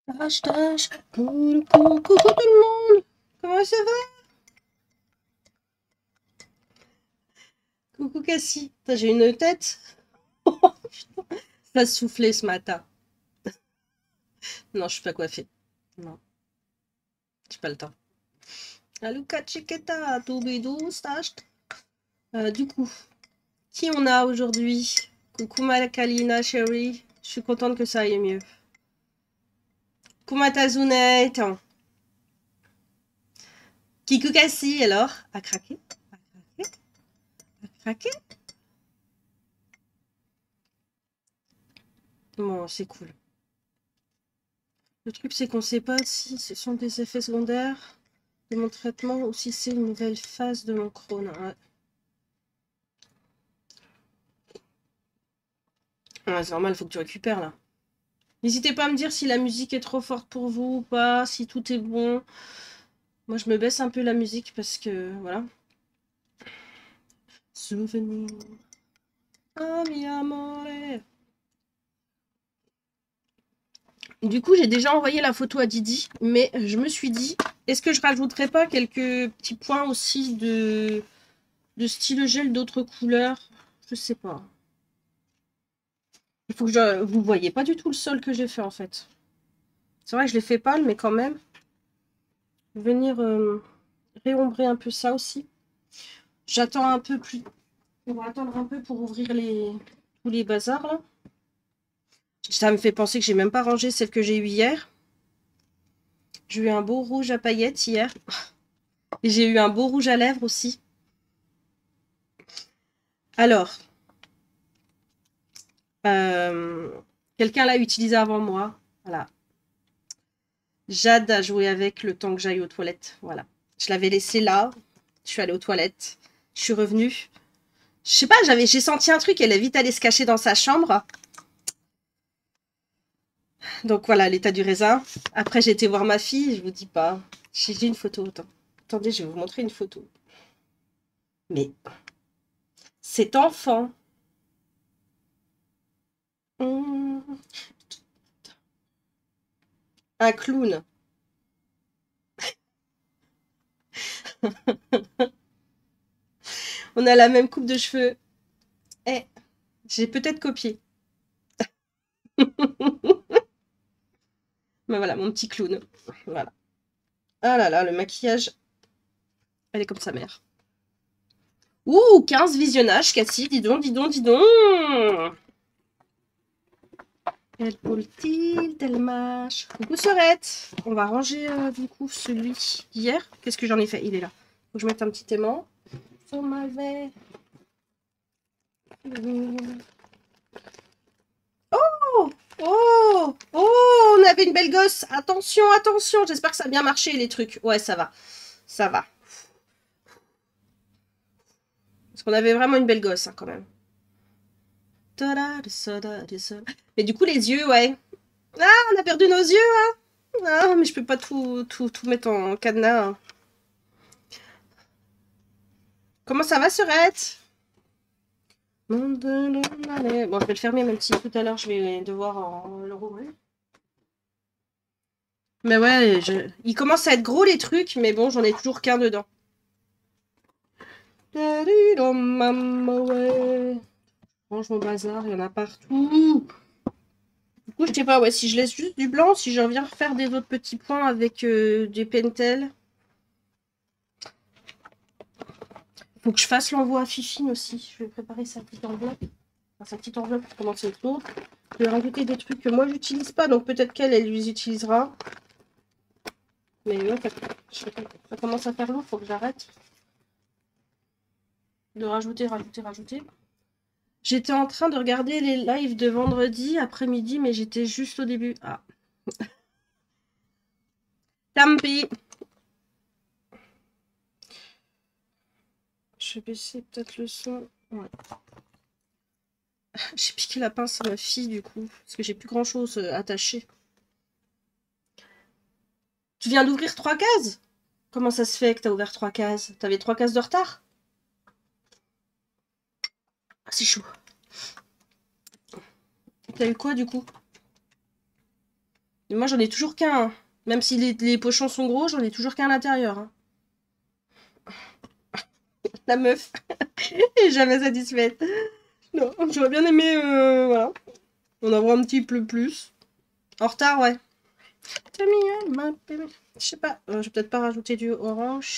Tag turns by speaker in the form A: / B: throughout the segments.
A: Tâche. Coucou tout le monde. Comment ça va? Coucou Cassie. J'ai une tête. Ça soufflé ce matin. Non, je suis pas coiffée. Non, j'ai pas le temps. Aluka chiqueta, doubidou, stache. Du coup, qui on a aujourd'hui? Coucou Malakalina, chérie. Je suis contente que ça aille mieux. Kumatazune, attends. Kiku Cassie, alors? A craqué? A craqué? A craqué? Bon, c'est cool. Le truc, c'est qu'on sait pas si ce sont des effets secondaires de mon traitement ou si c'est une nouvelle phase de mon Crohn. Ouais, c'est normal, il faut que tu récupères là. N'hésitez pas à me dire si la musique est trop forte pour vous ou pas, si tout est bon. Moi, je me baisse un peu la musique parce que, voilà. Souvenir. Ah, mi amore. Du coup, j'ai déjà envoyé la photo à Didi, mais je me suis dit, est-ce que je rajouterais pas quelques petits points aussi de stylo gel d'autres couleurs? Je sais pas. Il faut que je... Vous voyez pas du tout le sol que j'ai fait en fait. C'est vrai que je l'ai fait pâle, mais quand même. Venir réombrer un peu ça aussi. J'attends un peu plus. On va attendre un peu pour ouvrir tous les bazars là. Ça me fait penser que j'ai même pas rangé celle que j'ai eue hier. J'ai eu un beau rouge à paillettes hier. Et j'ai eu un beau rouge à lèvres aussi. Alors, euh, quelqu'un l'a utilisé avant moi. Voilà. Jade a joué avec le temps que j'aille aux toilettes. Voilà. Je l'avais laissé là. Je suis allée aux toilettes. Je suis revenue. Je sais pas, j'ai senti un truc. Elle est vite allée se cacher dans sa chambre. Donc voilà, l'état du raisin. Après, j'ai été voir ma fille. Je vous dis pas. J'ai une photo. Attendez, je vais vous montrer une photo. Mais cet enfant. Mmh, un clown. On a la même coupe de cheveux. Eh, j'ai peut-être copié. Mais voilà, mon petit clown. Voilà. Ah là là, le maquillage. Elle est comme sa mère. Ouh, 15 visionnages, Cassie. Dis donc, dis donc, dis donc. Elle poule-t-il, telle mâche. Coucou, Sorette. On va ranger, du coup, celui d'hier. Qu'est-ce que j'en ai fait? Il est là. Faut que je mette un petit aimant. Sur ma veille. Oh! Oh! Oh! On avait une belle gosse. Attention, attention. J'espère que ça a bien marché, les trucs. Ouais, ça va. Ça va. Parce qu'on avait vraiment une belle gosse, hein, quand même. Mais du coup, les yeux, ouais. Ah, on a perdu nos yeux, hein. Ah, mais je peux pas tout mettre en cadenas, hein. Comment ça va, Serette? Bon, je vais le fermer, même si tout à l'heure, je vais devoir le rouvrir. Mais ouais, il commence à être gros, les trucs, mais bon, j'en ai toujours qu'un dedans. Range mon bazar, il y en a partout. Du coup, je sais pas, ouais, si je laisse juste du blanc, si je reviens faire des autres petits points avec des Pentel. Faut que je fasse l'envoi à Fifine aussi. Je vais préparer sa petite enveloppe. Enfin, sa petite enveloppe pour commencer l'autre. Je vais rajouter des trucs que moi j'utilise pas, donc peut-être qu'elle, elle les utilisera. Mais ouais, ça commence à faire lourd, faut que j'arrête de rajouter. J'étais en train de regarder les lives de vendredi après-midi, mais j'étais juste au début. Ah. Tampi. Je vais baisser peut-être le son. Ouais. J'ai piqué la pince à ma fille du coup, parce que j'ai plus grand chose attaché. Tu viens d'ouvrir 3 cases? Comment ça se fait que t'as ouvert 3 cases? T'avais 3 cases de retard? Ah, c'est chaud. T'as eu quoi du coup? Et moi, j'en ai toujours qu'un. Hein. Même si les pochons sont gros, j'en ai toujours qu'un à l'intérieur. Hein. La meuf est jamais satisfaite. Non, j'aurais bien aimé, voilà. On en voit un petit peu plus. En retard, ouais. Je sais pas, je vais peut-être pas rajouter du orange.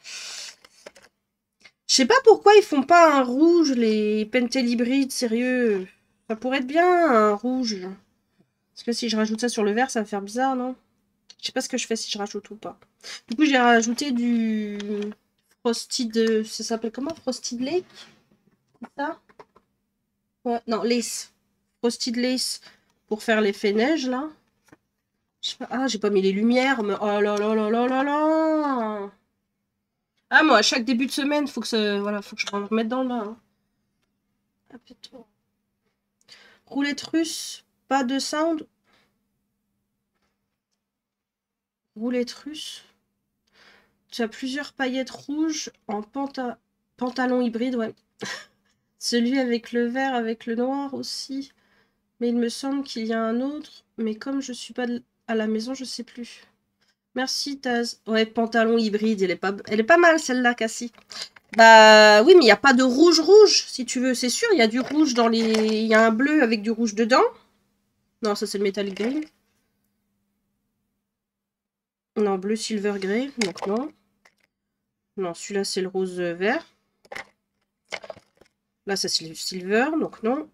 A: Je sais pas pourquoi ils font pas un rouge, les Pentel hybrides, sérieux. Ça pourrait être bien, un rouge. Parce que si je rajoute ça sur le vert, ça va faire bizarre, non? Je sais pas ce que je fais si je rajoute ou pas. Du coup, j'ai rajouté du Frosted... Ça s'appelle comment? Frosted Lake? C'est ça? Ouais, non, Lace. Frosted Lace pour faire l'effet neige, là. Je sais pas... Ah, j'ai pas mis les lumières, mais... Oh là là là là là là. Ah, moi, à chaque début de semaine, faut que, voilà, faut que je me remette dans le bain. Hein. Ah, putain. Roulette russe, pas de sound. Roulette russe. Tu as plusieurs paillettes rouges en pantalon hybride, ouais. Celui avec le vert, avec le noir aussi. Mais il me semble qu'il y a un autre. Mais comme je suis pas à la maison, je sais plus. Merci Taz. Ouais, pantalon hybride, elle est pas mal celle-là, Cassie. Bah oui, mais il n'y a pas de rouge rouge, si tu veux. C'est sûr, il y a du rouge dans les... Il y a un bleu avec du rouge dedans. Non, ça c'est le metallic green. Non, bleu silver grey, donc non. Non, celui-là c'est le rose vert. Là, ça c'est le silver, donc non.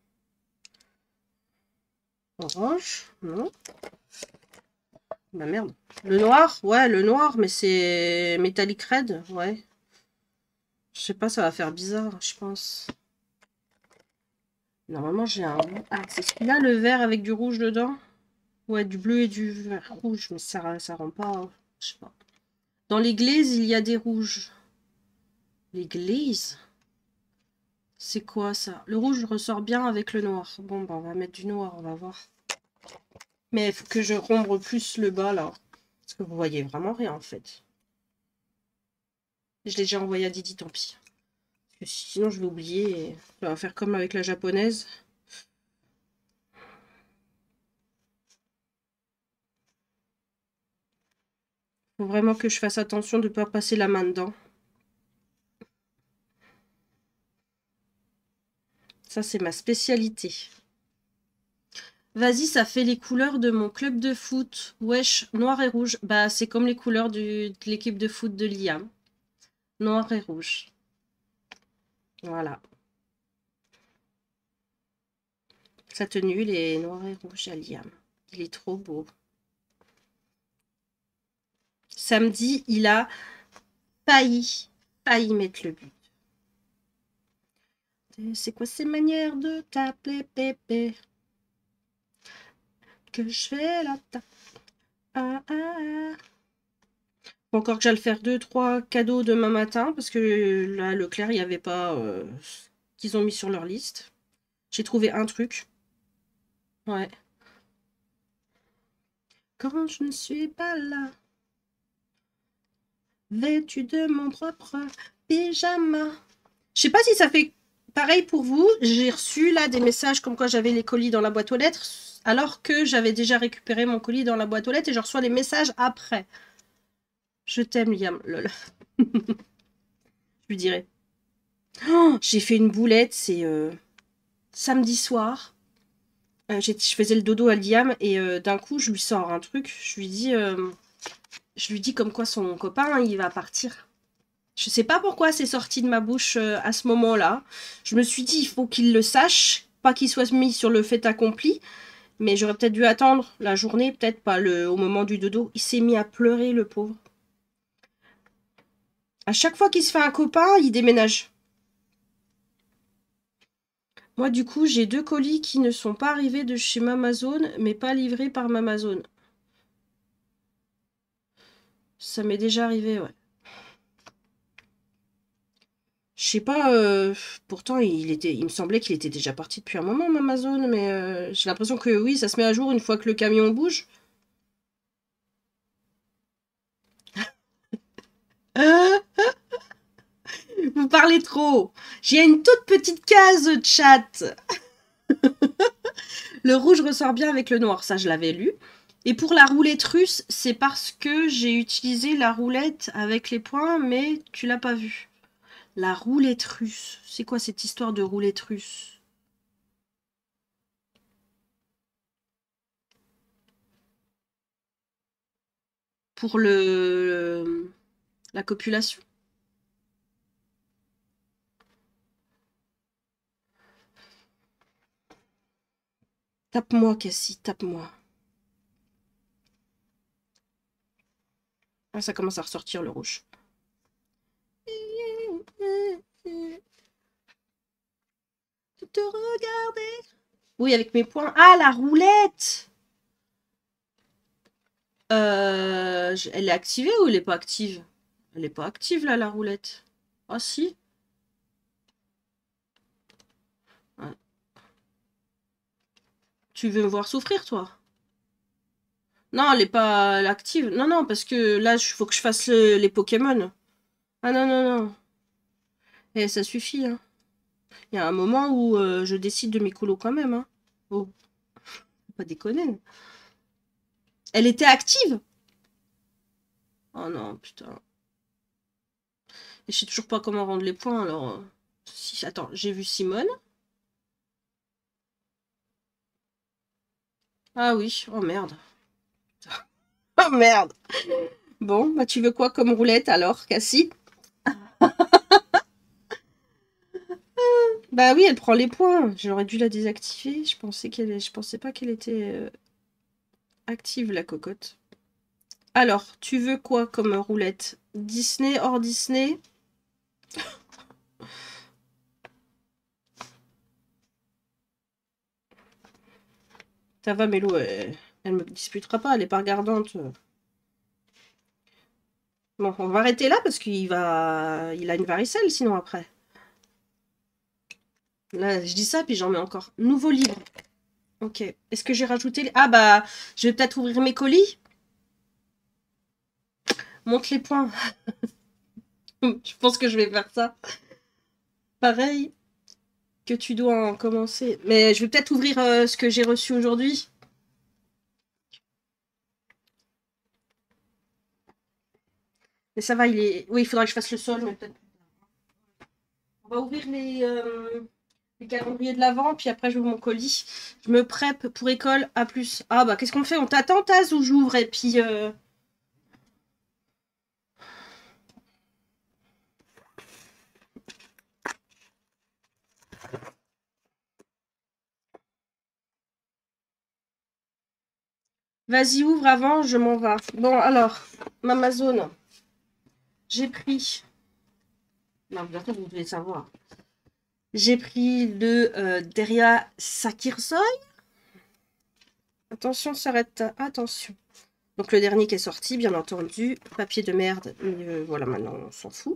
A: Orange, non. Bah merde. Le noir, ouais, le noir, mais c'est metallic red, ouais. Je sais pas, ça va faire bizarre, je pense. Normalement, j'ai un... Ah, c'est celui-là, le vert avec du rouge dedans. Ouais, du bleu et du vert rouge, mais ça rend pas... Je sais pas. Dans les glazes, il y a des rouges. Les glazes? C'est quoi ça? Le rouge ressort bien avec le noir. Bon, bah, on va mettre du noir, on va voir. Mais il faut que je rombre plus le bas, là. Parce que vous voyez vraiment rien, en fait. Je l'ai déjà envoyé à Didi, tant pis. Parce que sinon, je vais oublier. Et ça va faire comme avec la japonaise. Faut vraiment que je fasse attention de ne pas passer la main dedans. Ça, c'est ma spécialité. Vas-y, ça fait les couleurs de mon club de foot. Wesh, noir et rouge. Bah, c'est comme les couleurs de l'équipe de foot de Liam. Noir et rouge. Voilà. Sa tenue, il est noir et rouge à Liam. Il est trop beau. Samedi, il a failli mettre le but. C'est quoi ces manières de t'appeler bébé? Que je fais la tape. Ah, ah, ah. Faut encore que j'aille faire 2-3 cadeaux demain matin. Parce que là, Leclerc, il n'y avait pas qu'ils ont mis sur leur liste. J'ai trouvé un truc. Ouais. Quand je ne suis pas là, vêtu de mon propre pyjama. Je sais pas si ça fait pareil pour vous. J'ai reçu là des messages comme quoi j'avais les colis dans la boîte aux lettres, alors que j'avais déjà récupéré mon colis dans la boîte aux lettres et je reçois les messages après. Je t'aime, Liam. Lol. Je lui dirai. Oh, j'ai fait une boulette, c'est samedi soir. Je faisais le dodo à Liam et d'un coup, je lui sors un truc. Je lui dis comme quoi son copain, il va partir. Je sais pas pourquoi c'est sorti de ma bouche à ce moment-là. Je me suis dit, il faut qu'il le sache. Pas qu'il soit mis sur le fait accompli. Mais j'aurais peut-être dû attendre la journée, peut-être pas au moment du dodo. Il s'est mis à pleurer, le pauvre. À chaque fois qu'il se fait un copain, il déménage. Moi, du coup, j'ai 2 colis qui ne sont pas arrivés de chez Mamazon, mais pas livrés par Mamazon. Ça m'est déjà arrivé, ouais. Je sais pas, pourtant il me semblait qu'il était déjà parti depuis un moment, Amazon, mais j'ai l'impression que oui, ça se met à jour une fois que le camion bouge. Vous parlez trop. J'ai une toute petite case chat. Le rouge ressort bien avec le noir, ça je l'avais lu. Et pour la roulette russe, c'est parce que j'ai utilisé la roulette avec les points, mais tu l'as pas vue. La roulette russe. C'est quoi cette histoire de roulette russe? Pour la copulation. Tape-moi, Cassie, tape-moi. Ah, ça commence à ressortir le rouge. Te regarder. Oui, avec mes points. Ah, la roulette! Elle est activée ou elle est pas active? Elle est pas active là, la roulette. Ah si. Ouais. Tu veux me voir souffrir, toi? Non, elle est pas active. Non, non, parce que là, il faut que je fasse les Pokémon. Ah non, non, non. Eh, ça suffit, hein. Il y a un moment où je décide de mes colos quand même, hein. Oh, faut pas déconner. Elle était active? Oh non, putain. Et je sais toujours pas comment rendre les points, alors... Si, attends, j'ai vu Simone. Ah oui, oh merde. Oh merde. Bon, bah tu veux quoi comme roulette alors, Cassie? Bah oui, elle prend les points. J'aurais dû la désactiver. Je pensais pas qu'elle était active, la cocotte. Alors, tu veux quoi comme roulette? Disney, hors Disney? Ça va, Mélo, elle me disputera pas, elle est pas regardante. Bon, on va arrêter là parce il a une varicelle sinon après. Là, je dis ça, puis j'en mets encore. Nouveau livre. Ok. Est-ce que j'ai rajouté... Ah bah, je vais peut-être ouvrir mes colis. Monte les points. Je pense que je vais faire ça. Pareil que tu dois en commencer. Mais je vais peut-être ouvrir ce que j'ai reçu aujourd'hui. Mais ça va, il est... Oui, il faudra que je fasse le sol, mais peut-être... On va ouvrir les calendriers de l'avant, puis après je ouvre mon colis. Je me prép pour école. À plus. Ah bah, qu'est-ce qu'on fait? On t'attend, Taz, ou j'ouvre? Et puis... Vas-y, ouvre avant, je m'en vais. Bon, alors, Amazon. J'ai pris... Non, bientôt, vous devez savoir. J'ai pris le Deria Sakirsoy. Attention, s'arrête. Attention. Donc le dernier qui est sorti, bien entendu. Papier de merde. Mais voilà, maintenant, on s'en fout.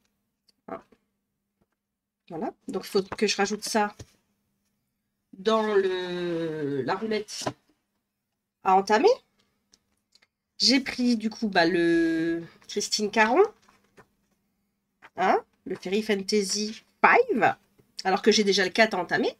A: Voilà. Donc il faut que je rajoute ça dans la roulette à entamer. J'ai pris du coup bah, le Christine Caron. Hein, le Fairy Fantasy 5. Alors que j'ai déjà le 4 à entamer.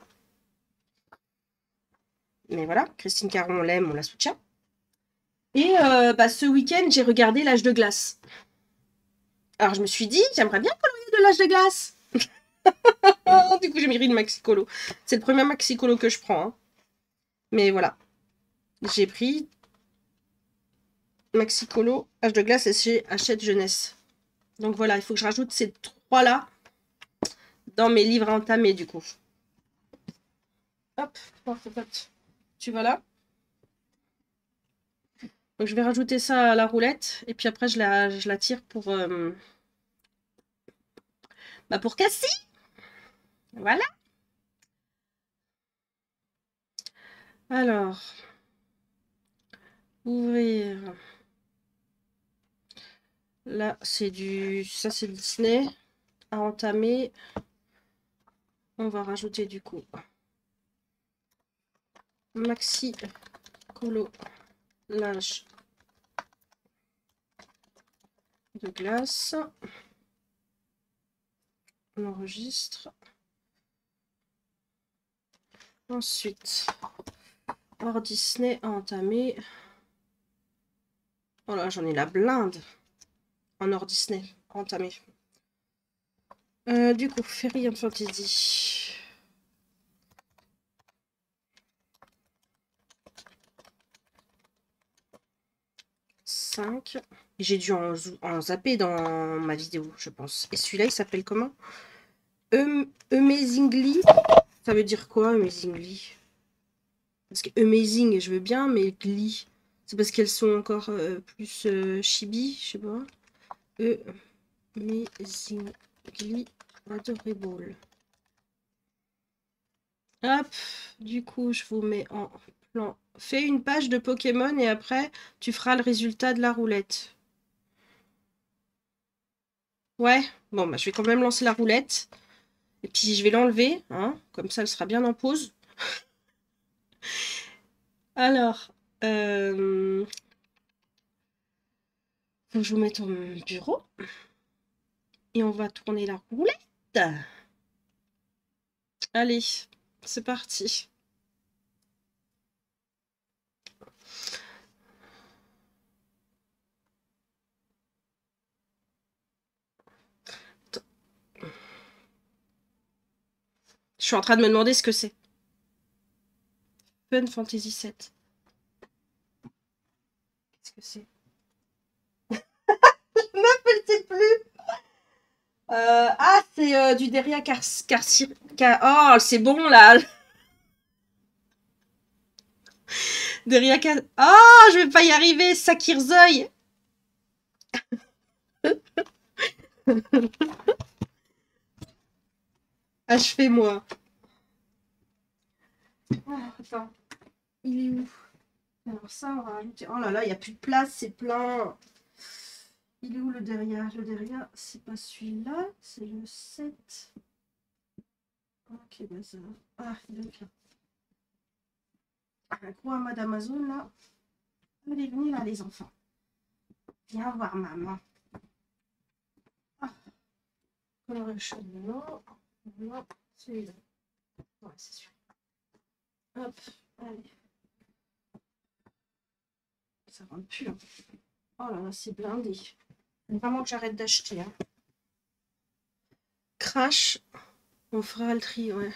A: Mais voilà, Christine Caron, on l'aime, on la soutient. Et bah, ce week-end, j'ai regardé L'Âge de glace. Alors je me suis dit, j'aimerais bien colorier de l'Âge de glace. Du coup, j'ai mis une maxi colo. C'est le premier maxi colo que je prends. Hein. Mais voilà. J'ai pris maxi colo, Âge de glace et chez Hachette Jeunesse. Donc voilà, il faut que je rajoute ces trois-là dans mes livres à entamer du coup. Hop, tu vas là. Donc je vais rajouter ça à la roulette et puis après je la tire pour Cassie. Voilà. Alors, ouvrir. Là, c'est ça c'est Disney à entamer. On va rajouter du coup maxi colo l'âge de glace. On enregistre. Ensuite, hors Disney à entamer. Oh là, j'en ai la blinde. En or Disney, entamé. Du coup, Fairy and Fantasy. J'ai dû en zapper dans ma vidéo, je pense. Et celui-là, il s'appelle comment? Amazingly. Ça veut dire quoi, Amazingly? Parce que Amazing, je veux bien, mais Glee. C'est parce qu'elles sont encore plus chibi, je sais pas. Amazingly Adorable. Hop, du coup, je vous mets en plan. Fais une page de Pokémon et après, tu feras le résultat de la roulette. Ouais, bon, bah, je vais quand même lancer la roulette. Et puis, je vais l'enlever, hein, comme ça, elle sera bien en pause. Alors, faut que je vous mette au bureau. Et on va tourner la roulette. Allez, c'est parti. Je suis en train de me demander ce que c'est. Fun Fantasy 7. Qu'est-ce que c'est? Je ne sais plus. C'est du Deria Oh, c'est bon là. Deria Oh, je vais pas y arriver. Sakirzoy. Achevez-moi. Oh, attends. Il est où? Alors ça, on va rajouter. Oh là là, il n'y a plus de place, c'est plein. Il est où le Deria? Le Deria, c'est pas celui-là, c'est le 7. Ok, bah ça. Ah, il est bien. Un gros amas d'Amazon là. Allez, venez là, les enfants. Viens voir maman. Ah, coloration, non. Non, celui-là. Ouais, c'est sûr. Hop, allez. Ça rentre plus. Hein. Oh là là, c'est blindé. Il faut vraiment que j'arrête d'acheter. Hein. Crash. On fera le tri, ouais.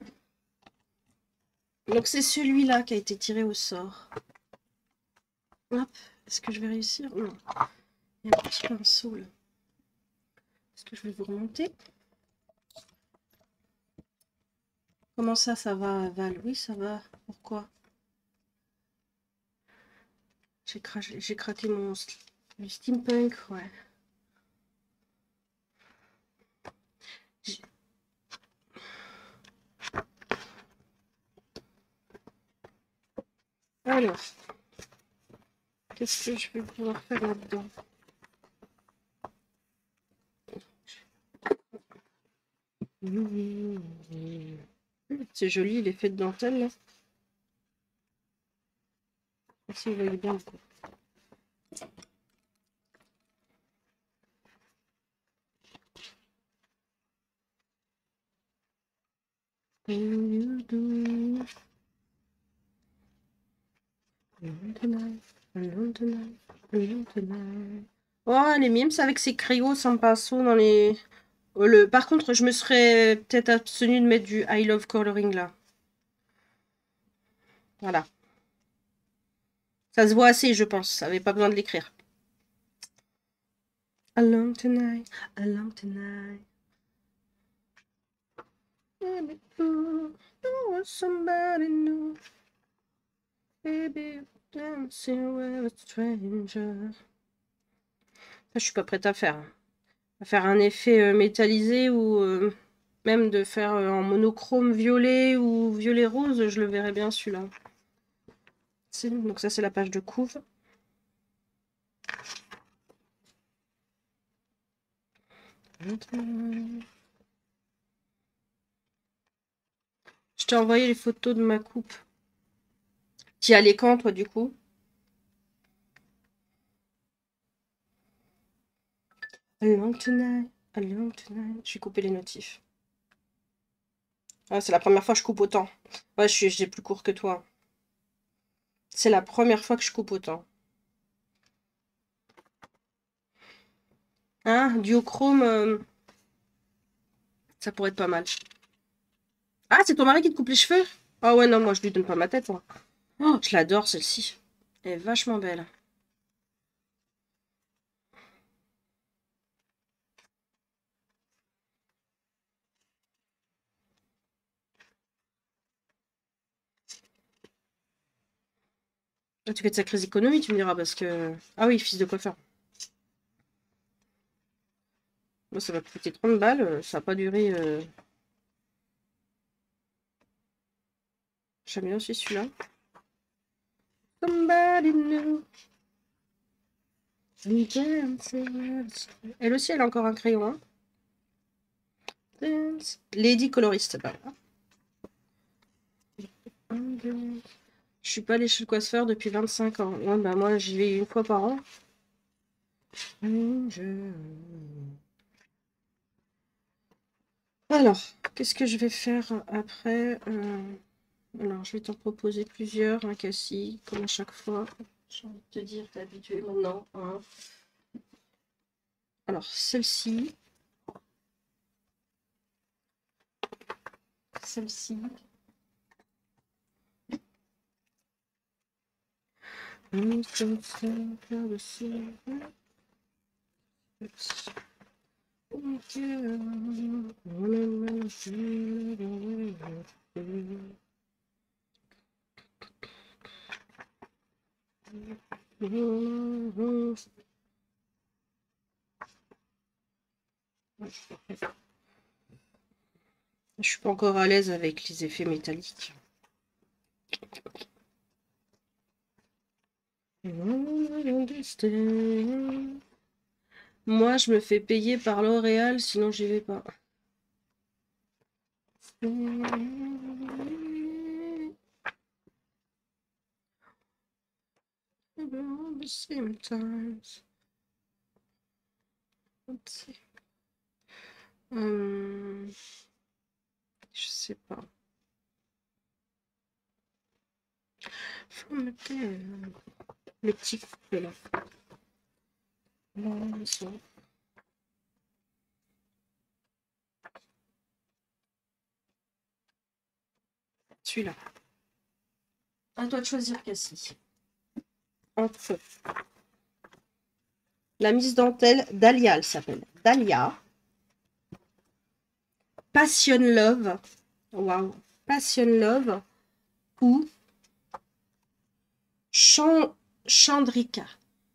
A: Donc c'est celui-là qui a été tiré au sort. Hop. Est-ce que je vais réussir? Non. Il y a un petit pinceau là. Est-ce que je vais vous remonter? Comment ça, ça va, Val? Oui, ça va. Pourquoi? J'ai craqué mon steampunk, ouais. Alors, qu'est-ce que je vais pouvoir faire là-dedans? C'est joli l'effet de dentelle là. Si vous voyez bien le coup. Oh, les mimes avec ses crayons sans pinceau dans les... Par contre, je me serais peut-être abstenue de mettre du I Love Coloring là. Voilà. Ça se voit assez, je pense. Ça n'avait pas besoin de l'écrire. Alone tonight, alone tonight. Somebody new. Baby, dancing with a stranger. Ça, je suis pas prête à faire. À faire un effet métallisé ou même de faire en monochrome violet ou violet rose, je le verrais bien celui-là. Donc ça, c'est la page de couve. Je t'ai envoyé les photos de ma coupe. Tu y allais quand, toi, du coup? Alone tonight, alone tonight. Je vais couper les notifs. Ah, c'est la première fois que je coupe autant. Ouais, j'ai plus court que toi. C'est la première fois que je coupe autant. Hein, duochrome, ça pourrait être pas mal. Ah, c'est ton mari qui te coupe les cheveux? Ah ouais, non, moi je lui donne pas ma tête, moi. Oh, je l'adore celle-ci. Elle est vachement belle. Ah, tu fais de sacrées économies, tu me diras, parce que... Ah oui, fils de coiffeur. Moi, ça va te coûter 30 balles, ça n'a pas duré... J'aime bien aussi celui-là. Somebody new. Elle aussi, elle a encore un crayon. Hein. Lady coloriste. Bah, je suis pas allée chez le coiffeur depuis 25 ans. Ouais, bah, moi, j'y vais une fois par an. Alors, qu'est-ce que je vais faire après Alors, je vais t'en proposer plusieurs, hein, Cassie, comme à chaque fois. J'ai envie de te dire, t'es habitué maintenant. Hein. Alors, celle-ci. Celle-ci. Je suis pas encore à l'aise avec les effets métalliques. Moi, je me fais payer par L'Oréal, sinon j'y vais pas. Je sais pas. Le petit couple là. Celui-là. À toi de choisir, Cassie. Entre la mise dentelle Dahlia, elle s'appelle. Dahlia. Passion Love. Waouh. Passion Love. Ou Chandrika.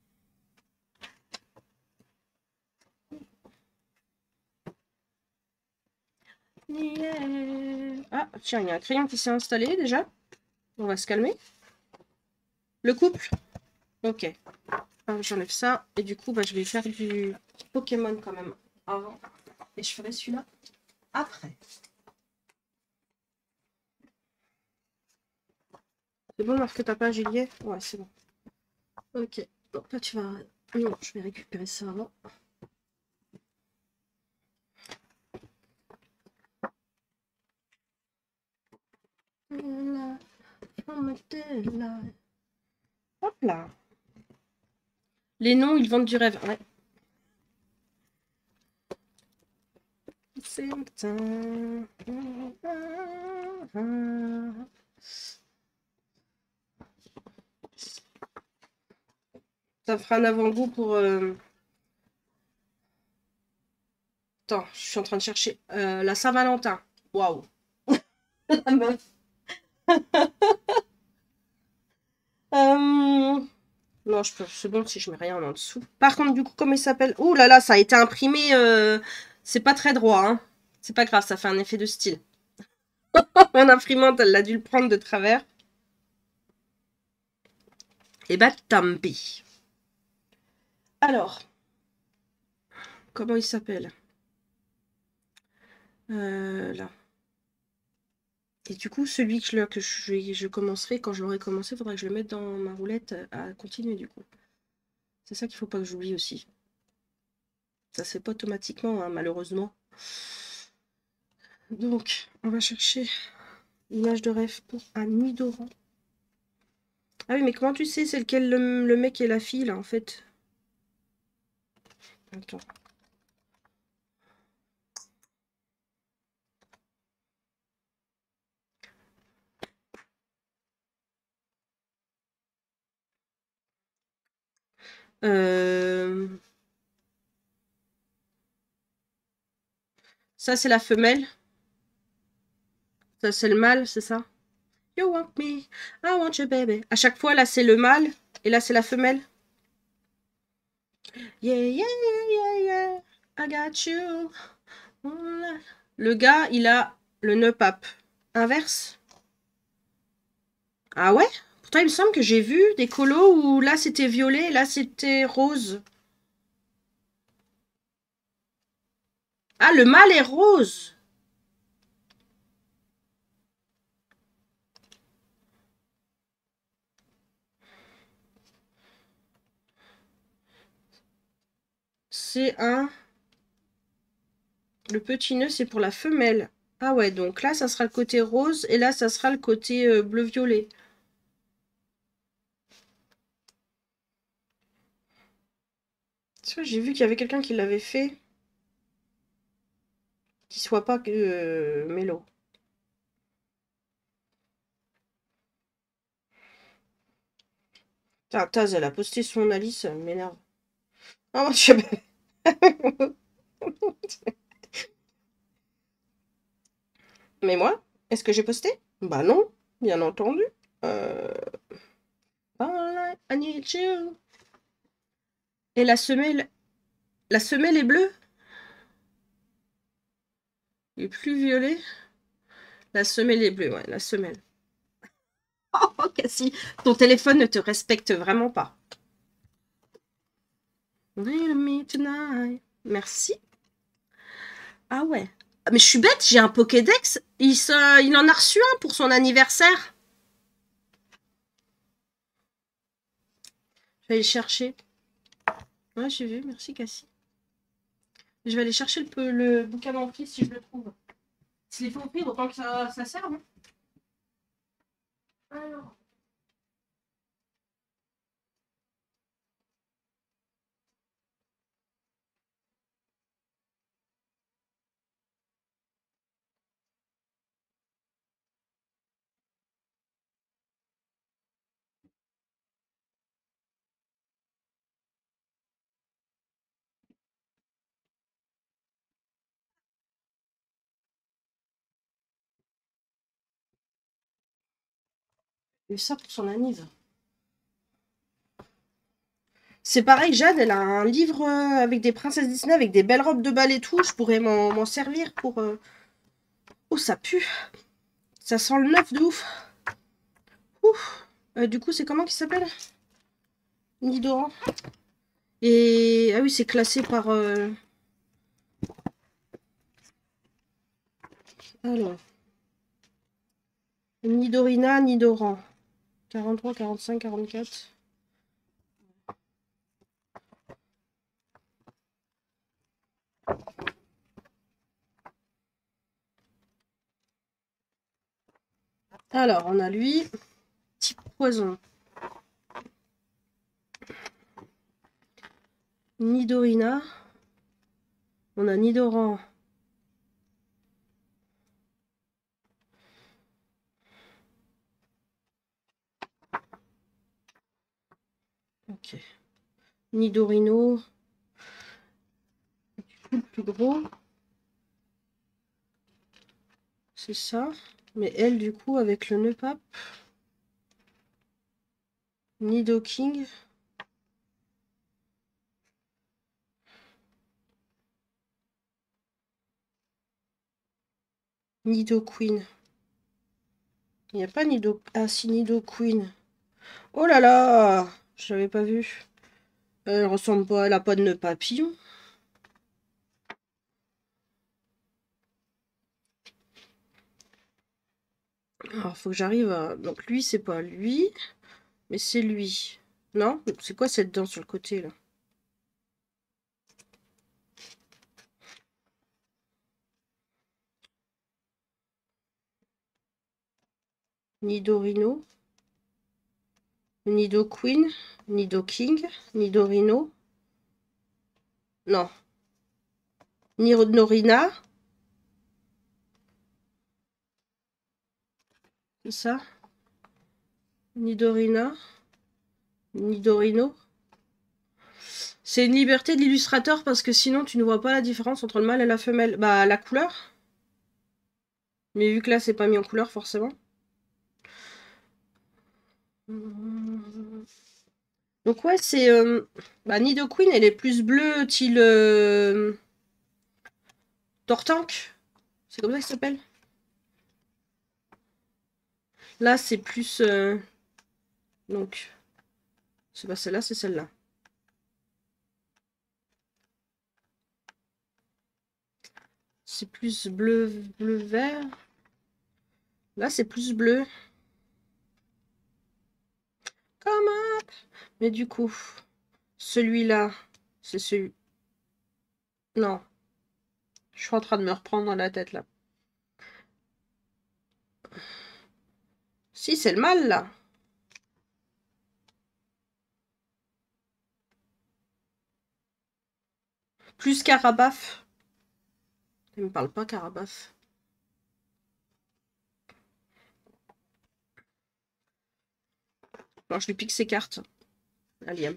A: Yeah. Ah, tiens, il y a un crayon qui s'est installé déjà. On va se calmer. Le couple. Ok. J'enlève ça. Et du coup, bah, je vais faire du Pokémon quand même avant. Et je ferai celui-là après. C'est bon, marque ta page, Juliet? Ouais, c'est bon. Ok. Donc là, tu vas... Non, je vais récupérer ça avant. Hop là. Les noms, ils vendent du rêve. Ouais. Ça fera un avant-goût pour... Attends, je suis en train de chercher. La Saint-Valentin. Waouh. La meuf. Non, c'est bon si je mets rien en dessous. Par contre, du coup, comment il s'appelle? Oh là là, ça a été imprimé. C'est pas très droit. Hein. C'est pas grave, ça fait un effet de style. Mon imprimante, elle a dû le prendre de travers. Et bah, tant pis. Alors, comment il s'appelle? Là. Et du coup, celui que je commencerai, quand je l'aurai commencé, il faudra que je le mette dans ma roulette à continuer du coup. C'est ça qu'il faut pas que j'oublie aussi. Ça se fait pas automatiquement, hein, malheureusement. Donc, on va chercher l'image de rêve pour un Nidoran. Ah oui, mais comment tu sais c'est lequel le mec et la fille, là, en fait? Attends. Ça, c'est la femelle. Ça, c'est le mâle, c'est ça? You want me, I want you, baby. À chaque fois, là, c'est le mâle. Et là, c'est la femelle. Yeah, yeah, yeah, yeah, I got you. Le gars, il a le nœud pape. Inverse. Ah ouais? Pourtant, il me semble que j'ai vu des colos où là, c'était violet et là, c'était rose. Ah, le mâle est rose. C'est un... Le petit nœud, c'est pour la femelle. Ah ouais, donc là, ça sera le côté rose et là, ça sera le côté bleu-violet. J'ai vu qu'il y avait quelqu'un qui l'avait fait. Qui soit pas que mélo. Taz, elle a posté son Alice, ça m'énerve. Ah, moi, je sais pas. Mais moi, est-ce que j'ai posté? Bah non, bien entendu. Euh... All I need you. Et la semelle est bleue? Et plus violet? La semelle est bleue, ouais, la semelle. Oh, Cassie, ton téléphone ne te respecte vraiment pas. Me tonight. Merci. Ah ouais. Mais je suis bête, j'ai un Pokédex. Il en a reçu un pour son anniversaire. Je vais aller chercher. Ouais, j'ai vu, merci Cassie. Je vais aller chercher le bouquin d'entrée si je le trouve. S'il faut offrir, autant que ça serve. Hein. Alors. Et ça pour son anniv. C'est pareil, Jade, elle a un livre avec des princesses Disney, avec des belles robes de bal et tout. Je pourrais m'en servir pour... Oh, ça pue. Ça sent le neuf de ouf. Ouf. Du coup, c'est comment qu'il s'appelle? Nidoran. Et... Ah oui, c'est classé par... Alors... Nidorina, Nidoran. 43, 45, 44... Alors, on a lui. Type poison. Nidorina. On a Nidoran. Ok. Nidorino. Le plus gros. C'est ça. Mais elle, du coup, avec le nœud pape. Nidoking. Nidoqueen. Il n'y a pas Nido... Ah si, Nidoqueen. Oh là là! Je l'avais pas vu. Elle ressemble pas, elle a pas de nœud papillon. Alors, faut que j'arrive à... Donc lui, c'est pas lui, mais c'est lui. Non? C'est quoi cette dent sur le côté, là? Nidorino. Nidoqueen. Nidoking. Nidorino. Non. Norina. C'est ça? Nidorina. Nidorino. C'est une liberté de l'illustrateur parce que sinon tu ne vois pas la différence entre le mâle et la femelle. Bah la couleur. Mais vu que là c'est pas mis en couleur forcément. Donc ouais c'est... bah Nidoqueen elle est plus bleue, style... Tortank. C'est comme ça qu'il s'appelle. Là c'est plus... Donc... C'est pas celle-là, c'est celle-là. C'est plus bleu-vert. Là c'est plus bleu. Come up. Mais du coup, celui-là, c'est celui... Non. Je suis en train de me reprendre dans la tête, là. Si, c'est le mâle, là. Plus Carabaf. Il me parle pas, Carabaf. Alors, je lui pique ses cartes. Alien.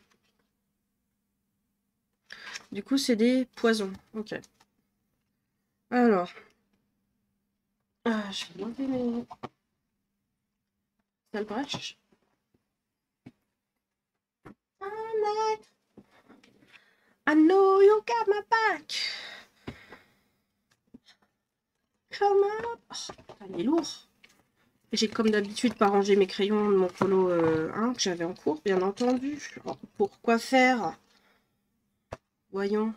A: Du coup, c'est des poisons. Ok. Alors. Ah, je vais enlever mes... Ça le brèche. I know you got my back. Come on. Oh, il est lourd. J'ai comme d'habitude pas rangé mes crayons de mon polo 1 que j'avais en cours, bien entendu. Alors, pourquoi faire? Voyons.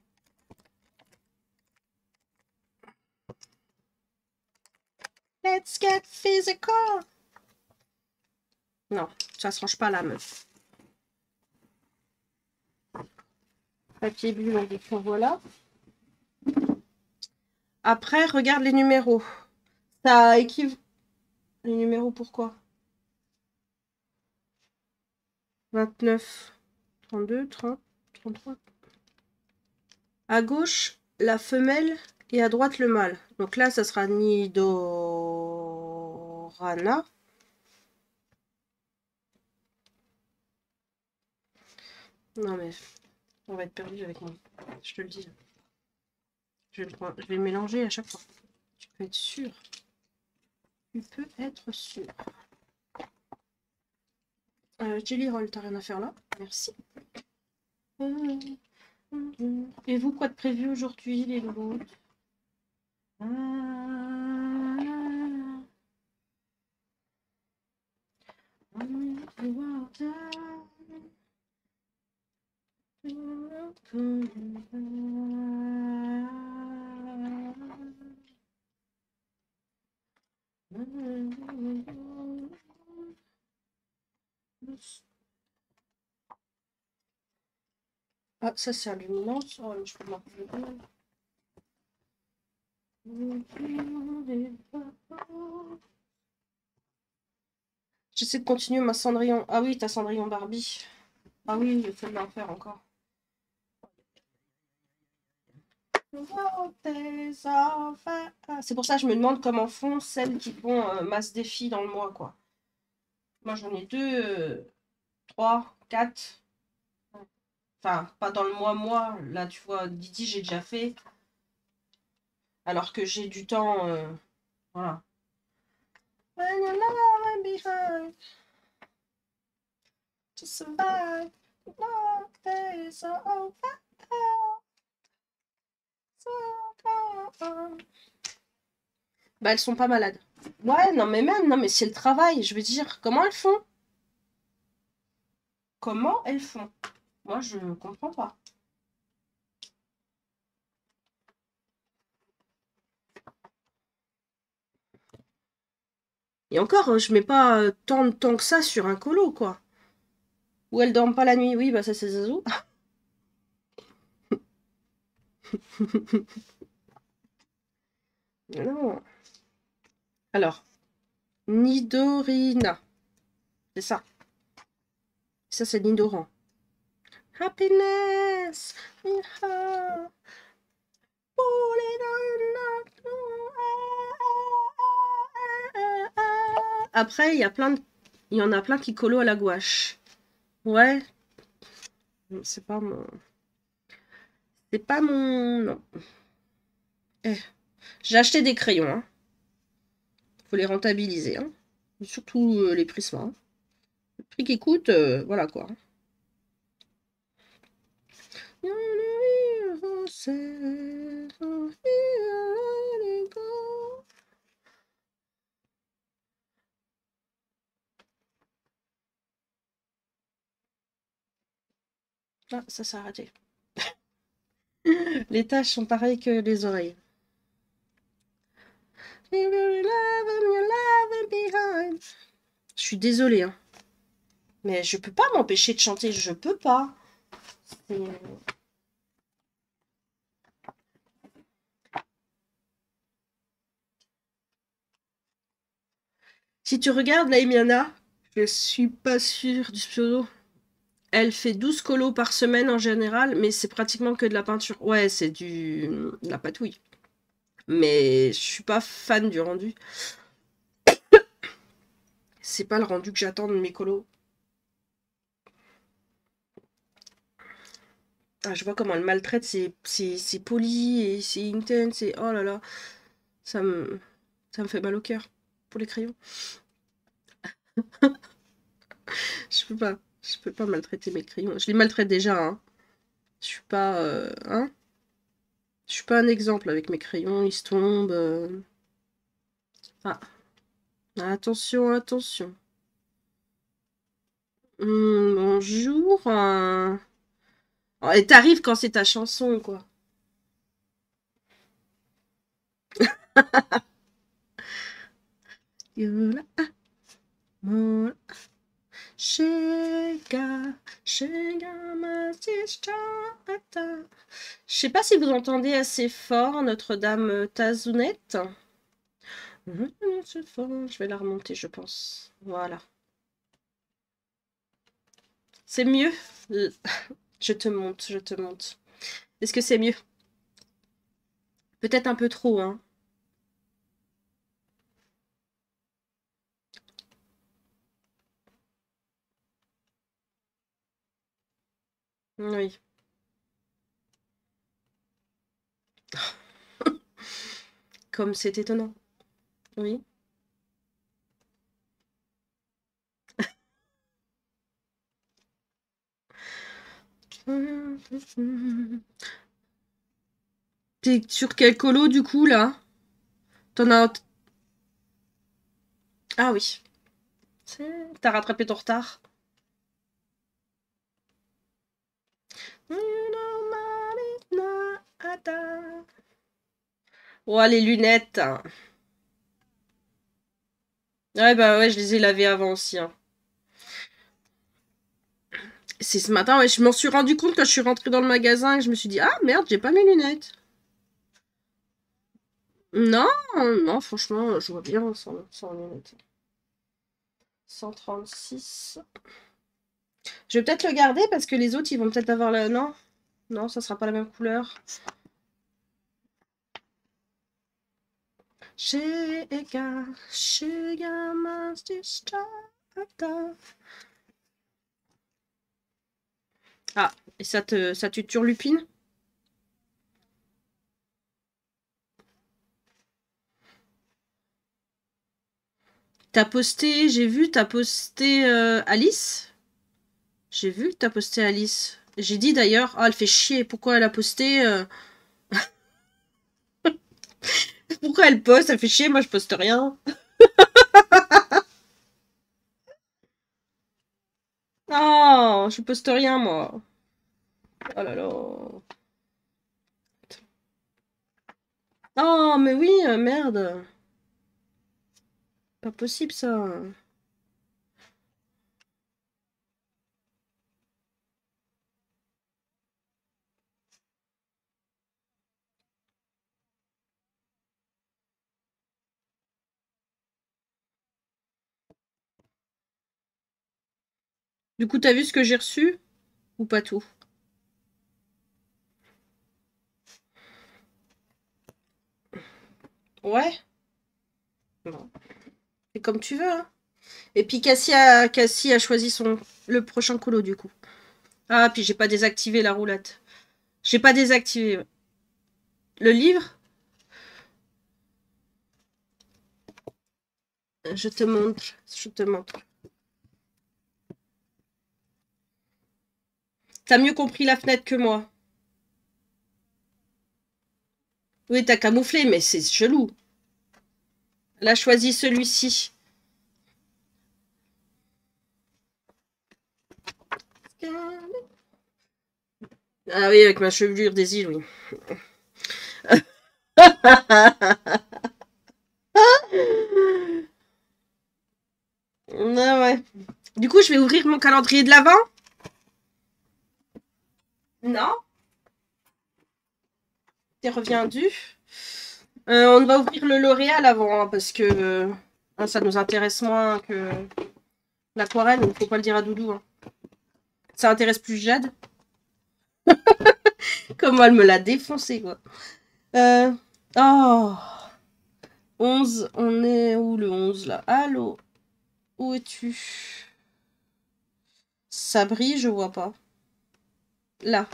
A: Let's get physical. Non, ça se range pas là, meuf. Papier bulle, on voilà. Après, regarde les numéros. Ça équivaut. Les numéros, pourquoi? 29, 32, 30, 33. À gauche, la femelle et à droite, le mâle. Donc là, ça sera Nidorana. Non mais, on va être perdu avec moi. Je te le dis. Je vais le mélanger à chaque fois. Tu peux être sûr. Tu peux être sûr. Jelly Roll, t'as rien à faire là. Merci. Et vous, quoi de prévu aujourd'hui, les loulous? Ah, ça c'est un luminance. Oh, je peux m'appeler. J'essaie de continuer ma Cendrillon. Ah oui, ta Cendrillon Barbie. Ah oui, je vais en faire encore. C'est pour ça que je me demande comment font celles qui font masse défi dans le mois, quoi. Moi, j'en ai 2, 3, 4. Enfin, pas dans le mois. Là, tu vois, Didi, j'ai déjà fait. Alors que j'ai du temps. Voilà. When you're not behind to survive, long days are over. Bah, elles sont pas malades. Ouais, non, mais même, non, mais c'est le travail. Je veux dire, comment elles font? Comment elles font? Moi, je comprends pas. Et encore, je mets pas tant de temps que ça sur un colo, quoi. Ou elles dorment pas la nuit. Oui, bah ça, c'est Zazou. Non. Alors, Nidorina. C'est ça. Ça, c'est Nidoran. Happiness. Après, il y en a plein qui colo à la gouache. Ouais. C'est pas mon... C'est pas mon... Non. Eh. J'ai acheté des crayons, hein. Faut les rentabiliser, hein. Surtout les prismes, hein. Le prix qui coûte, voilà quoi. Ah, ça s'est arrêté. Les taches sont pareilles que les oreilles. Je suis désolée, hein. Mais je peux pas m'empêcher de chanter, je peux pas. Si tu regardes la Emiana, je suis pas sûre du pseudo. Elle fait 12 colos par semaine en général, mais c'est pratiquement que de la peinture. Ouais, c'est de la patouille. Mais je suis pas fan du rendu. C'est pas le rendu que j'attends de mes colos. Ah, je vois comment elle maltraite, c'est poli et c'est intense et oh là là, ça me, ça me fait mal au cœur pour les crayons. Je peux pas maltraiter mes crayons. Je les maltraite déjà, hein. Je suis pas, hein. Je suis pas un exemple avec mes crayons, ils se tombent. Ah, attention, attention. Bonjour. Oh, et t'arrives quand c'est ta chanson, quoi. Yola, mola, shega, shega, ma sister. Je sais pas si vous entendez assez fort Notre-Dame Tazounette. Je vais la remonter, je pense. Voilà. C'est mieux. Je te monte, je te monte. Est-ce que c'est mieux? Peut-être un peu trop, hein. Oui. Comme c'est étonnant. Oui. T'es sur quel colo du coup là? T'en as. Ah oui. T'as rattrapé ton retard. Oh, les lunettes. Ouais, bah ouais, je les ai lavées avant aussi, hein. C'est ce matin, ouais, je m'en suis rendu compte quand je suis rentrée dans le magasin et que je me suis dit, ah merde, j'ai pas mes lunettes. Non, non, franchement, je vois bien sans lunettes. 136. Je vais peut-être le garder parce que les autres, ils vont peut-être avoir la... Non, non, ça sera pas la même couleur. Ah, et ça te turlupine? T'as posté, j'ai vu, t'as posté Alice? J'ai vu que t'as posté Alice. J'ai dit d'ailleurs, ah, elle fait chier, pourquoi elle a posté Pourquoi elle poste? Elle fait chier, moi je poste rien. Oh, je poste rien, moi. Oh là là. Oh, mais oui, merde. Pas possible, ça. Du coup, t'as vu ce que j'ai reçu? Ou pas tout? Ouais. Bon. C'est comme tu veux, hein. Et puis Cassie a choisi le prochain colo, du coup. Ah, puis j'ai pas désactivé la roulette. J'ai pas désactivé. Le livre? Je te montre. Je te montre. T'as mieux compris la fenêtre que moi. Oui, t'as camouflé, mais c'est chelou. Elle a choisi celui-ci. Ah oui, avec ma chevelure des îles, oui. Ah ouais. Du coup, je vais ouvrir mon calendrier de l'Avent. Non, t'es reviendu. On va ouvrir le L'Oréal avant, hein, parce que ça nous intéresse moins que l'aquarelle. Il ne faut pas le dire à Doudou. Hein. Ça intéresse plus Jade. Comment elle me l'a défoncé, quoi. Euh... Oh, 11, on est où le 11 là? Allô? Où es-tu? Ça brille, je vois pas. Là.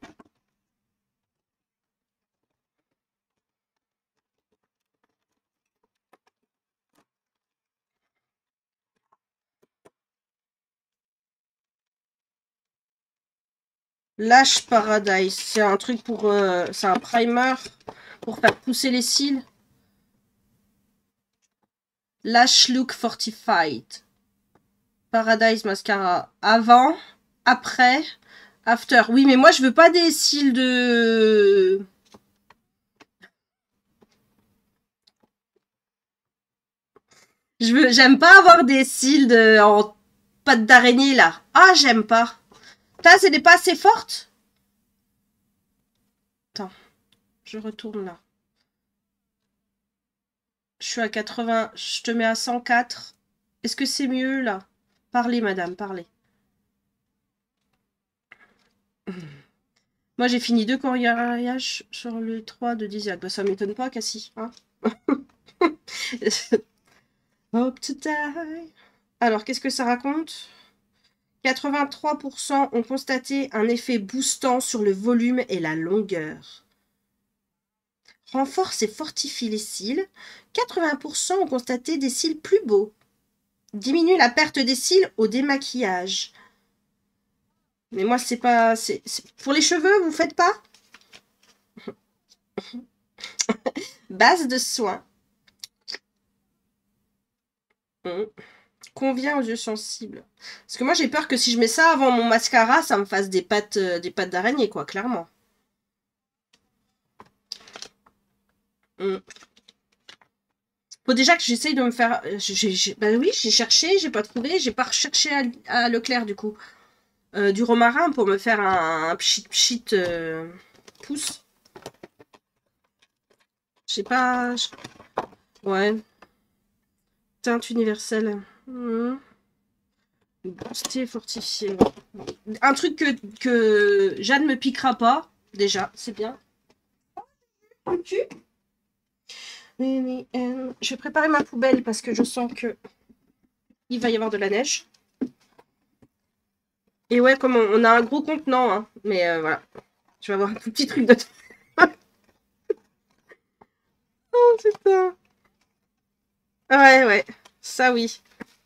A: Lash Paradise. C'est un truc pour. C'est un primer pour faire pousser les cils. Lash Look Fortified. Paradise Mascara. Avant, après, after. Oui, mais moi, je veux pas des cils de... J'aime pas avoir des cils en pâte d'araignée, là. Ah, j'aime pas. Ça, c'est des pas assez fortes. Attends, je retourne là. Je suis à 80, je te mets à 104. Est-ce que c'est mieux, là? Parlez, madame, parlez. Moi, j'ai fini 2 coloriages sur le 3 de Disiac. Bah, ça m'étonne pas, Cassie. Hein. Hope to die. Alors, qu'est-ce que ça raconte? 83% ont constaté un effet boostant sur le volume et la longueur. Renforce et fortifie les cils. 80% ont constaté des cils plus beaux. Diminue la perte des cils au démaquillage. Mais moi, c'est pas... Pour les cheveux, vous faites pas? Base de soins. Convient aux yeux sensibles. Parce que moi, j'ai peur que si je mets ça avant mon mascara, ça me fasse des pattes d'araignée, quoi, clairement. Faut déjà que j'essaye de me faire... Bah oui, j'ai cherché, j'ai pas trouvé. J'ai pas recherché à Leclerc, du coup. Du romarin pour me faire un pchit pouce. J'ai pas... Ouais. Teinte universelle. Boosté, fortifié. Un truc que Jeanne me piquera pas. Déjà, c'est bien. Je vais préparer ma poubelle parce que je sens que il va y avoir de la neige. Et ouais, comme on a un gros contenant, hein, mais voilà. Je vais avoir un tout petit truc de... Oh putain. Ouais, ouais. Ça oui.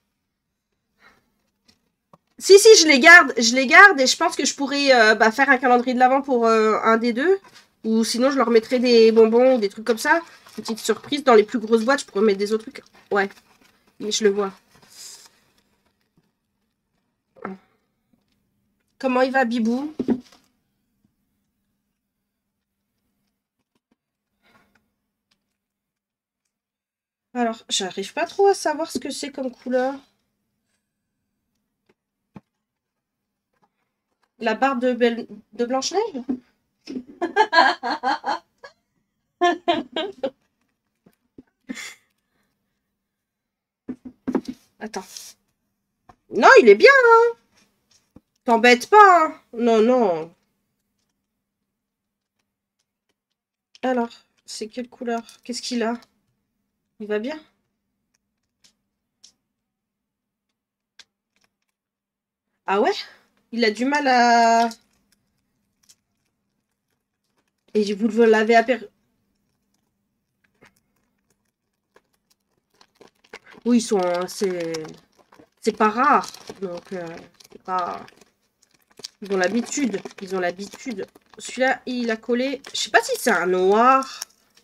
A: Si, si, je les garde et je pense que je pourrais faire un calendrier de l'Avent pour un des deux. Ou sinon, je leur mettrai des bonbons ou des trucs comme ça. Une petite surprise. Dans les plus grosses boîtes, je pourrais mettre des autres trucs. Ouais, mais je le vois. Comment il va, Bibou? Alors, j'arrive pas trop à savoir ce que c'est comme couleur. La barbe de Blanche-Neige? Attends. Non, il est bien, hein. T'embête pas, hein. Non, non. Alors, c'est quelle couleur? Qu'est-ce qu'il a? Il va bien? Ah ouais? Il a du mal à... Et vous l'avez aperçu. Oui, ils sont... C'est pas rare. Donc, c'est pas... Ils ont l'habitude. Ils ont l'habitude. Celui-là, il a collé... Je sais pas si c'est un noir.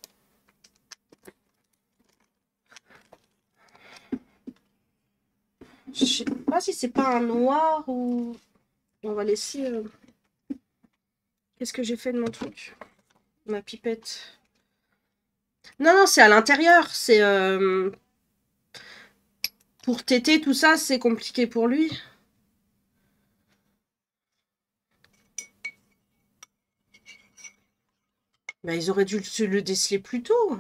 A: Je sais pas si c'est pas un noir ou... On va laisser... Qu'est-ce que j'ai fait de mon truc? Ma pipette. Non, non, c'est à l'intérieur. C'est... Pour téter, tout ça, c'est compliqué pour lui. Bah, ils auraient dû le déceler plus tôt.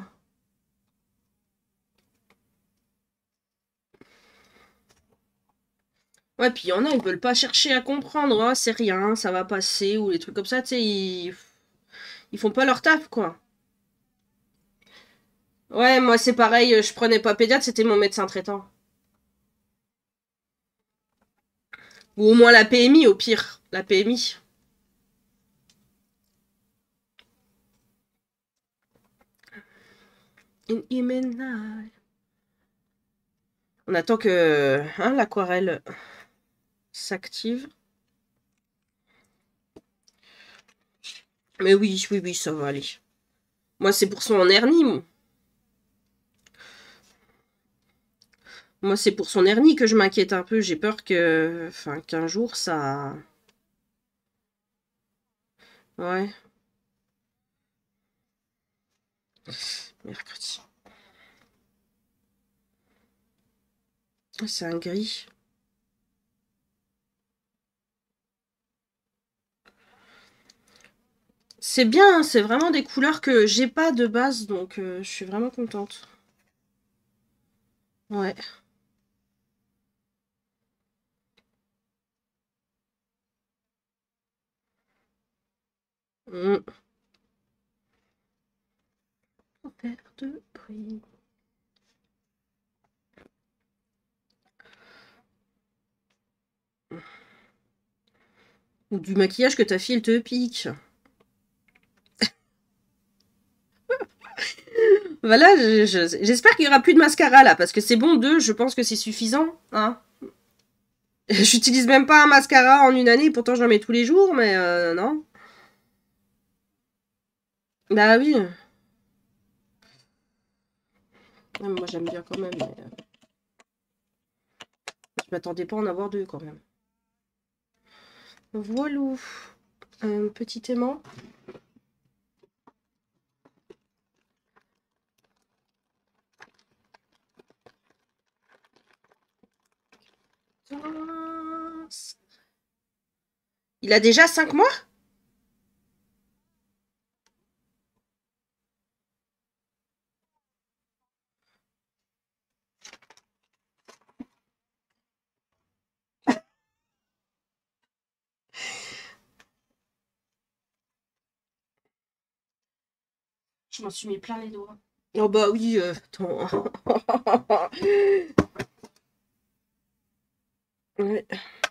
A: Ouais, puis il y en a, ils veulent pas chercher à comprendre. Oh, c'est rien, ça va passer, ou les trucs comme ça, tu sais, ils font pas leur taf, quoi. Ouais, moi c'est pareil, je prenais pas pédiatre, c'était mon médecin traitant. Ou au moins la PMI, au pire. La PMI. On attend que hein, l'aquarelle s'active. Mais oui, oui, oui, ça va aller. Moi, c'est pour son hernie. Moi, c'est pour son hernie que je m'inquiète un peu. J'ai peur que, enfin, qu'un jour, ça... Ouais. Mercredi. C'est un gris. C'est bien, hein, c'est vraiment des couleurs que j'ai pas de base, donc je suis vraiment contente. Ouais. Mm. Sans faire de bruit. Ou du maquillage que ta fille elle te pique. Voilà, j'espère qu'il y aura plus de mascara là, parce que c'est bon, deux, je pense que c'est suffisant. Hein. J'utilise même pas un mascara en une année, pourtant j'en mets tous les jours, mais non. Bah oui. Moi j'aime bien quand même, mais je m'attendais pas à en avoir deux quand même. Voilà. Un petit aimant. Il a déjà 5 mois? Je m'en suis mis plein les doigts. Oh bah oui, attends. Ouais.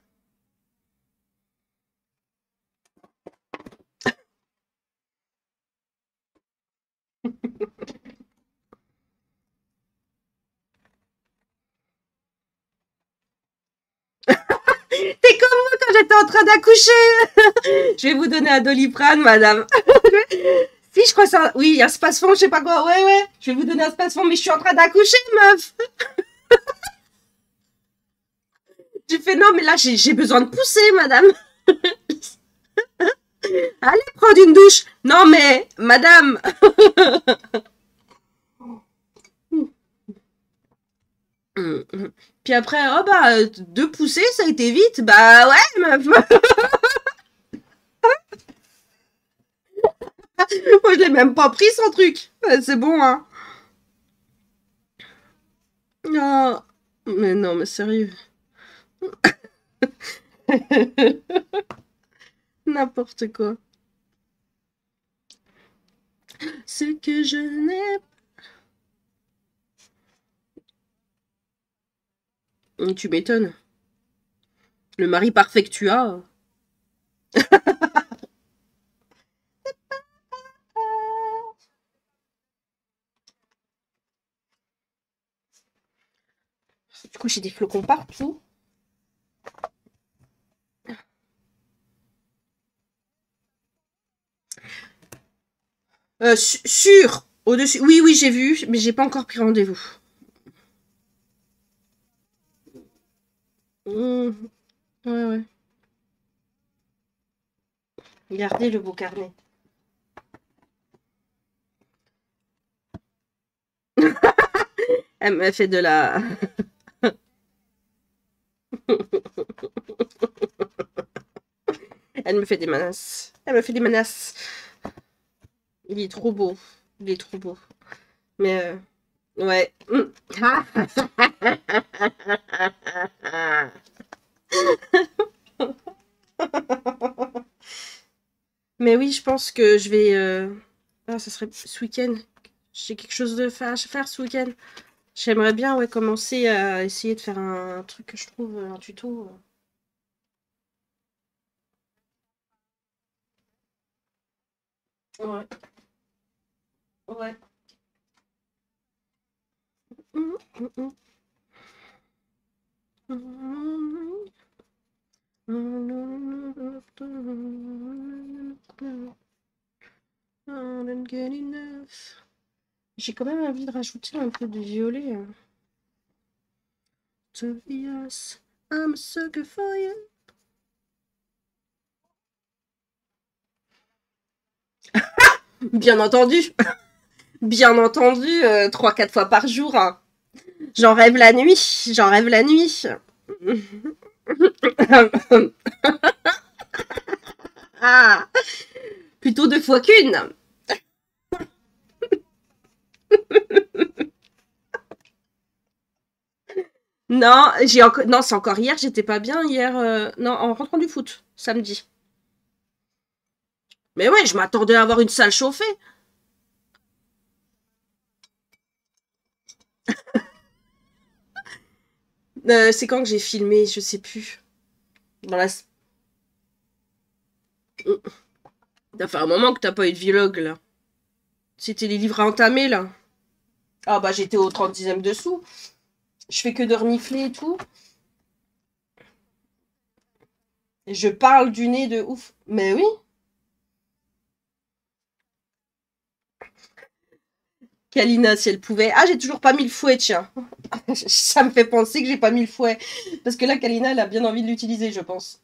A: T'es comme moi quand j'étais en train d'accoucher. Je vais vous donner un Doliprane, madame. Si, je crois ça. Oui, un Spasfon, je sais pas quoi. Ouais, ouais. Je vais vous donner un Spasfon, mais je suis en train d'accoucher, meuf. Tu fais non, mais là, j'ai besoin de pousser, madame. Allez, prendre une douche. Non, mais, madame. Puis après, oh bah, deux poussées, ça a été vite. Bah ouais, meuf. Moi, je l'ai même pas pris, son truc. C'est bon, hein. Non. Mais non, mais sérieux. N'importe quoi. Ce que je n'ai pas. Tu m'étonnes. Le mari parfait que tu as. Du coup, j'ai des flocons partout. Sur, au-dessus. Oui, oui, j'ai vu, mais j'ai pas encore pris rendez-vous. Mmh. Ouais, ouais. Regardez le beau carnet. Elle m'a fait de la... Elle me fait des menaces. Elle me fait des menaces. Il est trop beau. Il est trop beau. Mais ouais. Mais oui, je pense que je vais... Ah, ça serait ce week-end. J'ai quelque chose de à faire ce week-end. J'aimerais bien ouais, commencer à essayer de faire un truc que je trouve, un tuto. Ouais. Ouais. J'ai quand même envie de rajouter un peu de violet. Tobias, I'm a sucker for you. Bien entendu. Bien entendu, 3-4 fois par jour. Hein. J'en rêve la nuit. J'en rêve la nuit. Ah, plutôt 2 fois qu'une. Non, non, c'est encore hier, j'étais pas bien hier. Non, en rentrant du foot, samedi. Mais ouais, je m'attendais à avoir une salle chauffée. C'est quand que j'ai filmé, je sais plus. Dans la... Ça fait un moment que t'as pas eu de vlog là. C'était les livres à entamer là. Ah bah j'étais au 30e dessous. Je fais que de renifler et tout. Et je parle du nez de ouf. Mais oui. Kalina, si elle pouvait. Ah, j'ai toujours pas mis le fouet, tiens. Ça me fait penser que j'ai pas mis le fouet. Parce que là, Kalina, elle a bien envie de l'utiliser, je pense.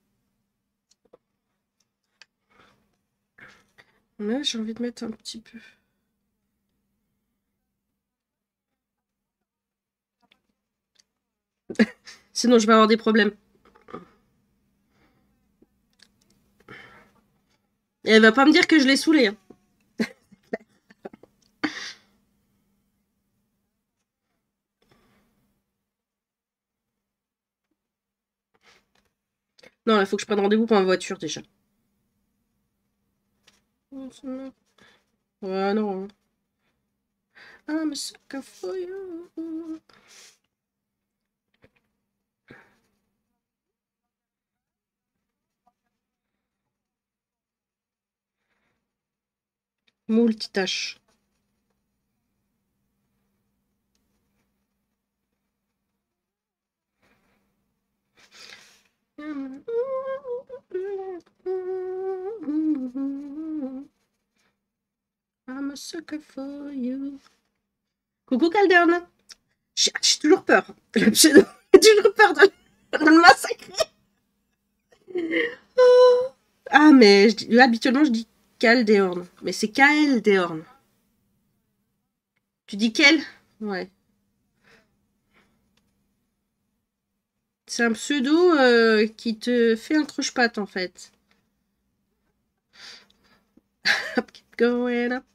A: Ouais, j'ai envie de mettre un petit peu. Sinon, je vais avoir des problèmes. Et elle va pas me dire que je l'ai saoulée. Hein. Non, il faut que je prenne rendez-vous pour ma voiture déjà. Ouais, non. I'm a sucker for you. Multitâche. I'm a sucker for you. Coucou Calderon. J'ai toujours peur. J'ai toujours peur de le massacrer. Ah, mais habituellement, je dis Caldeorn. Mais c'est Kael Deorn. Tu dis quel? Ouais. C'est un pseudo qui te fait un croche-patte, en fait. Keep going up.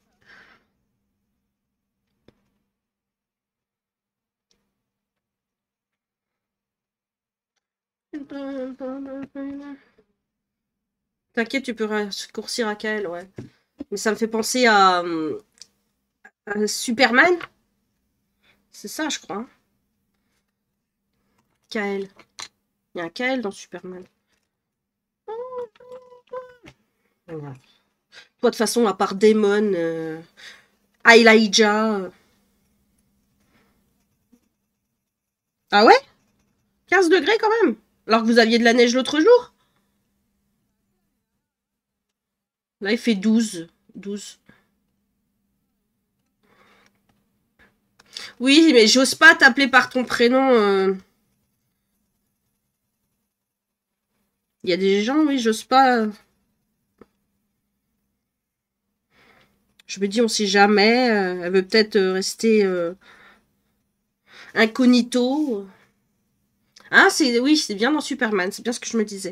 A: T'inquiète, tu peux raccourcir à Kael, ouais. Mais ça me fait penser à Superman. C'est ça, je crois. Hein. Kael. Il y a un Kael dans Superman. Voilà. Toi, de toute façon, à part Damon, Elijah... Ah ouais? 15 degrés quand même? Alors que vous aviez de la neige l'autre jour? Là, il fait 12. 12. Oui, mais j'ose pas t'appeler par ton prénom. Il y a des gens, oui, j'ose pas. Je me dis, on sait jamais. Elle veut peut-être rester incognito. Ah, oui, c'est bien dans Superman. C'est bien ce que je me disais.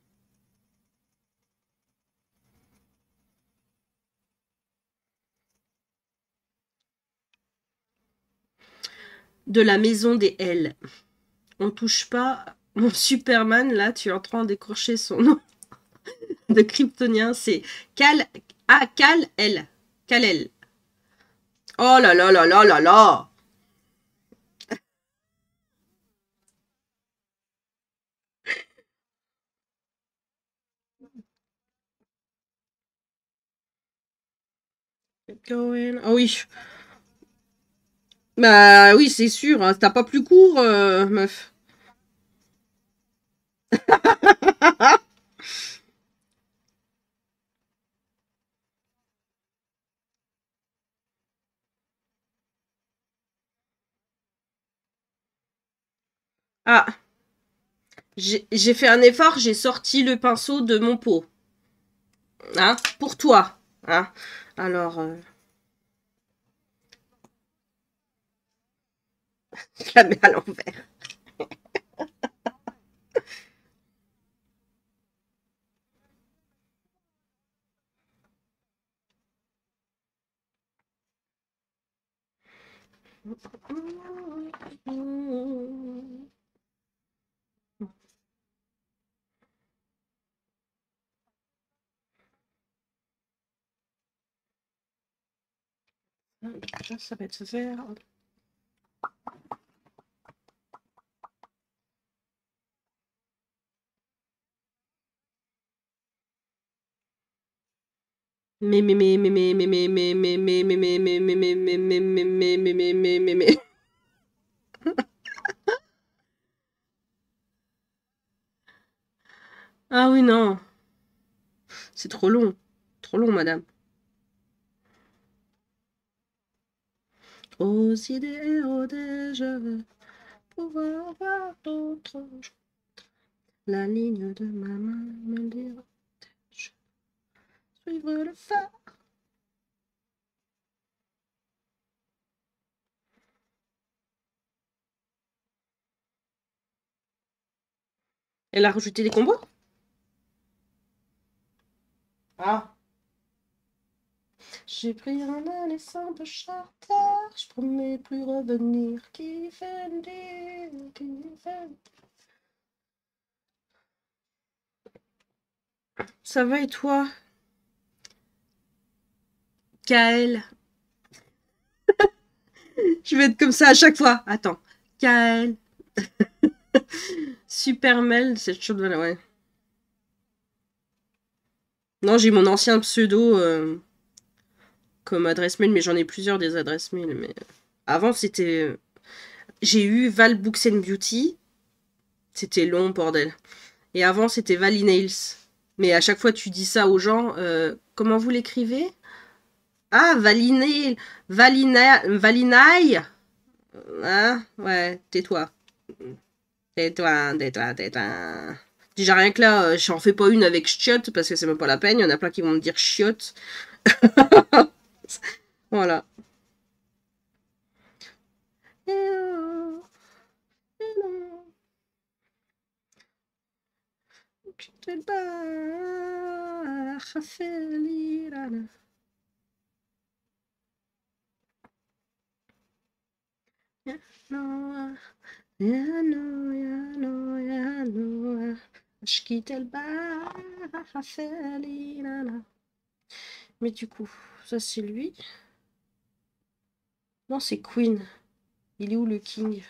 A: De la maison des L. On touche pas. Mon Superman, là, tu es en train d'écorcher son nom de kryptonien. C'est Kal. Ah, Kal-El. Kal-El. Oh là là là là là là. Ah oui. Bah oui, c'est sûr. Hein. T'as pas plus court, meuf. Ah, j'ai fait un effort, j'ai sorti le pinceau de mon pot. Hein, pour toi. Hein. Alors, je la mets à l'envers. Ça va être vert. Mais. Ah oui, non. C'est trop long. Trop long, madame. Aux idéaux des je veux pouvoir voir d'autres. La ligne de ma main me dira. Je suivre le phare. Elle a rajouté des combos? Ah. J'ai pris un aller simple charter, je promets plus revenir. Qui fait dire, qui fait... Ça va et toi, Kael? Je vais être comme ça à chaque fois. Attends. Kael. Supermel, c'est chaud de ouais. Non, j'ai mon ancien pseudo comme adresse mail, mais j'en ai plusieurs des adresses mail. Mais avant, c'était. J'ai eu Val Books and Beauty. C'était long, bordel. Et avant, c'était Valley Nails. Mais à chaque fois, tu dis ça aux gens. Comment vous l'écrivez? Ah, Valinay. Valinaille. Hein? Ouais, tais-toi. Tais-toi, tais-toi, tais-toi. Déjà rien que là, j'en fais pas une avec chiotte parce que c'est même pas la peine. Il y en a plein qui vont me dire chiotte. Voilà. Mais du coup, ça c'est lui. Non, c'est Queen. Il est où le King?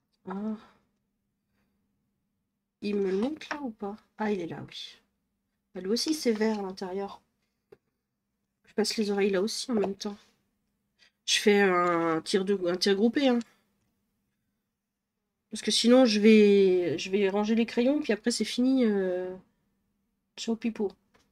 A: Ah. Il me le montre là ou pas? Ah, il est là, oui. Lui aussi, c'est vert à l'intérieur. Je passe les oreilles là aussi en même temps. Je fais un tir groupé, hein. Parce que sinon, je vais ranger les crayons, puis après, c'est fini. Ciao pipo.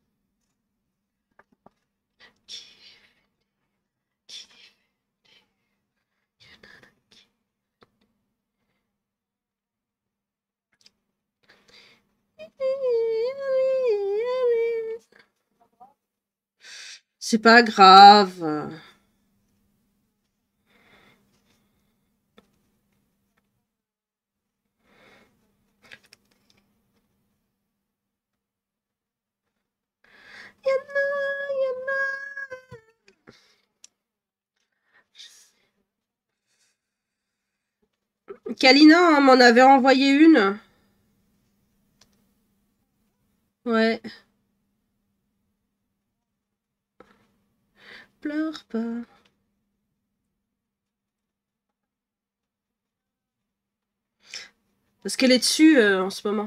A: C'est pas grave. Kalina hein, m'en avait envoyé une. Ouais. Pleure pas. Parce qu'elle est dessus en ce moment.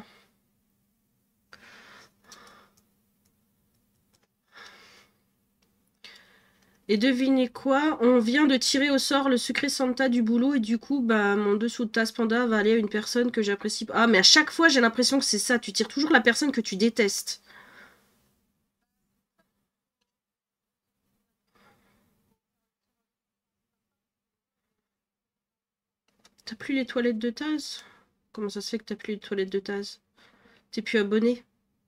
A: Et devinez quoi? On vient de tirer au sort le secret Santa du boulot et du coup, bah, mon dessous de tasse panda va aller à une personne que j'apprécie pas. Ah, mais à chaque fois, j'ai l'impression que c'est ça. Tu tires toujours la personne que tu détestes. T'as plus les toilettes de Taz? Comment ça se fait que t'as plus les toilettes de Taz? T'es plus abonné?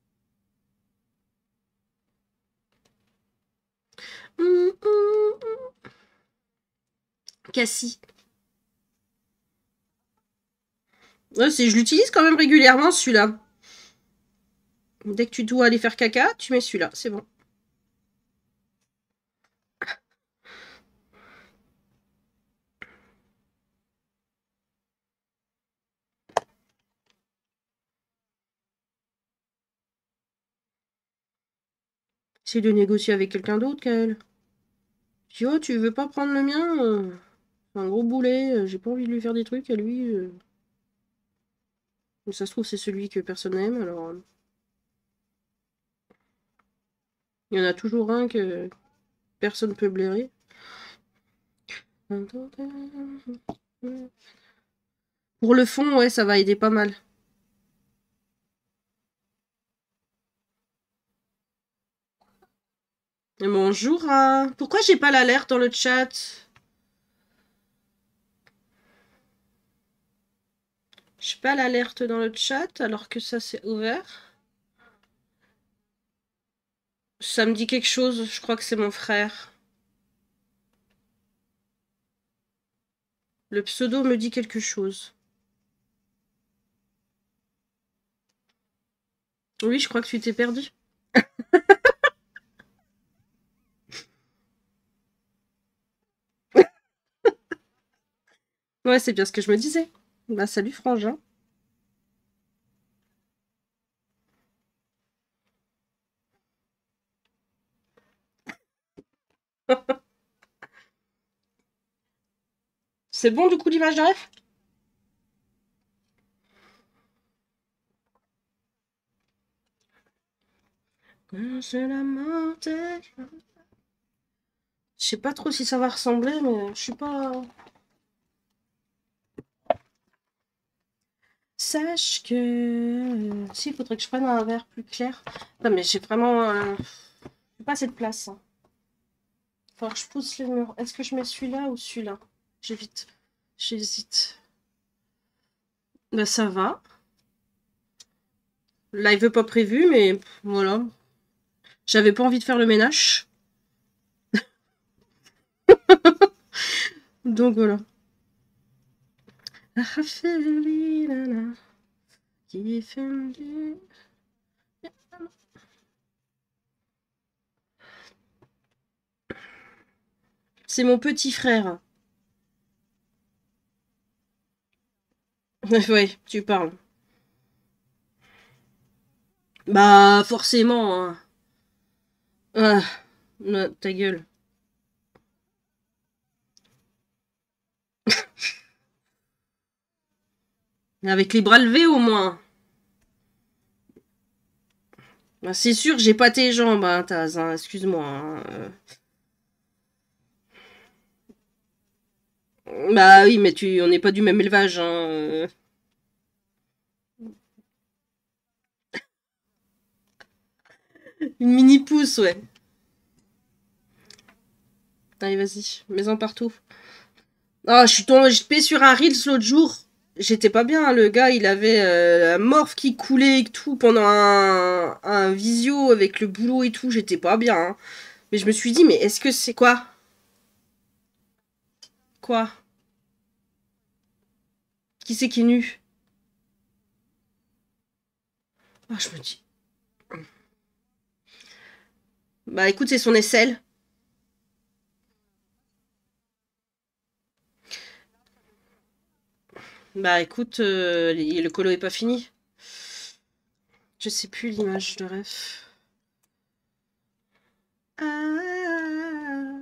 A: Cassie. Ouais, je l'utilise quand même régulièrement, celui-là. Dès que tu dois aller faire caca, tu mets celui-là, c'est bon. C'est de négocier avec quelqu'un d'autre, Kael. Si oh, tu veux pas prendre le mien c'est un gros boulet, j'ai pas envie de lui faire des trucs à lui. Mais ça se trouve, c'est celui que personne n'aime, alors. Il y en a toujours un que personne peut blairer. Pour le fond, ouais, ça va aider pas mal. Et bonjour, pourquoi j'ai pas l'alerte dans le chat? J'ai pas l'alerte dans le chat alors que ça c'est ouvert. Ça me dit quelque chose, je crois que c'est mon frère. Le pseudo me dit quelque chose. Oui, je crois que tu t'es perdu. Ouais, c'est bien ce que je me disais. Bah salut frangin. C'est bon du coup l'image de rêve? C'est la montagne. Je sais pas trop si ça va ressembler, mais je suis pas... Sache que... Si, il faudrait que je prenne un verre plus clair. Non, mais j'ai vraiment... j'ai pas assez de place. Hein. Faut que je pousse les murs. Est-ce que je mets celui-là ou celui-là? J'évite. J'hésite. Bah ça va. Live pas prévu, mais voilà. J'avais pas envie de faire le ménage. Donc voilà. C'est mon petit frère. Ouais, tu parles. Bah, forcément. Hein. Ah, ta gueule. Avec les bras levés au moins. Bah, c'est sûr, j'ai pas tes jambes, hein, Taz, hein, excuse-moi. Hein. Bah oui, mais on n'est pas du même élevage. Hein. Une mini pousse, ouais. Allez, vas-y, mets-en partout. Ah, je suis tombée sur un Reels l'autre jour. J'étais pas bien, hein. Le gars, il avait la morphe qui coulait et tout pendant un visio avec le boulot et tout. J'étais pas bien. Hein. Mais je me suis dit, mais est-ce que c'est quoi? Quoi? Qui c'est qui est nu? Ah, je me dis. Bah écoute, c'est son aisselle. Bah écoute, le colo est pas fini. Je sais plus l'image de ref. Ah,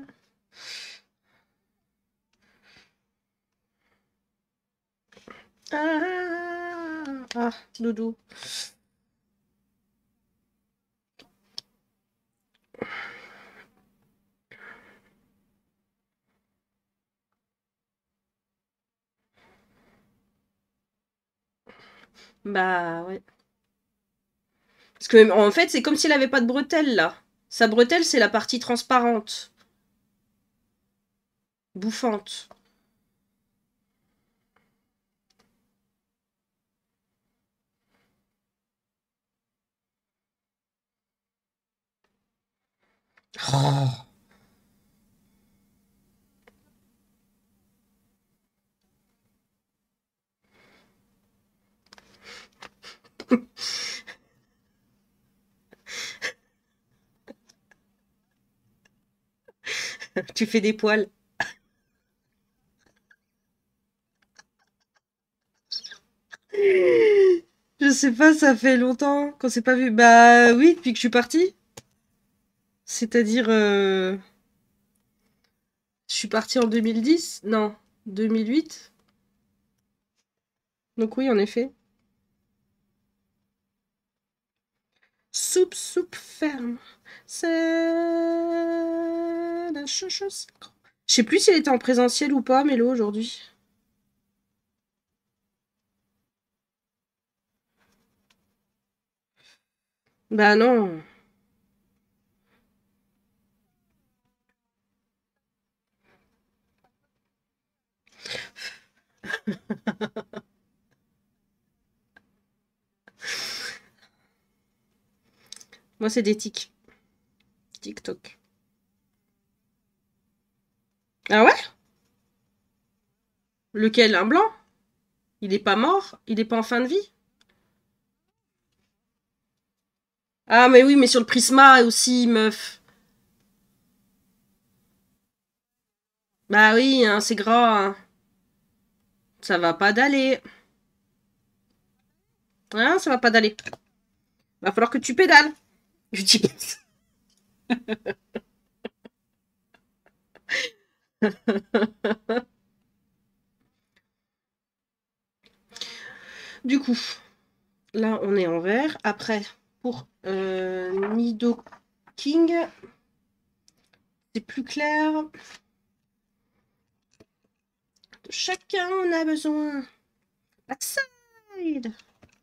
A: doudou. Bah ouais. Parce que en fait, c'est comme s'il avait pas de bretelles là. Sa bretelle, c'est la partie transparente, bouffante. Oh. Tu fais des poils. Je sais pas, ça fait longtemps qu'on s'est pas vu. Bah oui, depuis que je suis partie. C'est-à-dire, je suis partie en 2010? Non, 2008. Donc oui, en effet. Soupe ferme. C'est la chose. Je sais plus si elle était en présentiel ou pas, Mélo, aujourd'hui. Bah non. Moi, c'est des tics. TikTok. Ah ouais? Lequel? Un blanc? Il est pas mort? Il est pas en fin de vie? Ah, mais oui, mais sur le Prisma aussi, meuf. Bah oui, hein, c'est gras. Hein. Ça va pas d'aller. Hein, ça va pas d'aller. Va falloir que tu pédales. Je dis. Du coup, là, on est en vert. Après, pour Nido King, c'est plus clair. De chacun, on a besoin. Backside.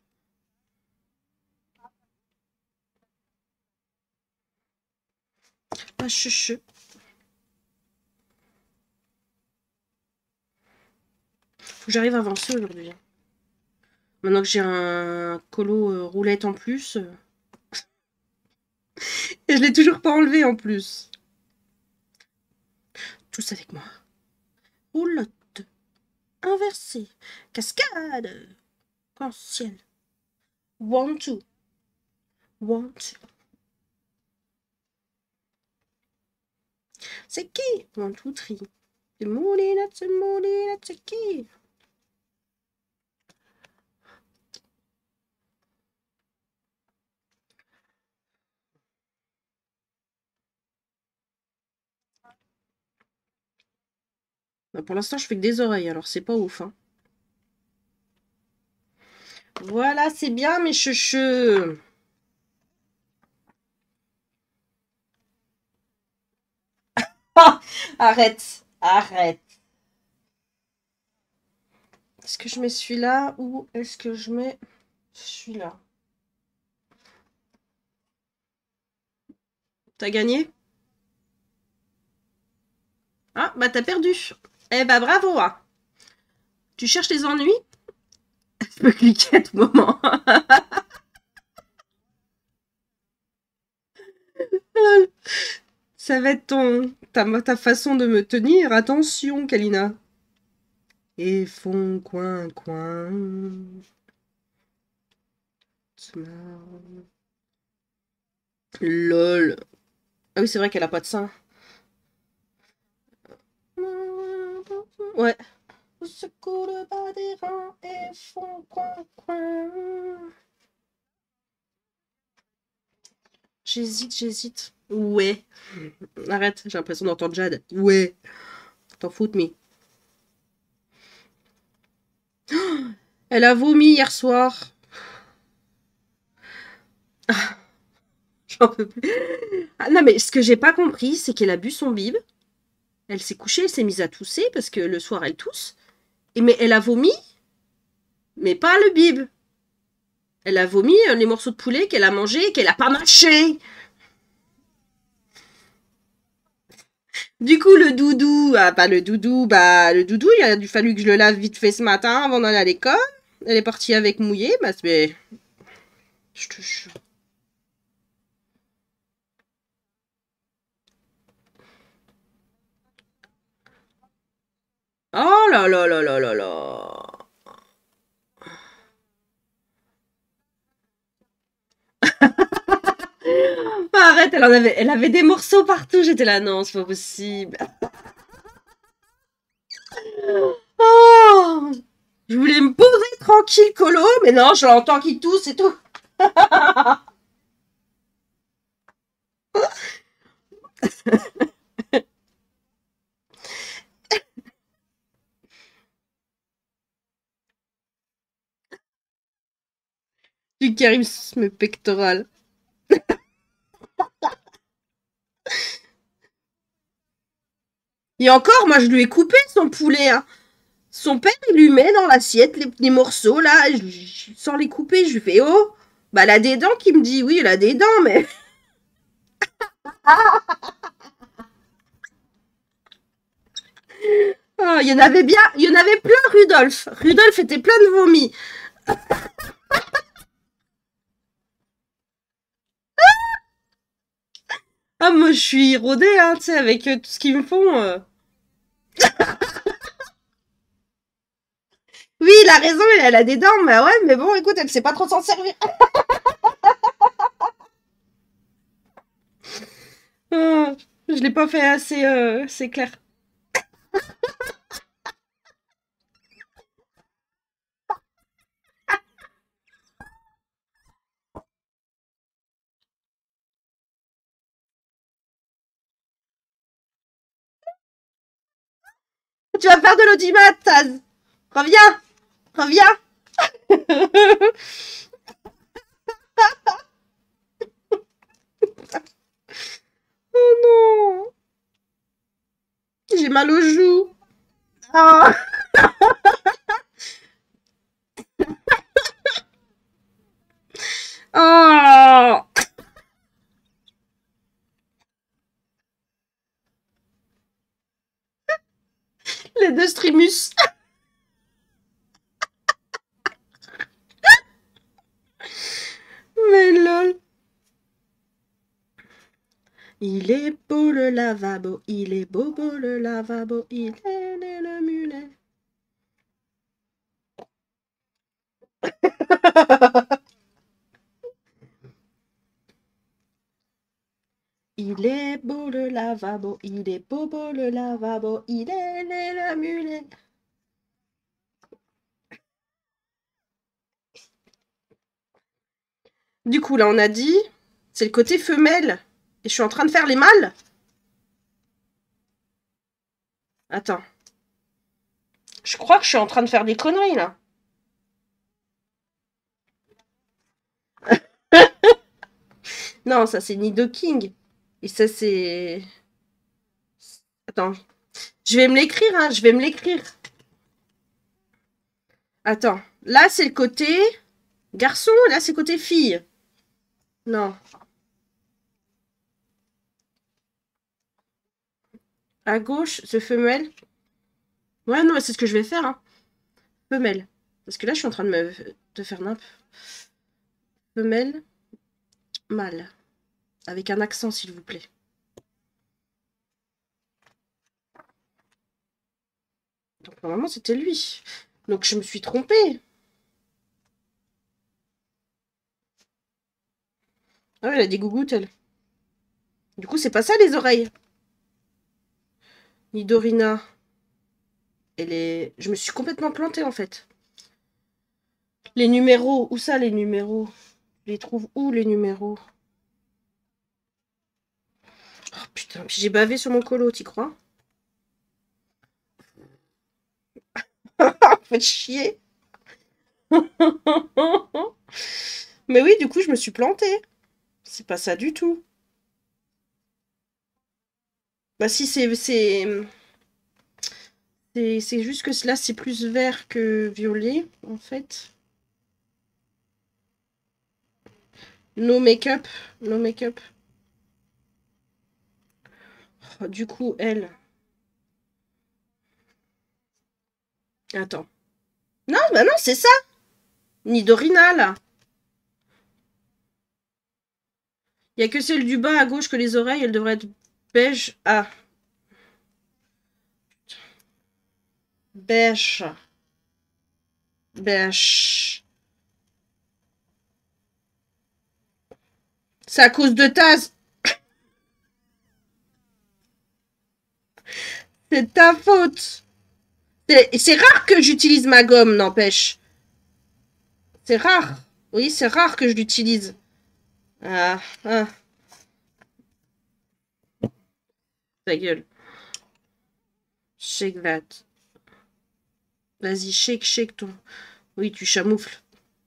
A: Ah, chut. Faut que j'arrive à avancer aujourd'hui. Maintenant que j'ai un colo roulette en plus. Et je l'ai toujours pas enlevé en plus. Tous avec moi. Roulotte. Inversée. Cascade. Arc-en-ciel. One, two. One, two. C'est qui? One, two, three. C'est moulinette, c'est qui? Bah, pour l'instant, je fais que des oreilles, alors c'est pas ouf. Hein. Voilà, c'est bien, mes cheveux. Arrête, arrête. Est-ce que je mets celui-là ou est-ce que je mets celui-là? T'as gagné? Ah, bah t'as perdu. Eh bah bravo, hein. Tu cherches les ennuis? Tu peux cliquer à tout moment. Ça va être ta façon de me tenir. Attention, Kalina. Et fond, coin, coin. Lol. Ah oui, c'est vrai qu'elle a pas de sein. Ouais. Secoue le bas des reins et fond, coin, coin. J'hésite. Ouais. Arrête, j'ai l'impression d'entendre Jade. Ouais. T'en fous de me. Elle a vomi hier soir. J'en peux plus. Ah, non, mais ce que j'ai pas compris, c'est qu'elle a bu son bib. Elle s'est couchée, elle s'est mise à tousser parce que le soir elle tousse. Mais elle a vomi, mais pas le bib. Elle a vomi les morceaux de poulet qu'elle a mangés et qu'elle a pas mâché. Du coup, le doudou, le doudou, il a dû fallu que je le lave vite fait ce matin avant d'aller à l'école. Elle est partie avec mouillé, bah c'est... Je te jure. Oh là là là là là là. Arrête, elle avait des morceaux partout. J'étais là, non, c'est pas possible. Oh, je voulais me poser tranquille, colo, mais non, je l'entends qui tousse et tout. Du charisme pectoral. Et encore, moi, je lui ai coupé son poulet. Hein. Son père, il lui met dans l'assiette les morceaux, là, sans les couper. Je lui fais, oh, bah, elle a des dents, qui me dit, oui, elle a des dents, mais... Ah, il y en avait bien, il y en avait plein, Rudolf. Rudolf était plein de vomi. Ah, moi, je suis rodée, hein, tu sais, avec tout ce qu'ils me font. Oui, il a raison, elle a des dents, mais ouais, mais bon, écoute, elle sait pas trop s'en servir. Ah, je l'ai pas fait assez, c'est clair. Tu vas faire de l'audimat, Taz. Reviens, reviens. Oh non, j'ai mal aux joues. Ah. Oh, les deux streamus. Mais lol. Il est beau le lavabo, il est beau le lavabo, il est le mulet. Il est beau le lavabo, il est beau le lavabo, il est le mulet. Du coup, là, on a dit, c'est le côté femelle. Et je suis en train de faire les mâles. Attends. Je crois que je suis en train de faire des conneries, là. Non, ça, c'est Nido King. Et ça, c'est... Attends. Je vais me l'écrire, hein. Je vais me l'écrire. Attends. Là, c'est le côté garçon. Là, c'est le côté fille. Non. À gauche, c'est femelle. Ouais, non, c'est ce que je vais faire, hein. Femelle. Parce que là, je suis en train de faire nimp. Femelle. Mâle. Avec un accent, s'il vous plaît. Donc, normalement, c'était lui. Donc, je me suis trompée. Ah ouais, elle a des gougouttes, elle. Du coup, c'est pas ça, les oreilles. Nidorina. Elle est... Je me suis complètement plantée, en fait. Les numéros. Où ça, les numéros? Je les trouve où, les numéros? Oh, putain, j'ai bavé sur mon colo, t'y crois? Faites chier. Mais oui, du coup, je me suis plantée. C'est pas ça du tout. Bah si, c'est juste que là, c'est plus vert que violet, en fait. No make-up. No make-up. Oh, du coup, elle... Attends. Non, bah non, c'est ça. Nidorina, là. Il n'y a que celle du bas à gauche que les oreilles, elles devraient être beige. Ah. Beige. Beige. C'est à cause de Taz. C'est ta faute. C'est rare que j'utilise ma gomme, n'empêche. C'est rare. Oui, c'est rare que je l'utilise. Ah, ah. Ta gueule. Shake that. Vas-y, shake, shake ton... Oui, tu chamoufles.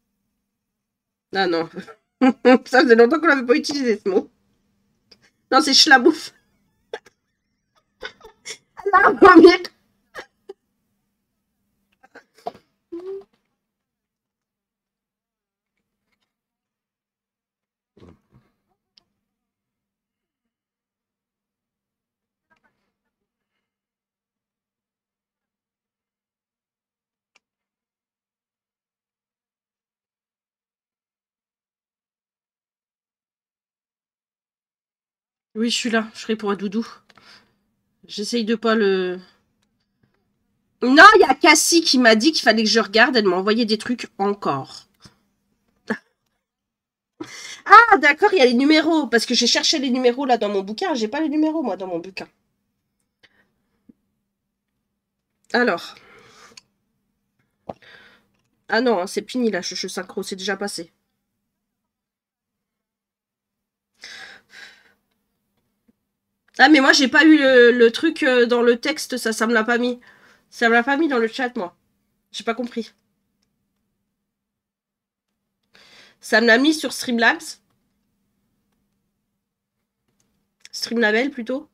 A: Ah non. Ça faisait longtemps qu'on n'avait pas utilisé ce mot. Non, c'est schlamouf. Ah, première. Oui, je suis là. Je réponds à Doudou. J'essaye de pas le... Non, il y a Cassie qui m'a dit qu'il fallait que je regarde. Elle m'a envoyé des trucs encore. Ah, d'accord, il y a les numéros. Parce que j'ai cherché les numéros là dans mon bouquin. J'ai pas les numéros, moi, dans mon bouquin. Alors. Ah non, hein, c'est fini là, je synchro, c'est déjà passé. Ah, mais moi, j'ai pas eu le truc dans le texte, ça me l'a pas mis. Ça me l'a pas mis dans le chat, moi. J'ai pas compris. Ça me l'a mis sur Streamlabs. Streamlabel, plutôt.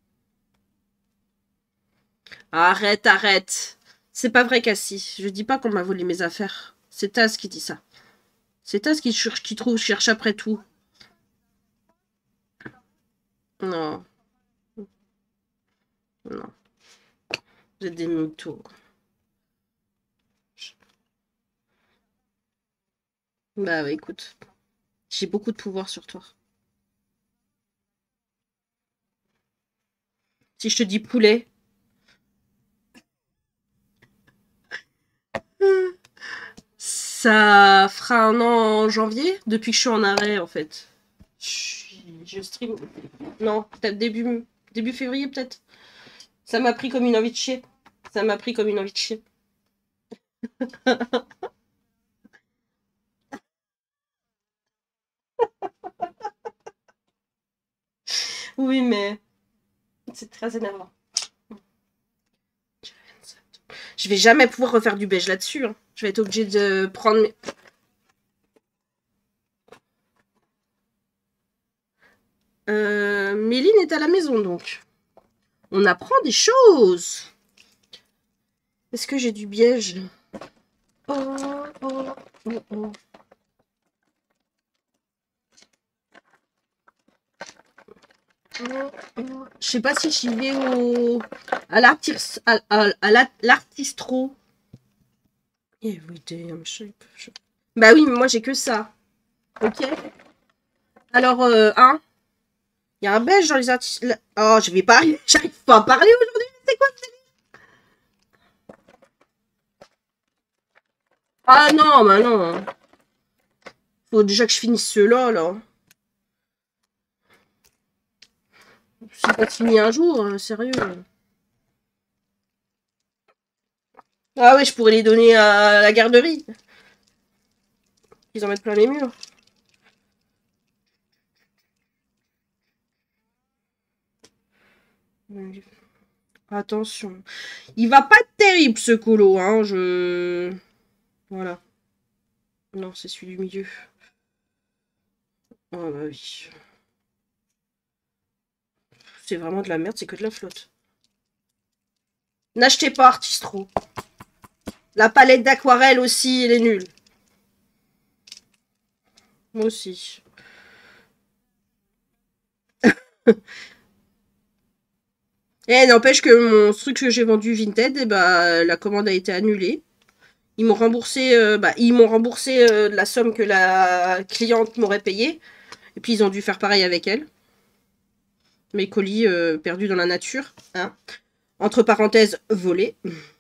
A: Arrête, arrête. C'est pas vrai, Cassie. Je dis pas qu'on m'a volé mes affaires. C'est Taz qui dit ça. C'est Taz qui trouve, cherche après tout. Non. Non. Vous êtes des mythos. Bah, écoute. J'ai beaucoup de pouvoir sur toi. Si je te dis poulet. Ça fera un an en janvier, depuis que je suis en arrêt, en fait. Je stream. Non, peut-être début février, peut-être. Ça m'a pris comme une envie de chier. Ça m'a pris comme une envie de chier. Oui, mais c'est très énervant. Je vais jamais pouvoir refaire du beige là-dessus. Hein. Je vais être obligée de prendre mes... Méline est à la maison, donc. On apprend des choses. Est-ce que j'ai du biège? Oh, oh, oh, oh. Je sais pas si j'y vais à l'artistro. Everyday shape. Bah oui, mais moi j'ai que ça. Ok. Alors, hein, il y a un beige dans les artistes. Oh, je vais pas. J'arrive pas à parler aujourd'hui. C'est quoi ça? Ah non, bah non. Faut déjà que je finisse ceux-là, là. C'est pas fini un jour, sérieux. Ah ouais, je pourrais les donner à la garderie. Ils en mettent plein les murs. Attention. Il va pas être terrible, ce colo, hein. Voilà. Non, c'est celui du milieu. Oh bah oui. C'est vraiment de la merde, c'est que de la flotte. N'achetez pas Artistro. La palette d'aquarelle aussi, elle est nulle. Moi aussi. Et n'empêche que mon truc que j'ai vendu Vinted, eh bah, la commande a été annulée. Ils m'ont remboursé, la somme que la cliente m'aurait payée. Et puis ils ont dû faire pareil avec elle. Mes colis perdus dans la nature. Hein. Entre parenthèses, volés.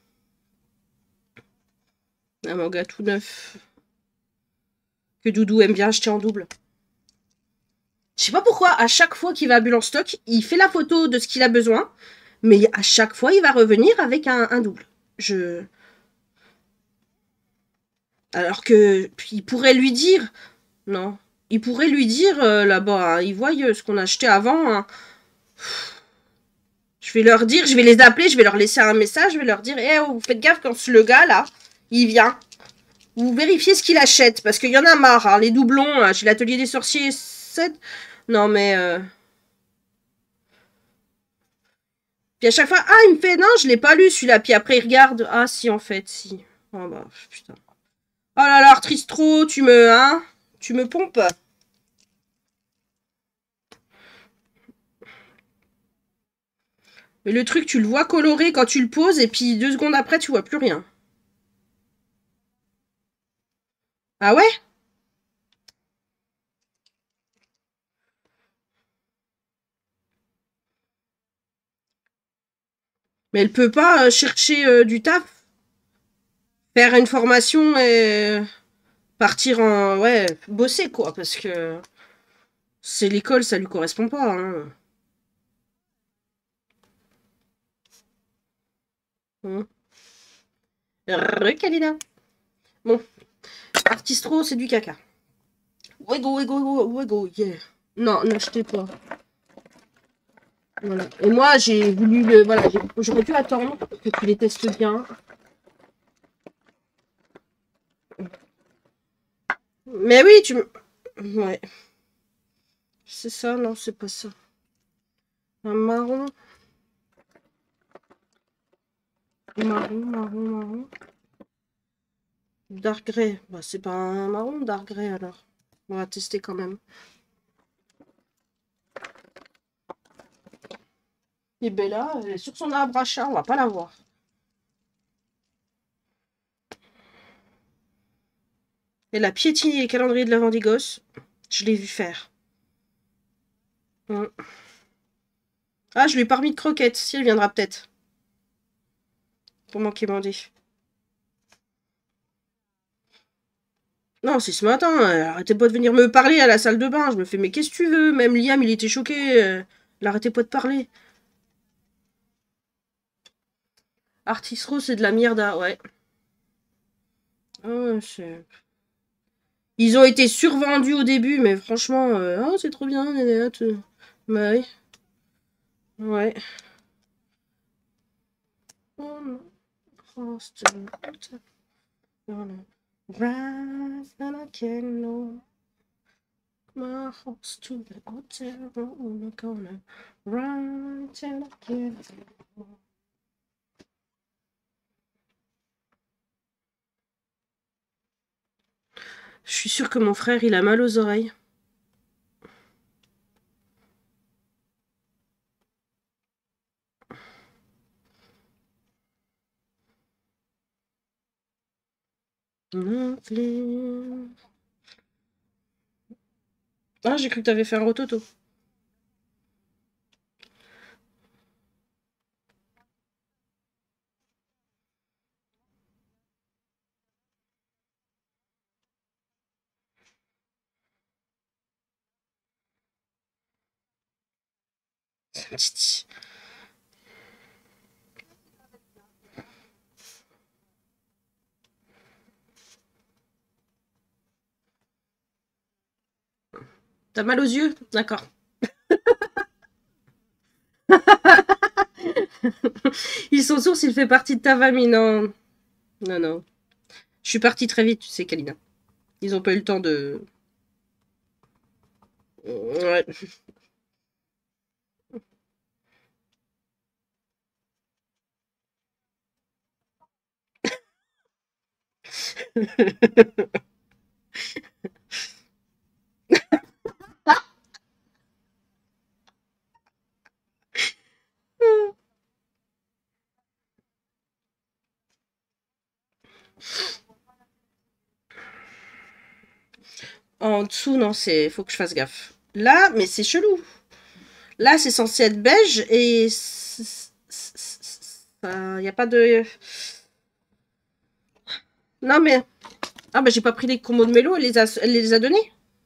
A: Un manga tout neuf. Que Doudou aime bien acheter en double. Je sais pas pourquoi, à chaque fois qu'il va à Bulle en stock, il fait la photo de ce qu'il a besoin. Mais à chaque fois, il va revenir avec un double. Alors que il pourrait lui dire, non, il pourrait lui dire là-bas, hein, ils voient ce qu'on a acheté avant. Hein. Je vais leur dire, je vais les appeler, je vais leur laisser un message, je vais leur dire, vous faites gaffe quand le gars là, il vient. Vous vérifiez ce qu'il achète, parce qu'il y en a marre, hein, les doublons, là, chez l'atelier des sorciers, 7. Non mais... Puis à chaque fois, ah, il me fait, non, je l'ai pas lu celui-là. Puis après, il regarde, ah si, en fait, si. Oh bah, putain. Oh là là, Tristro, tu me pompes. Mais le truc, tu le vois coloré quand tu le poses, et puis 2 secondes après, tu vois plus rien. Ah ouais? Mais elle peut pas chercher du taf, faire une formation et partir en... Ouais, bosser, quoi, parce que c'est l'école, ça lui correspond pas. Hein. Recalina. Bon, Artistro, c'est du caca. Wego, wego, wego, yeah. Non, n'achetez pas. Voilà. Et moi, j'ai voulu le... Voilà, j'aurais dû attendre que tu les testes bien. Mais oui, tu me... Ouais. C'est ça, non, c'est pas ça. Un marron. Marron, marron, marron. Dark grey. Bah, c'est pas un marron, dark grey, alors. On va tester quand même. Et Bella, elle est sur son arbre à chat, on va pas la voir. Elle a piétiné les calendriers de la Vendigos. Je l'ai vu faire. Ah, je lui ai pas remis de croquettes. Si, elle viendra peut-être. Pour m'en quémander. Non, c'est ce matin. Arrêtez pas de venir me parler à la salle de bain. Je me fais, mais qu'est-ce que tu veux? Même Liam, il était choqué. Il arrêtait pas de parler. Artisro, c'est de la merde, ouais. Oh, ils ont été survendus au début, mais franchement, oh, c'est trop bien. Bah oui. Ouais. My horse to the hotel on the corner, right and again. Je suis sûre que mon frère, il a mal aux oreilles. Ah, j'ai cru que t'avais fait un rototo. Titi. T'as mal aux yeux? D'accord. Ils sont sourds s'il fait partie de ta famille, non. Non, non. Je suis partie très vite, tu sais, Kalina. Ils ont pas eu le temps de... Ouais. En dessous, non, c'est... Faut que je fasse gaffe. Là, mais c'est chelou. Là, c'est censé être beige et... Il n'y a pas de... Non, mais... Ah, bah j'ai pas pris les combos de mélo, elle les a donnés.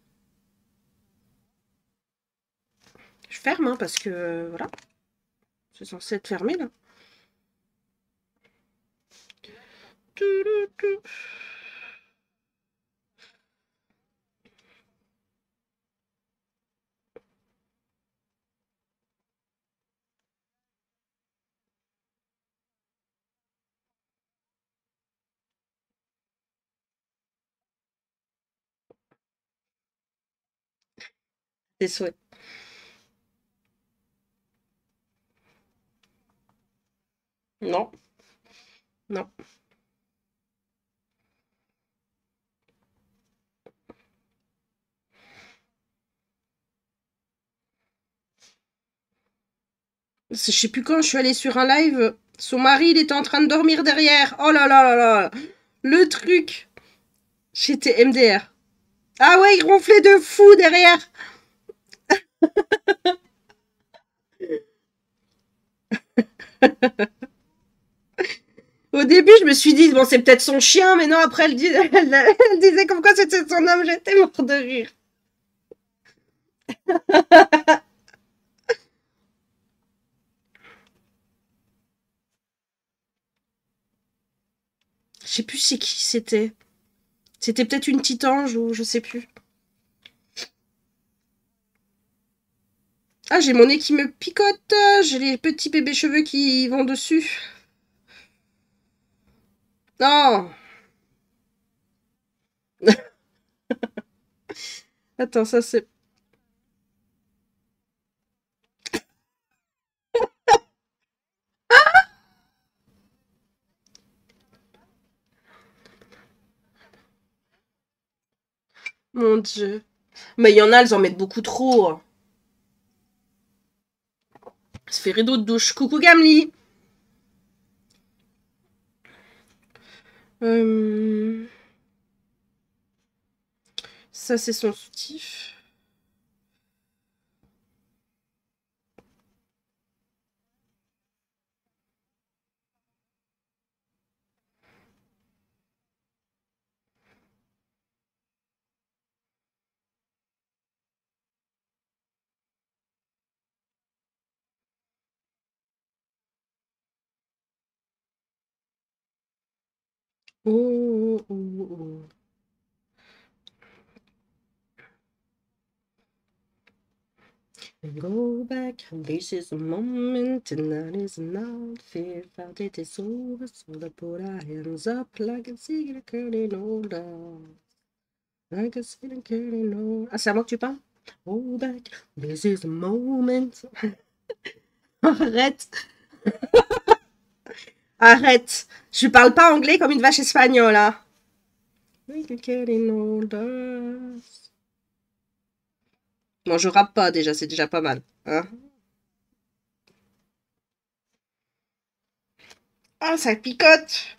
A: Je ferme, hein, parce que... voilà. C'est censé être fermé, là. Tes souhaits. Non, non. Je sais plus quand je suis allée sur un live. Son mari, il était en train de dormir derrière. Oh là là là là. Le truc. J'étais MDR. Ah ouais, il ronflait de fou derrière. Au début, je me suis dit, bon, c'est peut-être son chien, mais non, après, elle disait comme quoi c'était son homme. J'étais mort de rire. Je sais plus c'est qui c'était. C'était peut-être une petite ange ou je sais plus. Ah, j'ai mon nez qui me picote. J'ai les petits bébés cheveux qui vont dessus. Non. Attends, ça c'est... Mon Dieu. Mais il y en a, elles en mettent beaucoup trop. Ça fait rideau de douche. Coucou Gamli. Euh, Ça, c'est son soutif. Oh, oh, oh. Go back, this is the moment, and that is not fear. Felt it is over, so I put our hands up like a secret curtain holder. Ah, c'est à moi que tu parles? Oh, back, this is the moment. Arrête, arrête. Je parle pas anglais comme une vache espagnole, là. Bon, je rappe pas déjà, c'est déjà pas mal. Hein. Ah, ça picote.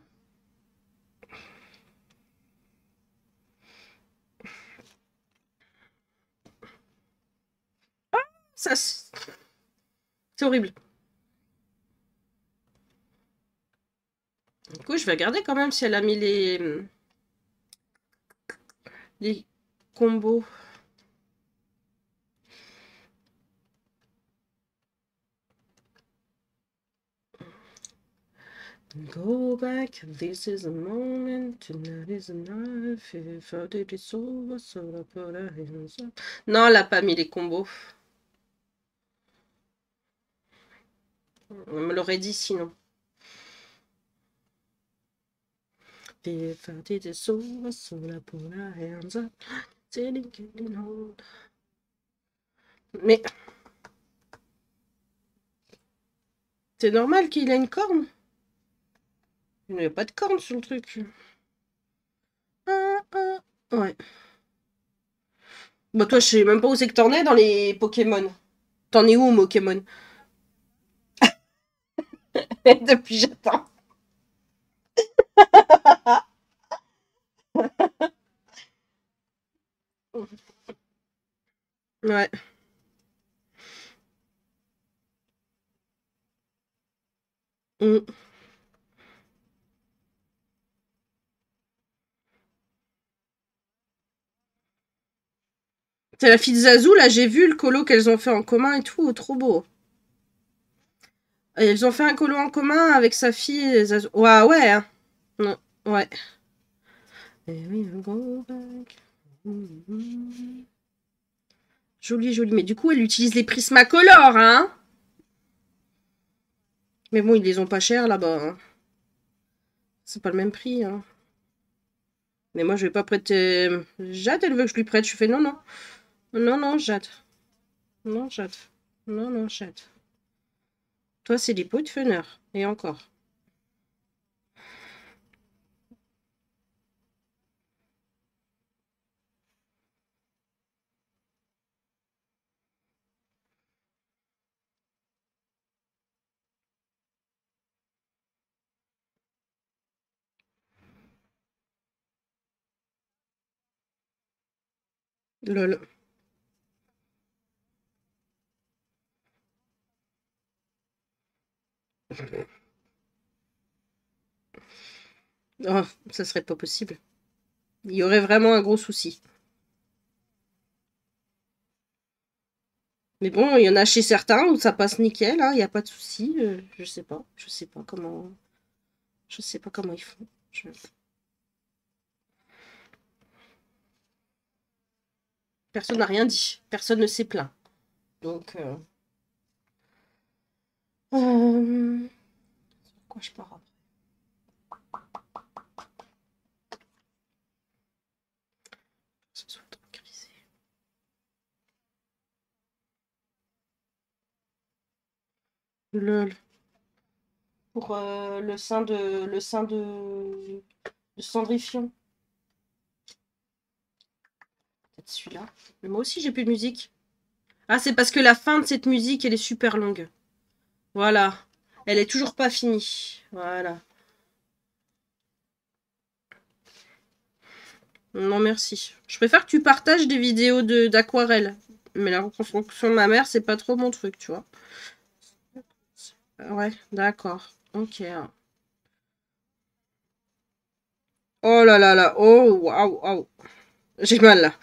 A: Ça, c'est horrible. Du coup, je vais regarder quand même si elle a mis les combos. Go back, this is a moment, tonight is a night, if I did it over, so I put our hands up. Non, elle a pas mis les combos. On me l'aurait dit sinon. If I did it over, so I put our hands up, getting old. Mais c'est normal qu'il ait une corne. Il n'y a pas de corne sur le truc. Ah, ah. Ouais. Bah toi, je sais même pas où c'est que t'en es dans les Pokémon. T'en es où, Pokémon? Depuis j'attends. Ouais. Mm. C'est la fille de Zazou, là, j'ai vu le colo qu'elles ont fait en commun et tout, trop beau. Et elles ont fait un colo en commun avec sa fille et Zazou. Ouais, ouais, hein. Non, ouais. Joli, joli. Mais du coup, elle utilise les Prismacolor, hein. Mais bon, ils les ont pas chers là-bas. Hein. C'est pas le même prix, hein. Mais moi, je vais pas prêter. Jade, elle veut que je lui prête. Je fais non, non. Non, non, Jade. Non, Jade. Non, non, Jade. Toi, c'est des pots de feneur. Et encore. Lol. Oh, ça serait pas possible. Il y aurait vraiment un gros souci. Mais bon, il y en a chez certains où ça passe nickel, hein, il n'y a pas de souci. Je sais pas. Je sais pas comment. Je sais pas comment ils font. Personne n'a rien dit. Personne ne s'est plaint. Donc. Sur quoi je pars après? Ce soit trop grisé. Lol. Pour le sein de Cendrillon. Peut-être celui-là. Mais moi aussi, j'ai plus de musique. Ah, c'est parce que la fin de cette musique, elle est super longue. Voilà. Elle est toujours pas finie. Voilà. Non, merci. Je préfère que tu partages des vidéos d'aquarelle. Mais la reconstruction de ma mère, c'est pas trop mon truc, tu vois. Ouais, d'accord. Ok. Oh là là là. Oh, waouh, waouh. J'ai mal là.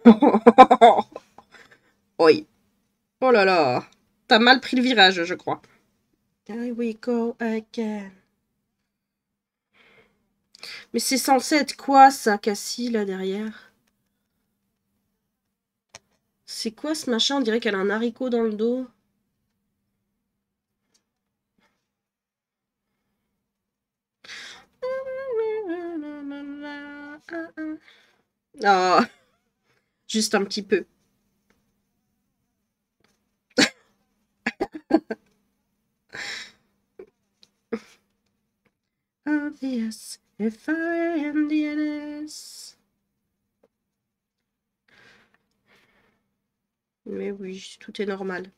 A: Oui. Oh là là. T'as mal pris le virage, je crois. Here we go again. Mais c'est censé être quoi, ça, Cassie, là, derrière? C'est quoi, ce machin? On dirait qu'elle a un haricot dans le dos. Oh, juste un petit peu. Obvious, if I am DNS. Mais oui, tout est normal.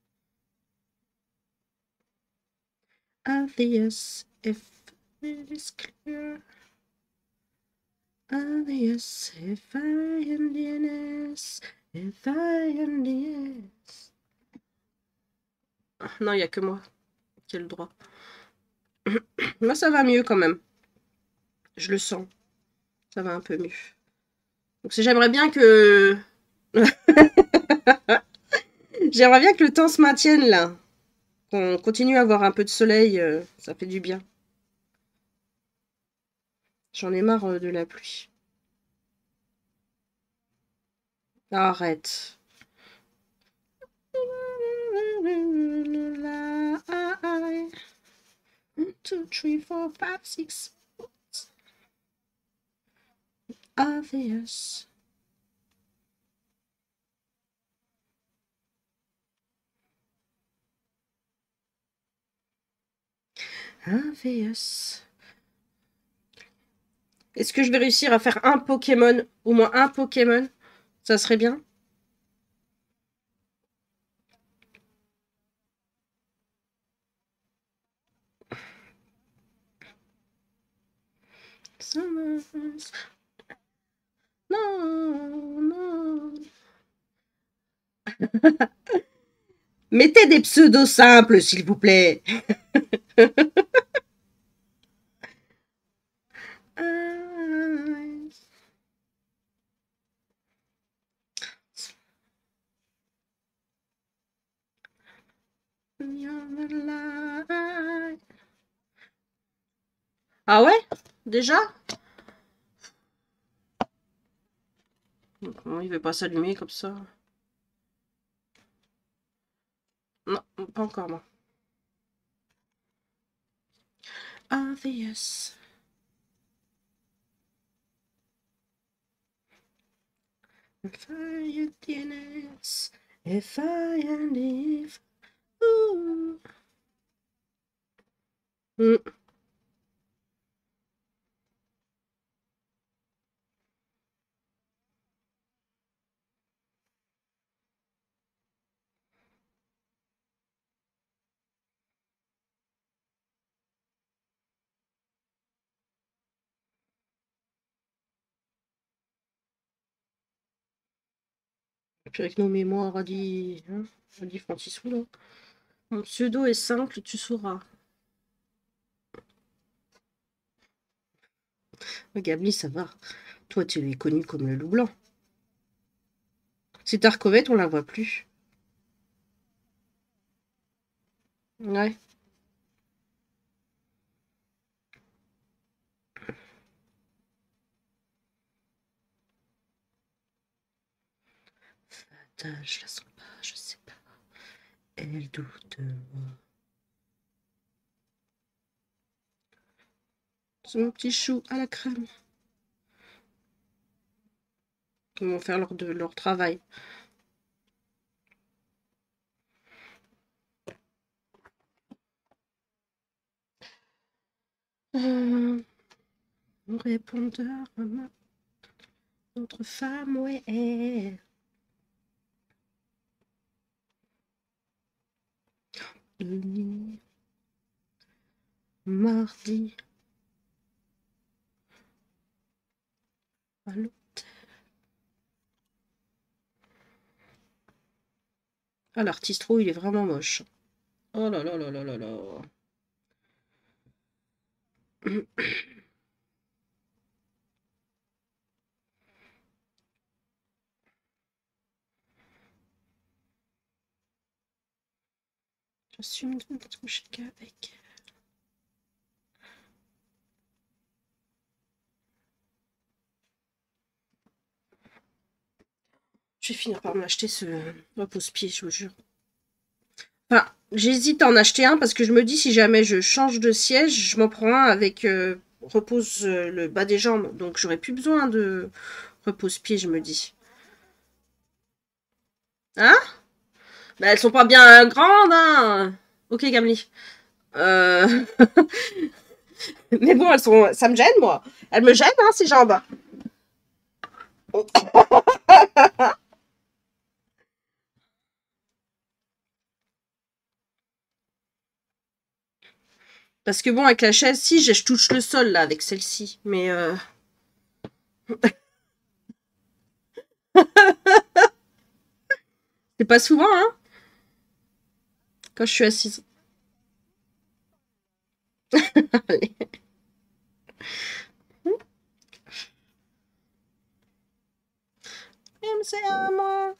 A: Obvious, if it is clear. Obvious, if I am DNS. If I am DNS. Non, il n'y a que moi qui ai le droit. Moi, ça va mieux quand même. Je le sens. Ça va un peu mieux. Donc, j'aimerais bien que... J'aimerais bien que le temps se maintienne, là. Qu'on continue à avoir un peu de soleil. Ça fait du bien. J'en ai marre de la pluie. Arrête. 1, 2, 3, 4, 5, 6. Obvious. Obvious. Est-ce que je vais réussir à faire un Pokémon, au moins un Pokémon? Ça serait bien. Non, non. Mettez des pseudos simples, s'il vous plaît. Ah ouais? Déjà? Comment il veut pas s'allumer comme ça? Non, pas encore, moi. Obvious. If I had DNS, if I and if. Ooh. Et puis avec nos mémoires, a dit Francis Roulin. Mon pseudo est simple, tu sauras. Gabli, ça va. Toi, tu es connu comme le loup blanc. C'est Tarkovette, on la voit plus. Ouais. Fatal, je la sens pas, je sais pas. Elle doute de moi. C'est mon petit chou à la crème. Ils vont faire leur travail. Mon répondeur, maman. Notre femme, ouais. Denis. Mardi. À l'hôtel. Ah, l'artiste il est vraiment moche. Oh là là là là là là. J'assume de ne toucher qu'avec. Je vais finir par m'acheter ce repose-pied, je vous jure. Enfin, j'hésite à en acheter un parce que je me dis si jamais je change de siège, je m'en prends un avec repose le bas des jambes. Donc j'aurais plus besoin de Repose-pied, je me dis. Hein? Bah, elles sont pas bien grandes, hein. Ok, Gamli. Mais bon, elles sont... Ça me gêne, moi. Elles me gênent, hein, ces jambes. Parce que bon, avec la chaise, si, je touche le sol, là, avec celle-ci. Mais... C'est pas souvent, hein, quand je suis assise. Allez. C'est à moi.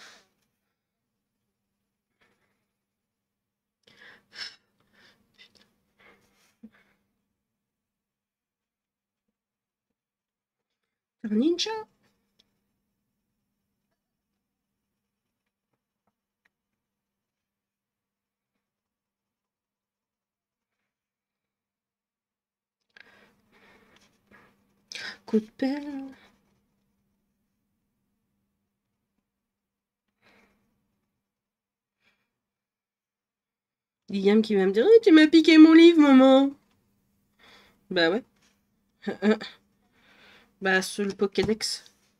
A: Un ninja. Coup de pelle. Guillaume qui va me dire, tu m'as piqué mon livre, maman. Bah ouais. Bah, sur le Pokédex.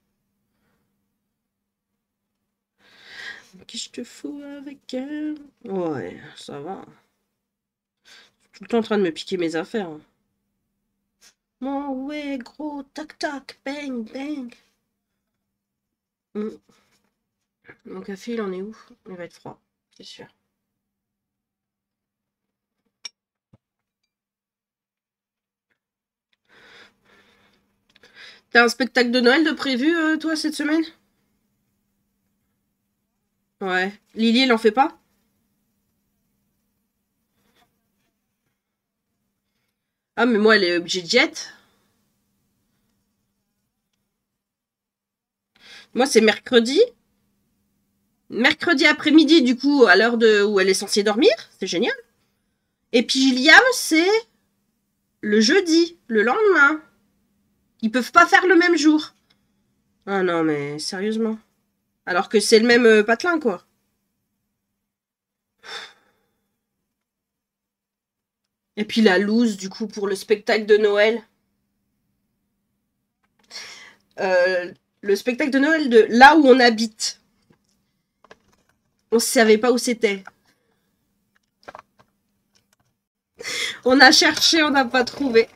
A: Qu'est-ce que je te fous avec elle? Ouais, ça va. Tout le temps en train de me piquer mes affaires. Mon ouais, gros, tac tac, bang, bang. Mon café, il en est où? Il va être froid, c'est sûr. T'as un spectacle de Noël de prévu, toi, cette semaine? Ouais. Lily, elle en fait pas? Ah, mais moi, elle est obligée de jet. Moi, c'est mercredi. Mercredi après-midi, du coup, à l'heure où elle est censée dormir. C'est génial. Et puis, Liam, c'est le jeudi, le lendemain. Ils peuvent pas faire le même jour. Ah non, mais sérieusement. Alors que c'est le même patelin, quoi. Et puis la loose, du coup, pour le spectacle de Noël. Le spectacle de Noël de là où on habite. On savait pas où c'était. On a cherché, on n'a pas trouvé.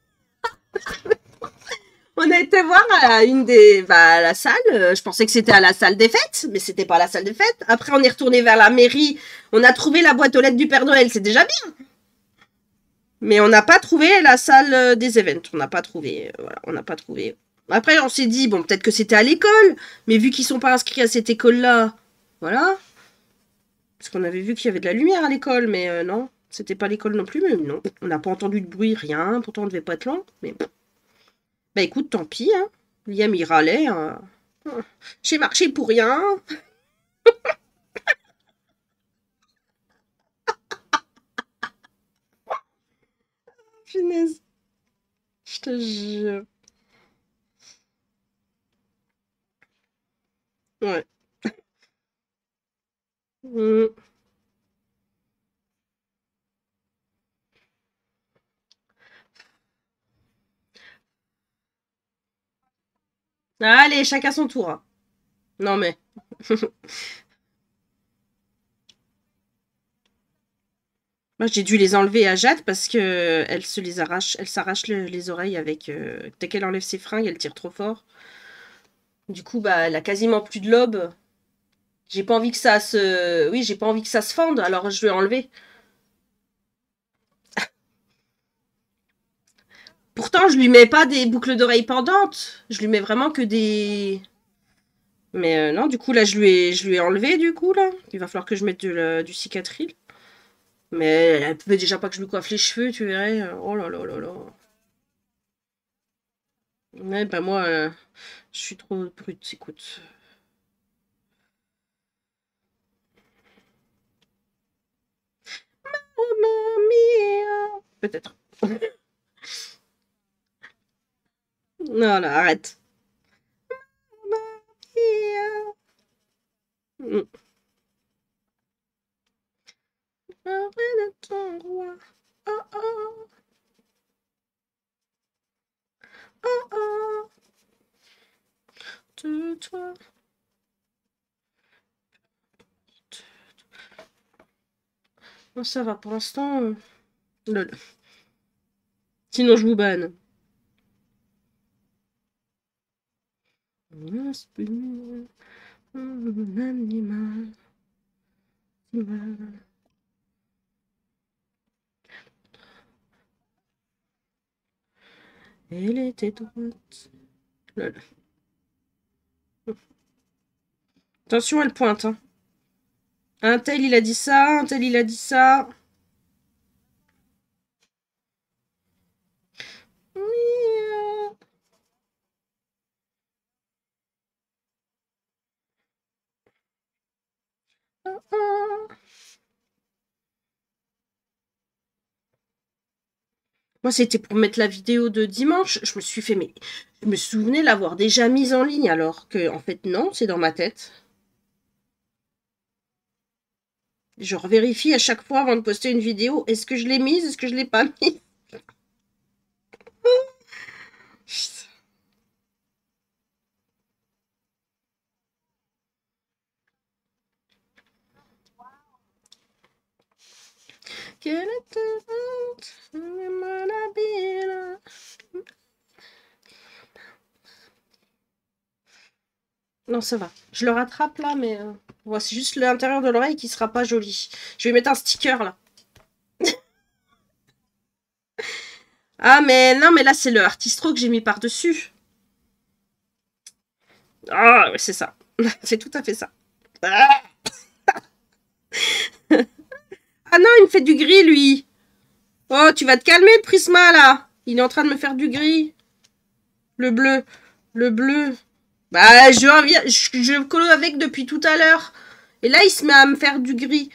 A: On a été voir à une des, à la salle. Je pensais que c'était à la salle des fêtes, mais c'était pas à la salle des fêtes. Après, on est retourné vers la mairie. On a trouvé la boîte aux lettres du Père Noël. C'est déjà bien. Mais on n'a pas trouvé la salle des events. On n'a pas trouvé. Voilà, on n'a pas trouvé. Après, on s'est dit, bon, peut-être que c'était à l'école. Mais vu qu'ils sont pas inscrits à cette école-là, voilà. Parce qu'on avait vu qu'il y avait de la lumière à l'école, mais non. C'était pas l'école non plus, mais non. On n'a pas entendu de bruit, rien. Pourtant, on devait pas être loin. Mais bah écoute, tant pis, hein. Liam, il râlait. Hein. J'ai marché pour rien. Punaise. Je te jure. Ouais. Mm. Allez, chacun son tour. Hein. Non mais. Moi, j'ai dû les enlever à Jade parce que elle se les arrache, elle s'arrache les oreilles avec. Dès qu'elle enlève ses fringues, elle tire trop fort. Du coup, bah, elle a quasiment plus de lobe. J'ai pas envie que ça se. Oui, j'ai pas envie que ça se fende, alors je vais enlever. Pourtant, je lui mets pas des boucles d'oreilles pendantes. Je lui mets vraiment que des. Mais non, du coup, là, je lui ai enlevé, du coup, là. Il va falloir que je mette du cicatril. Mais elle pouvait déjà pas que je lui coiffe les cheveux, tu verrais. Oh là là là là. Ouais, bah moi, je suis trop brute, écoute. Mamma mia. Peut-être. Non, là, arrête. Mm. Arrête de ton roi. Oh oh. Oh oh. De toi. Bon, ça va pour l'instant. Lol. Sinon, je vous banne. Un animal. Elle était droite. Lol. Attention, elle pointe. Hein. Un tel, il a dit ça. Un tel, il a dit ça. Moi, c'était pour mettre la vidéo de dimanche. Je me suis fait, mais je me souvenais l'avoir déjà mise en ligne, alors que, en fait, non, c'est dans ma tête. Je revérifie à chaque fois avant de poster une vidéo. Est-ce que je l'ai mise? Est-ce que je l'ai pas mise? Quelle est Non, ça va. Je le rattrape là, mais c'est juste l'intérieur de l'oreille qui sera pas joli. Je vais mettre un sticker là. Ah, mais non, mais là, c'est le artistro que j'ai mis par-dessus. Ah, ouais, c'est ça. C'est tout à fait ça. Ah, ah non, il me fait du gris, lui. Oh, tu vas te calmer, le Prisma, là. Il est en train de me faire du gris. Le bleu. Le bleu. Bah, je colle avec depuis tout à l'heure. Et là, il se met à me faire du gris.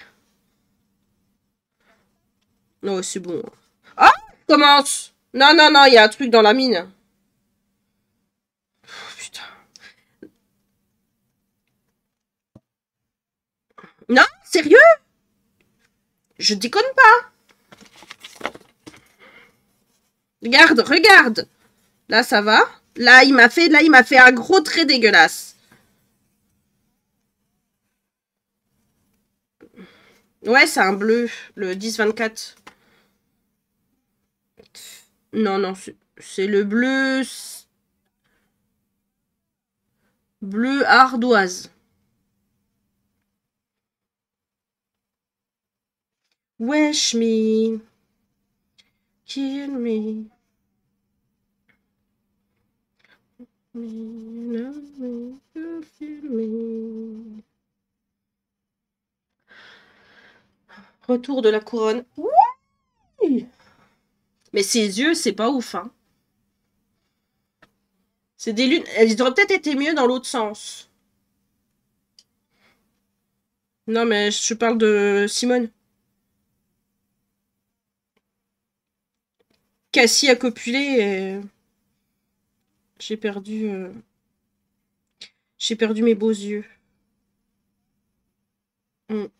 A: Non, c'est bon. Ah, commence. Non, non, non, il y a un truc dans la mine. Oh, putain. Non, sérieux? Je déconne pas. Regarde, regarde. Là, ça va. Là, il m'a fait un gros trait dégueulasse. Ouais, c'est un bleu, le 10-24. Non, non, c'est le bleu. Bleu ardoise. Wesh me. Kill me. Retour de la couronne. Oui. Mais ses yeux, c'est pas ouf, hein. C'est des lunes. Elles auraient peut-être été mieux dans l'autre sens. Non, mais je parle de Simone. Cassie a copulé et j'ai perdu, j'ai perdu mes beaux yeux. Mm.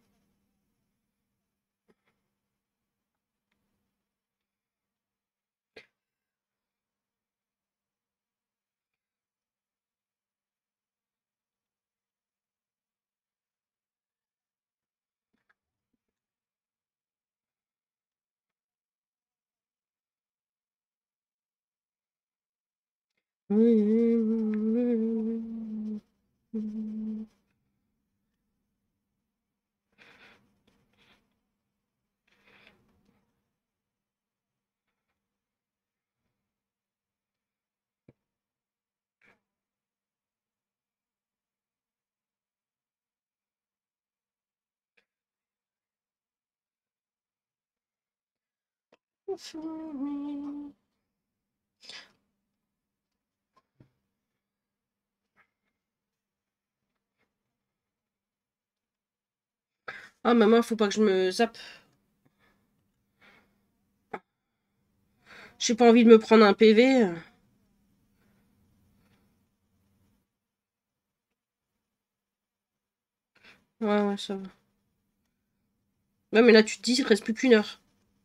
A: Ah, maman, faut pas que je me zappe. J'ai pas envie de me prendre un PV. Ouais, ouais, ça va. Ouais, mais là, tu te dis, il reste plus qu'une heure.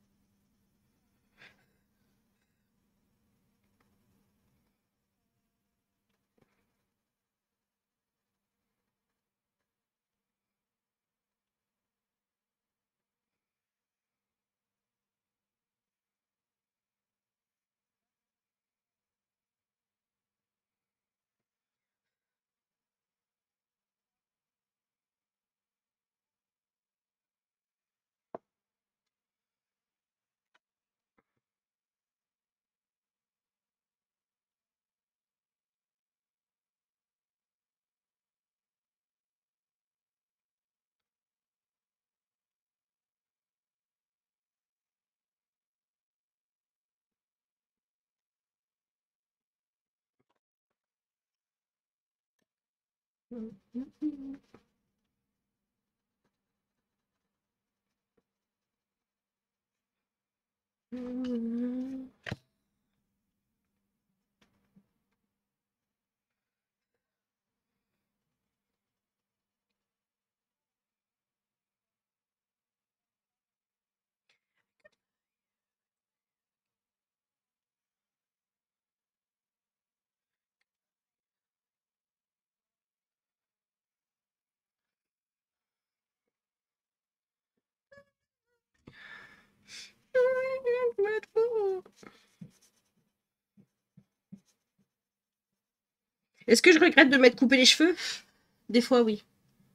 A: Est-ce que je regrette de m'être coupé les cheveux? Des fois, oui.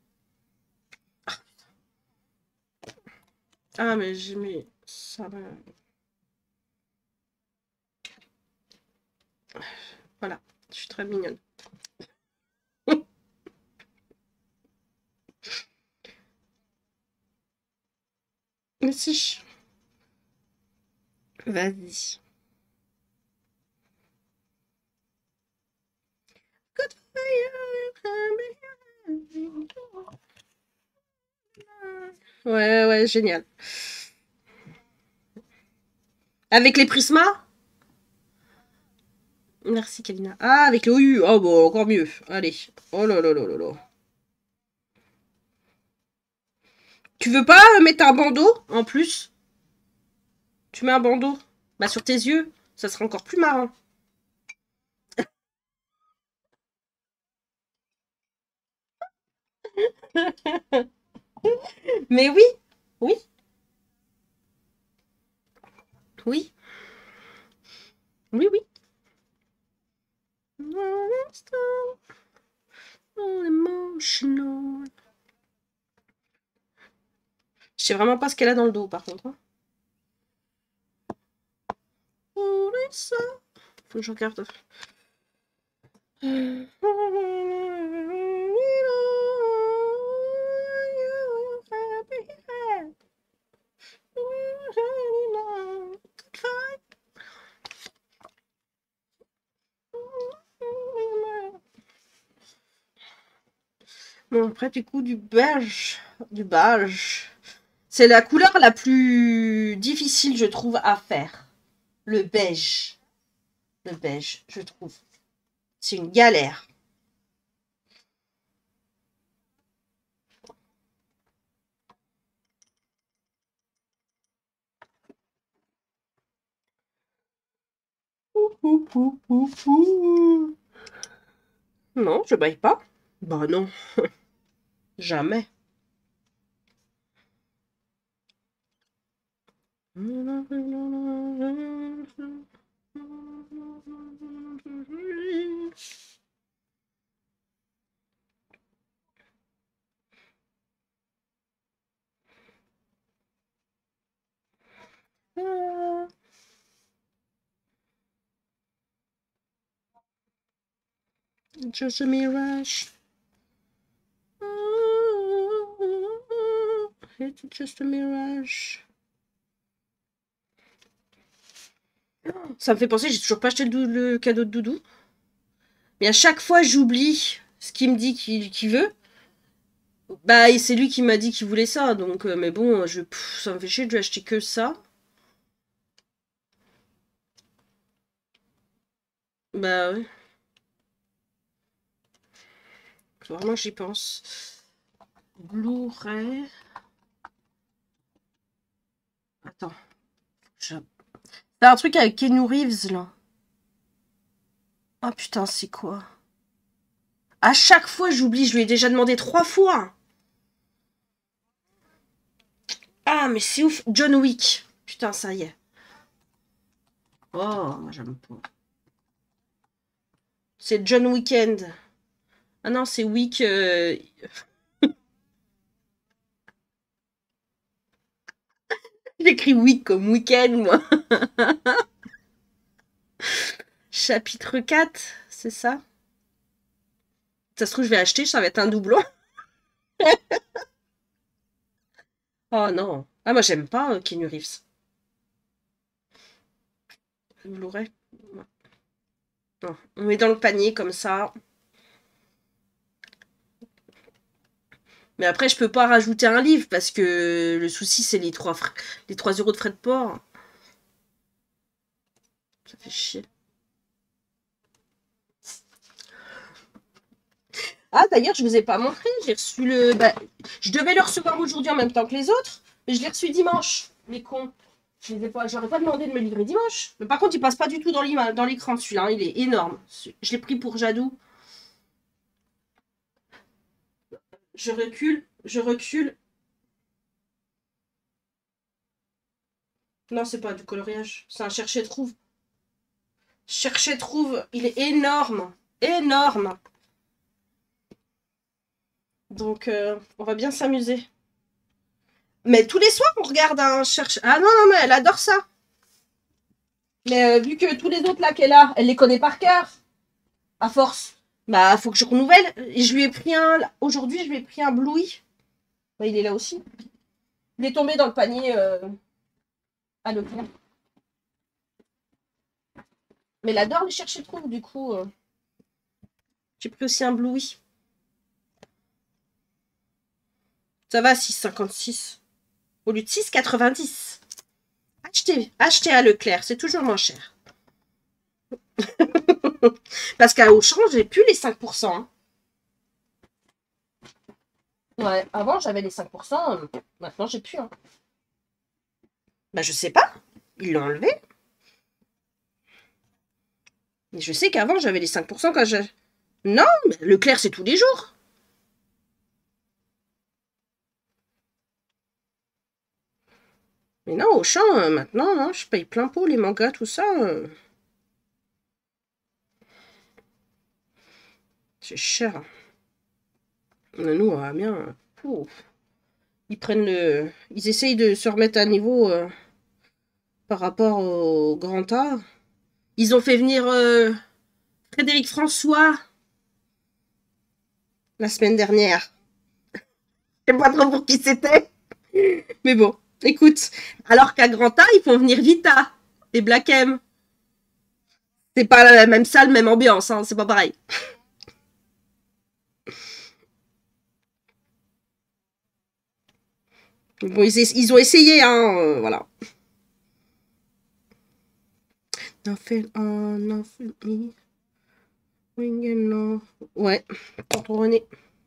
A: Ah, mais j'ai mis... Ça va... Voilà, je suis très mignonne. Mais si. Vas-y. Ouais, ouais, génial. Avec les prismas? Merci, Kalina. Ah, avec le OU. Oh, bon, encore mieux. Allez. Oh là là là là là. Tu veux pas mettre un bandeau en plus? Tu mets un bandeau? Bah, sur tes yeux. Ça sera encore plus marrant. Mais oui. Oui. Oui. Oui, oui. Emotional. Je sais vraiment pas ce qu'elle a dans le dos, par contre. Hein. Faut que je regarde. Bon, après, du coup, du beige. Du beige. C'est la couleur la plus difficile, je trouve, à faire. Le beige. Le beige, je trouve. C'est une galère. Non, je baille pas. Bah non, jamais. Just a mirage. It's just a mirage. Ça me fait penser, j'ai toujours pas acheté le cadeau de Doudou. Mais à chaque fois, j'oublie ce qu'il me dit qu'il veut. Bah, et c'est lui qui m'a dit qu'il voulait ça. Donc, mais bon, ça me fait chier de lui acheter que ça. Bah, ouais. Faut vraiment que j'y pense. Blu-ray. Attends. C'est un truc avec Keanu Reeves, là. Oh putain, c'est quoi? À chaque fois, j'oublie. Je lui ai déjà demandé 3 fois. Ah, mais c'est ouf. John Wick. Putain, ça y est. Oh, moi, j'aime pas. C'est John Weekend. Ah non, c'est Wick... J'écris week comme week-end, moi. Chapitre 4, c'est ça? Ça se trouve, je vais acheter, ça va être un doublon. Oh non. Ah, moi, j'aime pas Keanu Reeves. Blu-ray. Non. On met dans le panier comme ça. Mais après, je peux pas rajouter un livre parce que le souci, c'est les 3 euros de frais de port. Ça fait chier. Ah, d'ailleurs, je vous ai pas montré. J'ai reçu le... Bah, je devais le recevoir aujourd'hui en même temps que les autres. Mais je l'ai reçu dimanche. Les cons. Je les ai pas... J'aurais pas demandé de me livrer dimanche. Mais par contre, il passe pas du tout dans l'écran, celui-là. Hein. Il est énorme. Je l'ai pris pour Jadou. Je recule. Je recule. Non, c'est pas du coloriage. C'est un chercher-trouve. Chercher-trouve. Il est énorme. Énorme. Donc, on va bien s'amuser. Mais tous les soirs, on regarde un cherche. Ah non, non, mais elle adore ça. Mais vu que tous les autres là qu'elle a, elle les connaît par cœur. À force. Bah, faut que je renouvelle. Et je lui ai pris un. Aujourd'hui, je lui ai pris un Bluey. Bah, il est là aussi. Il est tombé dans le panier à Leclerc. Mais elle adore les chercher trouve, du coup. J'ai pris aussi un Bluey. Ça va, 6,56. Au lieu de 6,90. Achetez à Leclerc, c'est toujours moins cher. Parce qu'à Auchan, j'ai plus les 5%. Hein. Ouais, avant j'avais les 5%, maintenant j'ai plus. Hein. Bah je sais pas, ils l'ont enlevé. Mais je sais qu'avant j'avais les 5% quand je... Non, mais Leclerc c'est tous les jours. Mais non, Auchan, maintenant, non, je paye plein pot, les mangas, tout ça. C'est cher. Nous, on va bien. Ils prennent le. Ils essayent de se remettre à niveau par rapport au grand A. Ils ont fait venir Frédéric François la semaine dernière. Je sais pas trop pour qui c'était. Mais bon, écoute. Alors qu'à Grand A, ils font venir Vita et Black M. C'est pas la même salle, même ambiance, hein, c'est pas pareil. Bon, ils ont essayé, hein, voilà. Nothing on, nothing me. Ouais, tonton René.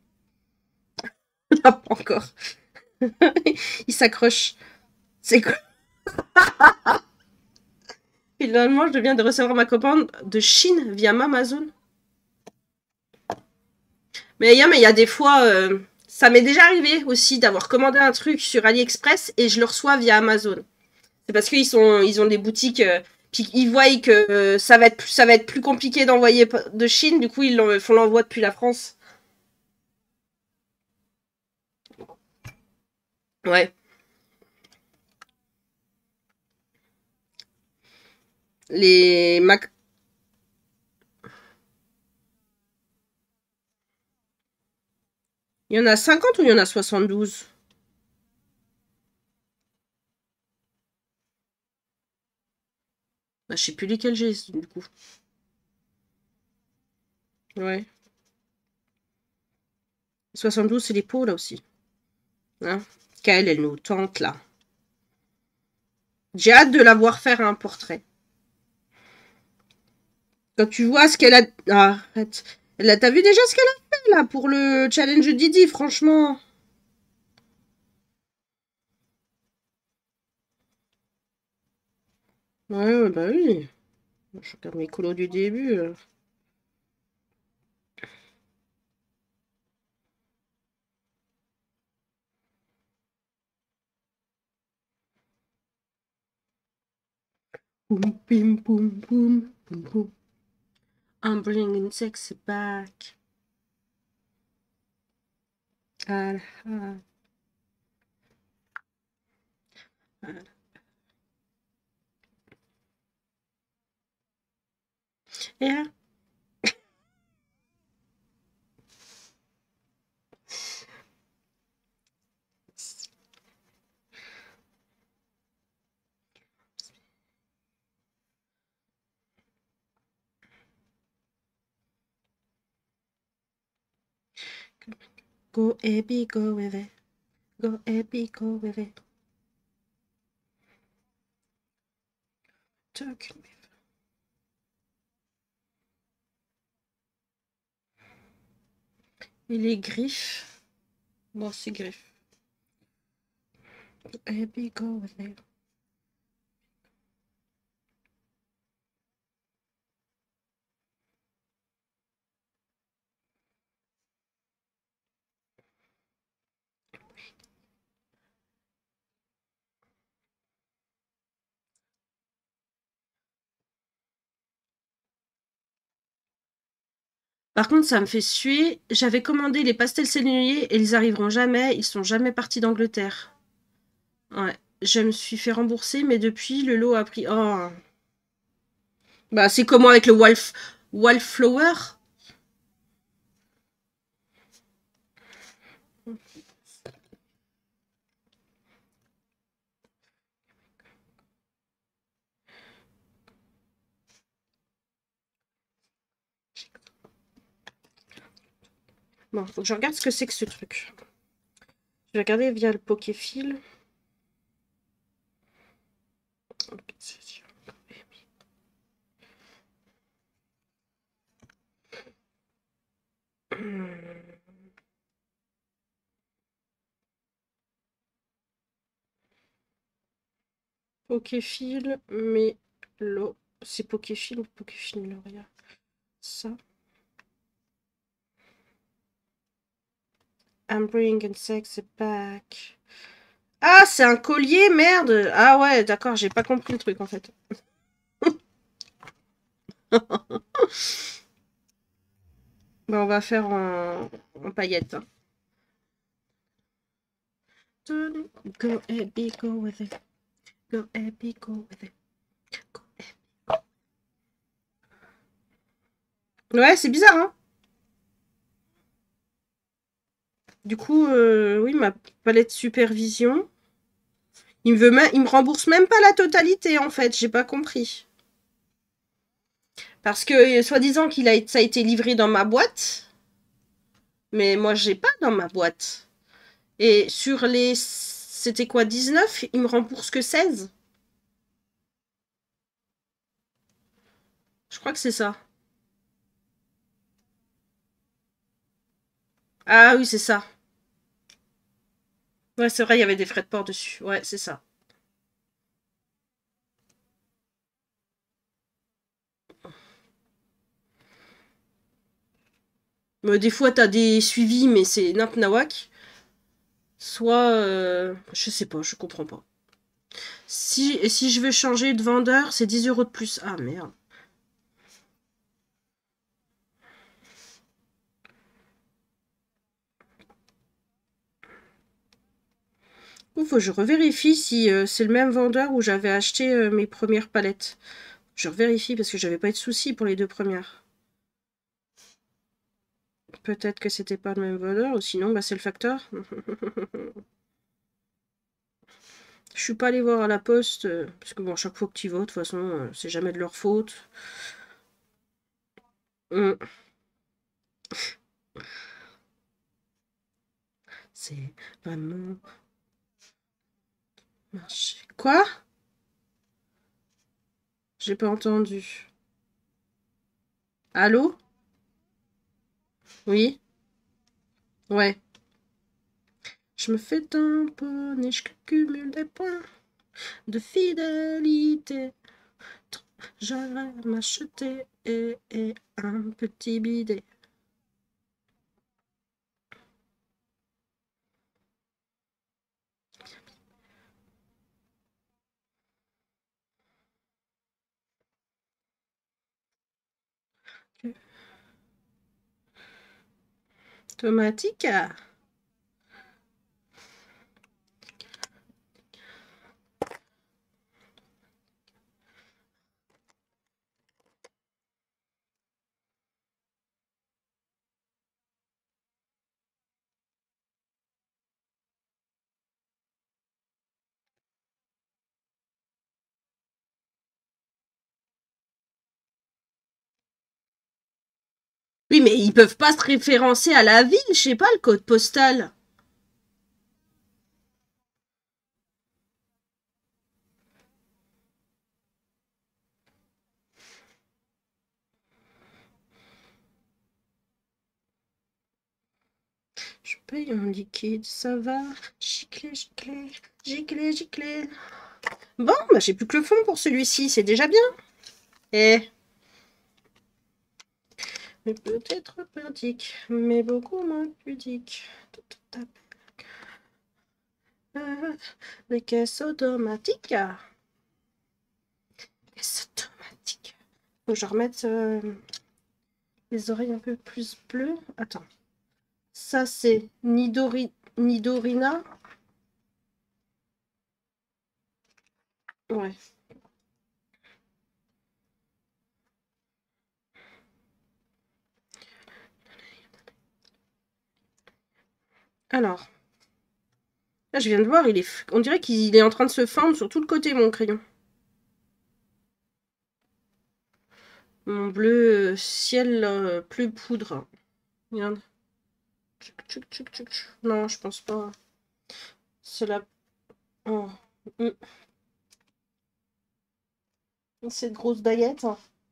A: Là, pas encore. Il s'accroche. C'est quoi? Finalement, je viens de recevoir ma commande de Chine via Amazon. Mais il y a des fois, ça m'est déjà arrivé aussi d'avoir commandé un truc sur AliExpress et je le reçois via Amazon. C'est parce qu'ils ont des boutiques, puis ils voient que ça va être plus compliqué d'envoyer de Chine, du coup ils font l'envoi depuis la France. Ouais. Les Mac. Il y en a 50 ou il y en a 72? Bah, je sais plus lesquels j'ai, du coup. Ouais. 72, c'est les pots, là aussi. Hein? Kael, elle nous tente, là. J'ai hâte de la voir faire un portrait. Quand tu vois ce qu'elle a... Ah, arrête. T'as vu déjà ce qu'elle a fait, là, pour le challenge Didi, franchement. Ouais, bah oui. Je regarde mes colos du début. Boum, bim, boum, boum, boum, boum. I'm bringing sexy back. Ah, ah, ah. Yeah. Go Abby, go with it. Go Abby, go with it. Talking with. Et les griffes. Bon, c'est griffes. Go Abby, go with it. Par contre, ça me fait suer. J'avais commandé les pastels senneliers et ils arriveront jamais. Ils sont jamais partis d'Angleterre. Ouais. Je me suis fait rembourser, mais depuis, le lot a pris. Oh. Bah, c'est comment avec le Wallflower? Bon, faut que je regarde ce que c'est que ce truc. Je vais regarder via le Pokéfil. Pokéfil, mais c'est Pokéfil ou Pokéfil Lauria? Ça. I'm bringing sex back. Ah, c'est un collier, merde! Ah ouais, d'accord, j'ai pas compris le truc en fait. Bah, on va faire en paillettes. Hein. Go Abby, go with it. Go Abby, go with it. Go Abby. Ouais, c'est bizarre, hein? Du coup, oui, ma palette supervision. Il me rembourse même pas la totalité, en fait. J'ai pas compris. Parce que, soi-disant ça a été livré dans ma boîte. Mais moi, j'ai pas dans ma boîte. Et sur les... C'était quoi, 19? Il me rembourse que 16. Je crois que c'est ça. Ah oui, c'est ça. Ouais, c'est vrai, il y avait des frais de port dessus. Ouais, c'est ça. Des fois, t'as des suivis, mais c'est nimp nawak. Soit, je sais pas, je comprends pas. Si je veux changer de vendeur, c'est 10 € de plus. Ah merde. Il faut que je revérifie si c'est le même vendeur où j'avais acheté mes premières palettes. Je revérifie parce que j'avais pas eu de soucis pour les deux premières. Peut-être que c'était pas le même vendeur ou sinon bah, c'est le facteur. Je suis pas allée voir à la poste parce que bon, chaque fois que tu vas, de toute façon, c'est jamais de leur faute. Hum. C'est vraiment marché. Quoi? J'ai pas entendu. Allô? Oui? Ouais. Je me fais tamponner, je cumule des points de fidélité. J'aimerais m'acheter un petit bidet. Automatique. Oui, mais ils peuvent pas se référencer à la ville, je sais pas, le code postal. Je paye en liquide, ça va. Gicler, gicler, gicler, gicler. Bon, bah j'ai plus que le fond pour celui-ci, c'est déjà bien. Eh. Mais peut-être pudique, mais beaucoup moins pudique. Les caisses automatiques. Caisses automatiques. Faut que je remette les oreilles un peu plus bleues. Attends. Ça, c'est Nidorina. Ouais. Alors. Là, je viens de voir, on dirait qu'il est en train de se fendre sur tout le côté, mon crayon. Mon bleu ciel plus poudre. Regarde. Non, je pense pas. C'est la... Oh. Cette grosse baguette.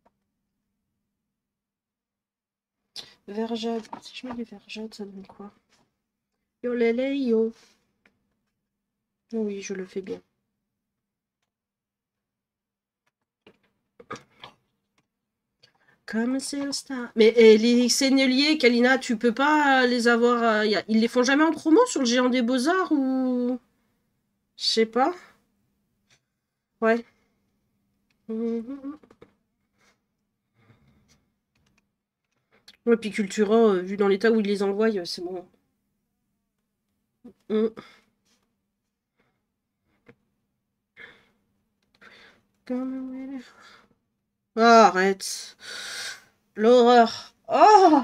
A: Vergeade. Si je mets des vergeades, ça donne quoi? Yo lélé yo. Oui, je le fais bien. Comme c'est un star. Mais les seigneliers, Kalina, tu peux pas les avoir. Ils les font jamais en promo sur le géant des beaux-arts ou. Je sais pas. Ouais. Ouais, puis Cultura, vu dans l'état où ils les envoient, c'est bon. Mm. Oh, arrête. L'horreur. Oh.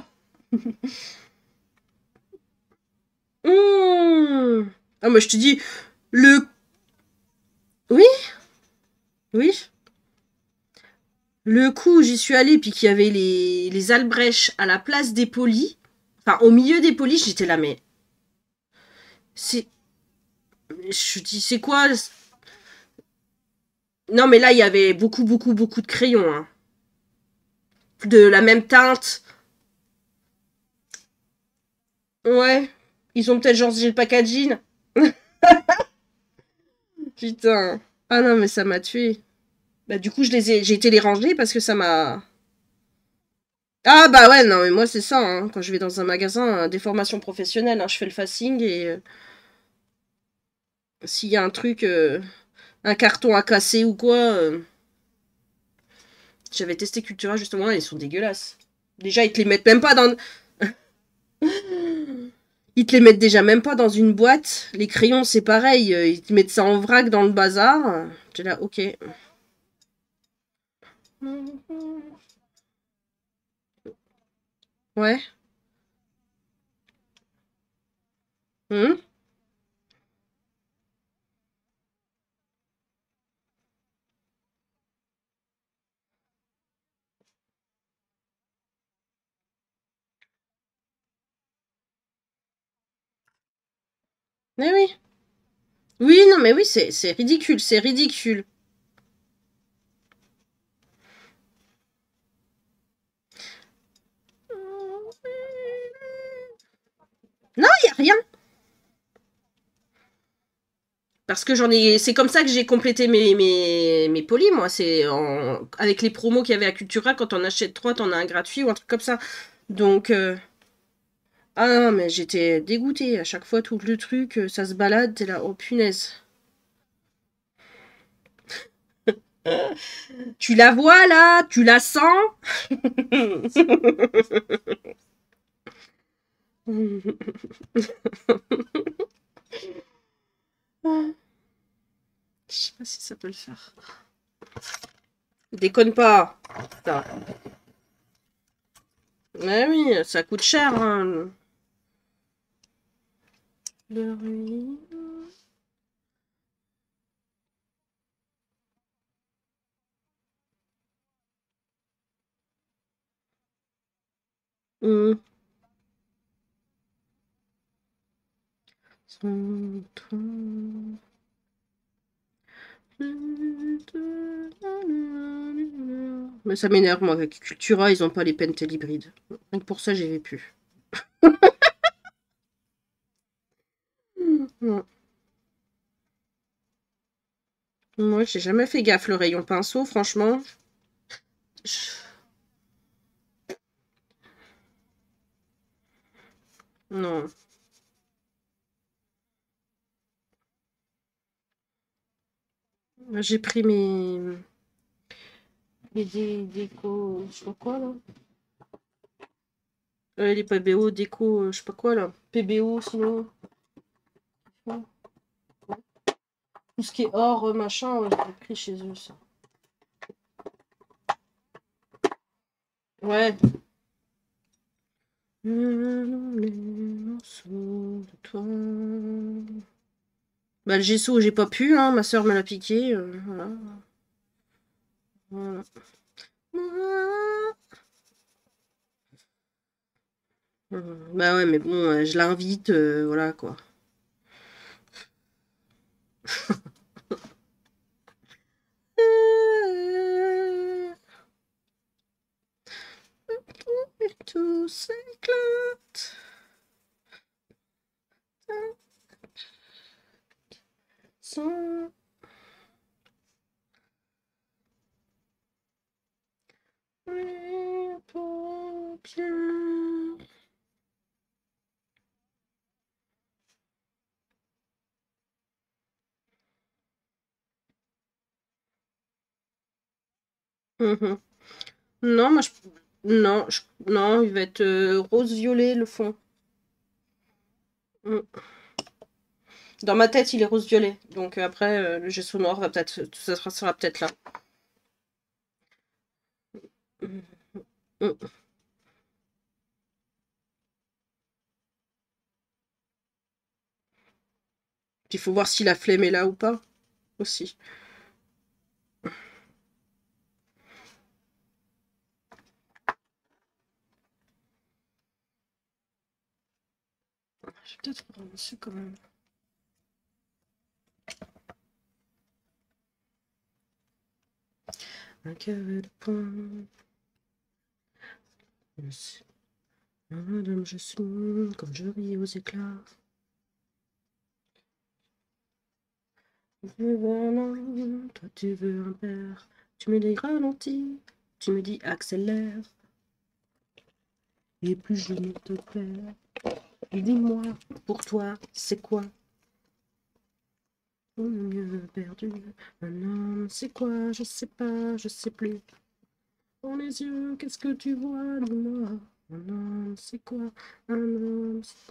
A: Ah, moi je te dis, le... Oui, oui. Le coup où j'y suis allée, puis qu'il y avait les Albrecht à la place des polis, enfin au milieu des polis, j'étais là, mais... C'est... Je dis, c'est quoi? Non, mais là, il y avait beaucoup, beaucoup, beaucoup de crayons, hein. De la même teinte. Ouais. Ils ont peut-être changé le packaging. Putain. Ah non, mais ça m'a tué. Bah, du coup, j'ai été les ranger parce que ça m'a... Ah bah ouais, non, mais moi, c'est ça, hein. Quand je vais dans un magasin, des formations professionnelles, hein, je fais le facing et s'il y a un truc, un carton à casser ou quoi... J'avais testé Cultura, justement, et ils sont dégueulasses. Déjà, ils te les mettent même pas dans... Ils te les mettent déjà même pas dans une boîte. Les crayons, c'est pareil. Ils te mettent ça en vrac dans le bazar. J'étais là, ok. Ouais. Hum. Mais oui. Oui, non, mais oui, c'est ridicule. C'est ridicule. Non, il n'y a rien. Parce que j'en ai. C'est comme ça que j'ai complété mes polis, moi. C'est avec les promos qu'il y avait à Cultura, quand on achète 3, t'en as un gratuit ou un truc comme ça. Donc. Ah non, mais j'étais dégoûtée. À chaque fois, tout le truc, ça se balade, t'es là, oh punaise. Tu la vois là? Tu la sens? Je sais pas si ça peut le faire. Déconne pas. Putain. Ouais, oui, ça coûte cher. Hein. Le ruine. Mmh. Mais ça m'énerve, moi, avec Cultura, ils ont pas les Pentel hybrides. Donc pour ça, j'y vais plus. Mm. Moi, j'ai jamais fait gaffe, le rayon pinceau, franchement. Je- Non. J'ai pris mes déco, je sais pas quoi, là. Les PBO, déco, je sais pas quoi, là. PBO, sinon. Ouais. Tout ce qui est or, machin, ouais, j'ai pris chez eux, ça. Ouais. Les morceaux de toi. Bah, le gesso, j'ai pas pu, hein. Ma soeur me l'a piqué. Voilà. Voilà. Bah ouais, mais bon, je l'invite, voilà quoi. Tout s'éclate. Sans les paupières. Mhm. Non, moi je. Non, non, il va être rose-violet le fond. Mm. Dans ma tête, il est rose-violet. Donc après, le gesso noir va peut-être. Ça sera peut-être là. Mm. Mm. Il faut voir si la flemme est là ou pas. Aussi. Je vais peut-être prendre dessus quand même. Un café de poing. Madame, je suis comme je ris aux éclats. Je veux un homme, toi tu veux un père. Tu me dis ralentis, tu me dis accélère. Et plus je ne te perds. Dis-moi, pour toi, c'est quoi? Au mieux perdu. Un homme, c'est quoi? Je sais pas, je sais plus. Dans les yeux, qu'est-ce que tu vois, dis-moi? Un homme, c'est quoi? Un homme, c'est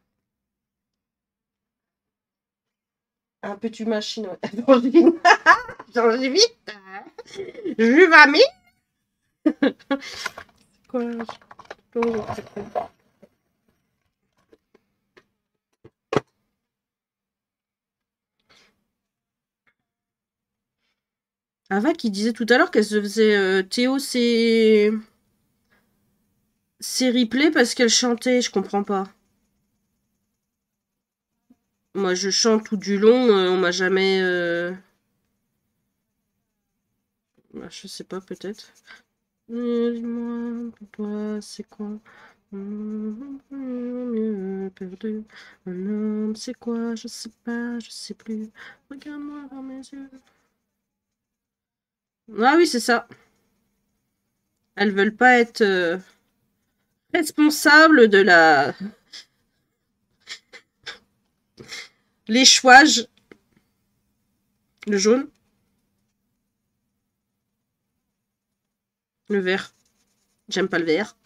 A: un petit machine. J'en vite. Je vais mis. Quoi? Ava qui disait tout à l'heure qu'elle se faisait Théo ses replays parce qu'elle chantait, je comprends pas. Moi je chante tout du long, on m'a jamais bah, je sais pas peut-être. Dis-moi pour toi c'est quoi Mieux perdu. Un homme, c'est quoi? Je sais pas, je sais plus. Regarde-moi dans mes yeux. Ah oui, c'est ça. Elles veulent pas être responsables de la l'échouage. Le jaune, le vert. J'aime pas le vert.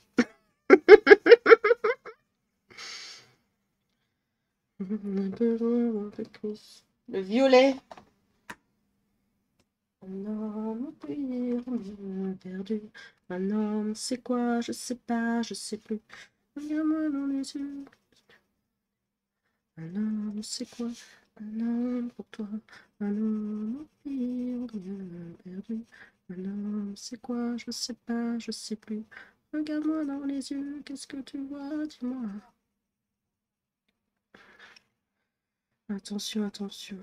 A: Le violet. Un homme perdu. Un homme, c'est quoi? Je sais pas, je sais plus. Regarde-moi dans les yeux. Un homme, c'est quoi? Un homme pour toi. Un homme perdu. Un homme, c'est quoi? Je sais pas, je sais plus. Regarde-moi dans les yeux. Qu'est-ce que tu vois? Dis-moi. Attention, attention.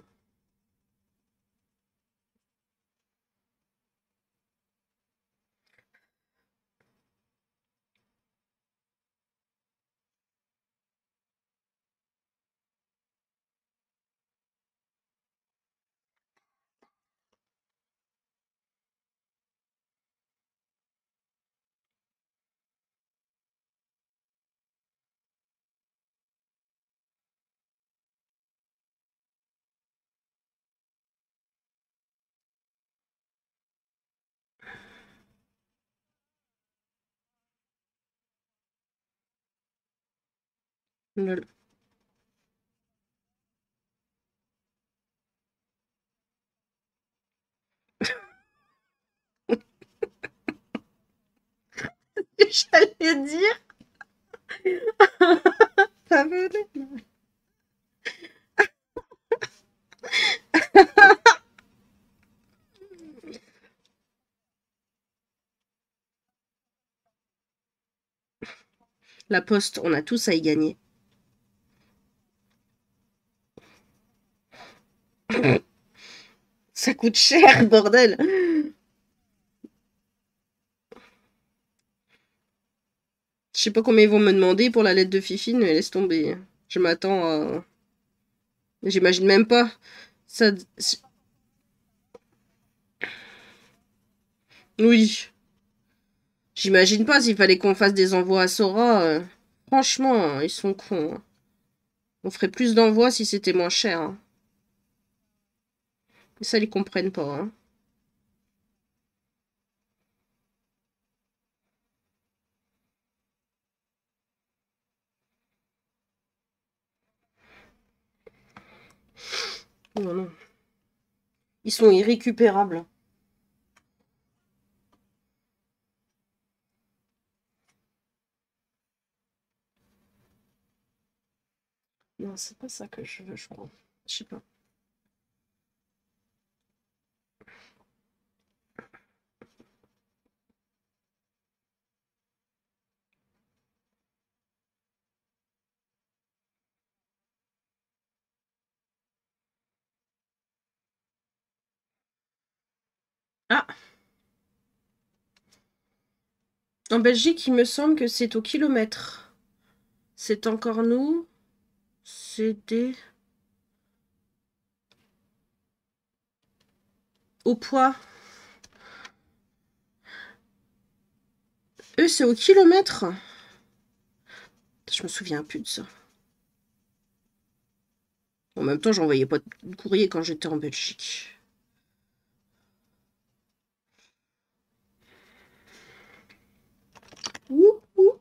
A: Lol. J'allais dire. Ça venait. La poste, on a tous à y gagner. Ça coûte cher, bordel. Je sais pas combien ils vont me demander pour la lettre de Fifine, mais laisse tomber. Je m'attends à... J'imagine même pas. Ça... Oui. J'imagine pas s'il fallait qu'on fasse des envois à Sora. Franchement, ils sont cons, hein. On ferait plus d'envois si c'était moins cher, hein. Et ça, ils comprennent pas, hein. Non, non. Ils sont irrécupérables. Non, c'est pas ça que je veux, je crois. Je sais pas. Ah! En Belgique, il me semble que c'est au kilomètre. C'est encore nous. C'est des... Au poids. Eux, c'est au kilomètre. Je me souviens plus de ça. En même temps, j'envoyais pas de courrier quand j'étais en Belgique. Ouh, ouh.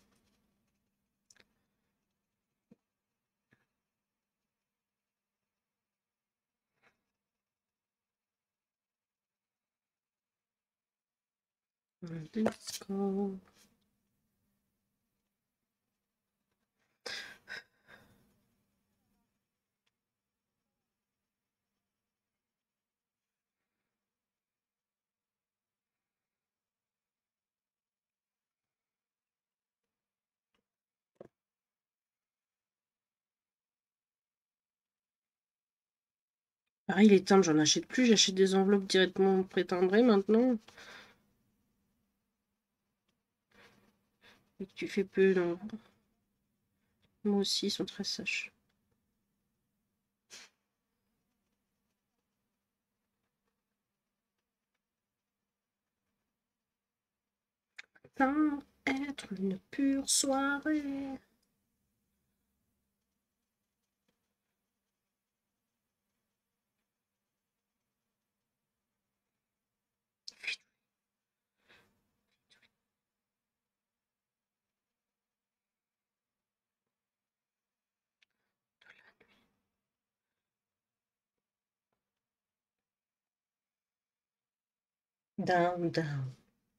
A: Let's go. Pareil, les timbres, j'en achète plus. J'achète des enveloppes directement pré-timbrées maintenant. Et que tu fais peu, non. Moi aussi, ils sont très sèches. Sans être une pure soirée. Down, down.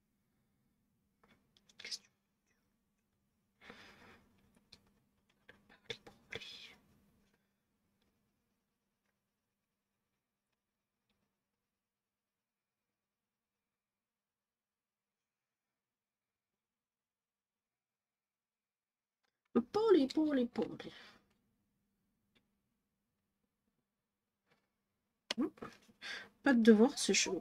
A: Poli, poli, poli. Pas de devoir, c'est chaud.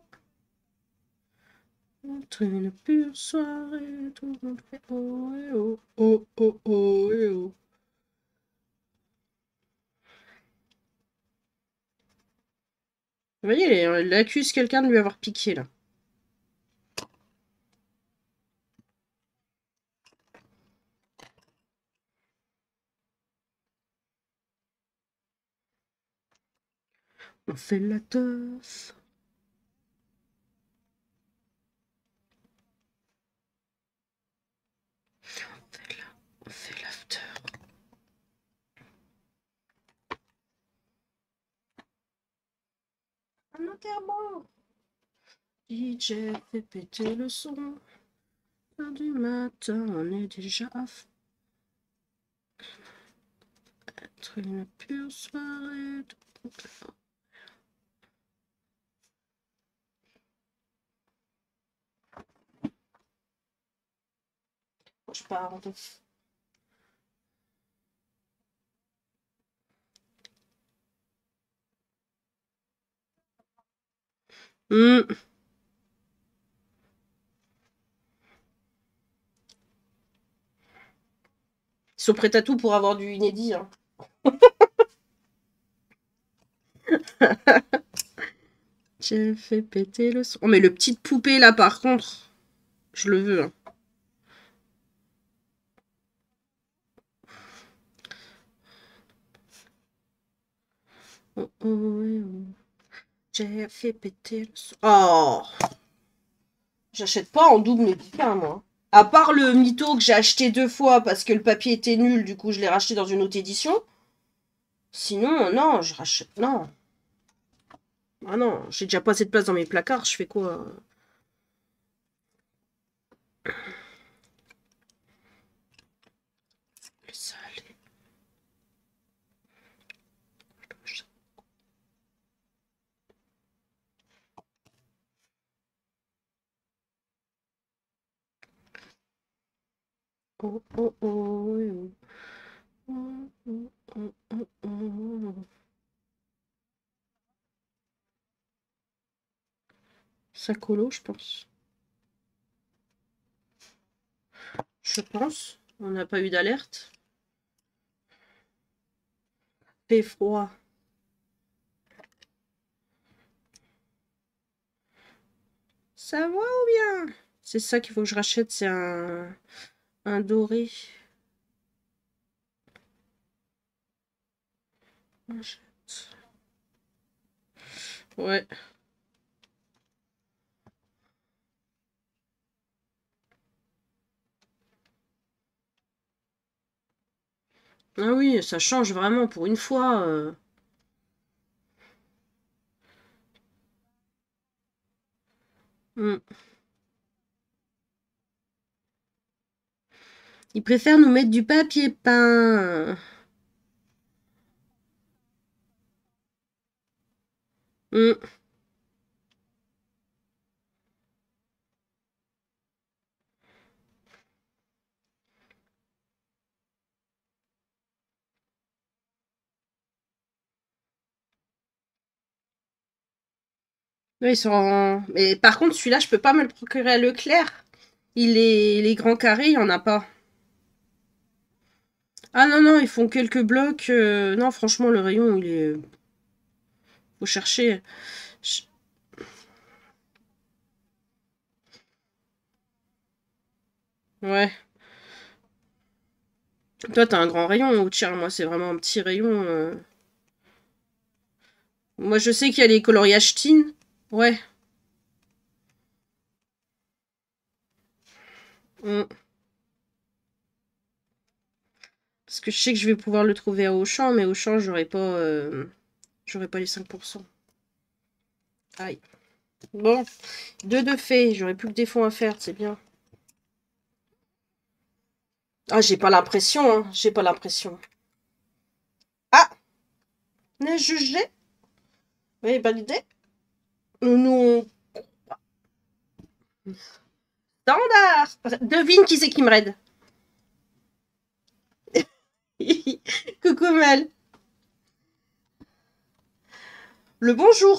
A: Entre une pure soirée, tout le monde fait oh et oh, oh, oh, oh et oh. Vous voyez, elle accuse quelqu'un de lui avoir piqué, là. On fait la teuf. On fait l'after. Un enterrement. DJ fait péter le son. Heure du matin, on est déjà à être une pure soirée. Je pars de... Ils sont prêts à tout pour avoir du inédit. Hein. J'ai fait péter le son. Oh, mais le petite poupée là, par contre, je le veux. Hein. Oh, oh, oh. J'ai fait péter le son. Oh! J'achète pas en double mes bouquins, moi. À part le mytho que j'ai acheté 2 fois parce que le papier était nul, du coup je l'ai racheté dans une autre édition. Sinon, non, je rachète. Non. Ah non, j'ai déjà pas assez de place dans mes placards, je fais quoi? Le salé. Oh, oh, oh, oh. Oh, oh, oh, oh, oh. Ça colo, je pense. Je pense. On n'a pas eu d'alerte. Fait froid. Ça va ou bien? C'est ça qu'il faut que je rachète, c'est un doré. Ouais. Ah oui, ça change vraiment pour une fois. Ils préfèrent nous mettre du papier peint. Oui, ils sont... Mais par contre, celui-là, je peux pas me le procurer à Leclerc. Il est... Les grands carrés, il n'y en a pas. Ah non, non, ils font quelques blocs. Non, franchement, le rayon, il est... Faut chercher. Ch- Ouais. Toi, t'as un grand rayon, ou tiens, moi, c'est vraiment un petit rayon. Moi, je sais qu'il y a les coloriages teen. Ouais. Mm. Parce que je sais que je vais pouvoir le trouver à Auchan, mais Auchan, j'aurai pas les 5%. Aïe. Bon, deux de fait, j'aurais plus que des fonds à faire, c'est bien. Ah, j'ai pas l'impression, hein. J'ai pas l'impression. Ah, n'est jugé. Oui, bonne idée. Nous, standard. Devine qui c'est qui me raide. Coucou Mel. Le bonjour.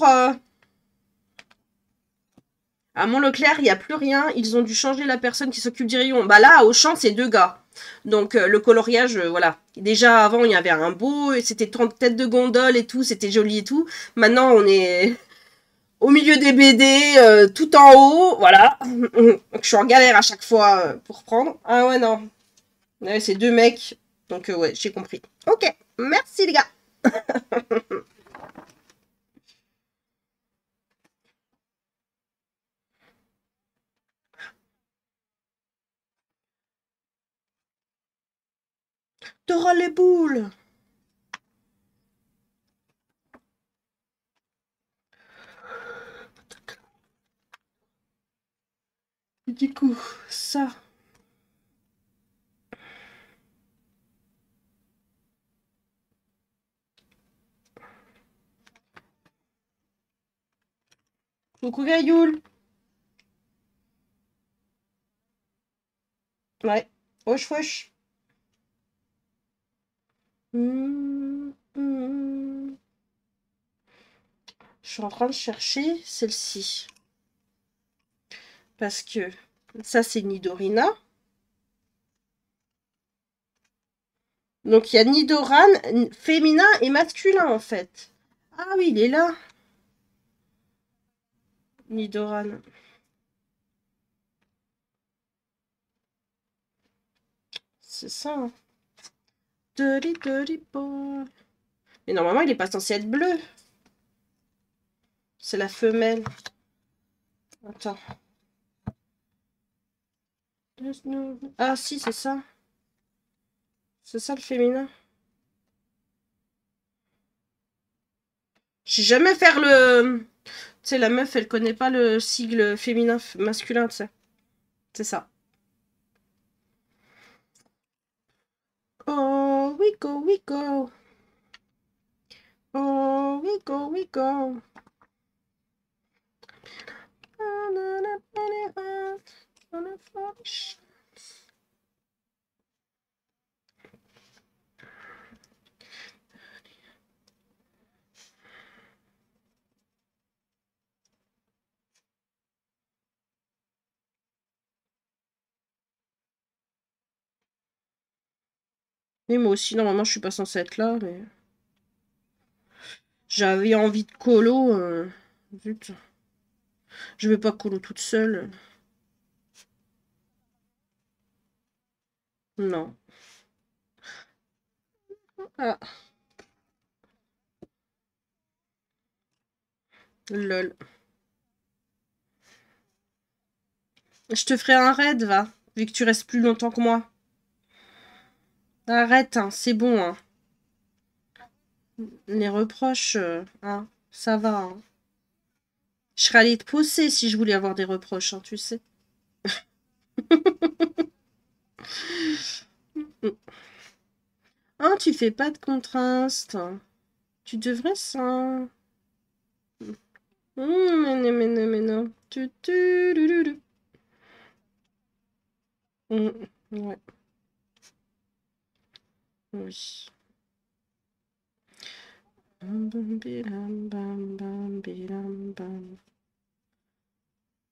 A: À Mont-Leclerc, il n'y a plus rien. Ils ont dû changer la personne qui s'occupe du rayon. Bah là, à Auchan, c'est deux gars. Donc le coloriage, voilà. Déjà avant, il y avait un beau, et c'était 30 têtes de gondole et tout, c'était joli et tout. Maintenant, on est au milieu des BD, tout en haut, voilà. Donc je suis en galère à chaque fois pour prendre. Ah ouais, non. Ouais, c'est deux mecs. Donc ouais, j'ai compris. Ok, merci les gars. T'auras les boules. Du coup, ça. Coucou Gayoul. Ouais. Wesh wesh. Hmm. Je suis en train de chercher celle-ci. Parce que ça, c'est Nidorina. Donc, il y a Nidoran féminin et masculin, en fait. Ah oui, il est là. Nidoran. C'est ça. Hein. Dirty, dirty boy. Mais normalement, il est pas censé être bleu. C'est la femelle. Attends. Ah si, c'est ça. C'est ça le féminin. J'ai jamais faire le... Tu sais, la meuf, elle connaît pas le sigle féminin, masculin, tu sais. C'est ça. Oh, we go, we go. Oh, we go, we go. Mais moi aussi, normalement, je suis pas censée être là, mais... J'avais envie de colo. Zut. Je vais pas colo toute seule. Non. Ah, lol. Je te ferai un raid, va. Vu que tu restes plus longtemps que moi. Arrête, hein, c'est bon, hein. Les reproches, hein, ça va, hein. Je serais allée te pousser si je voulais avoir des reproches, hein, tu sais. Ah, tu fais pas de contraste. Tu devrais ça. Mais non, mais non, mais non. Du, du. Ouais, oui. Bam, bam, biram, bam, bam, biram, bam.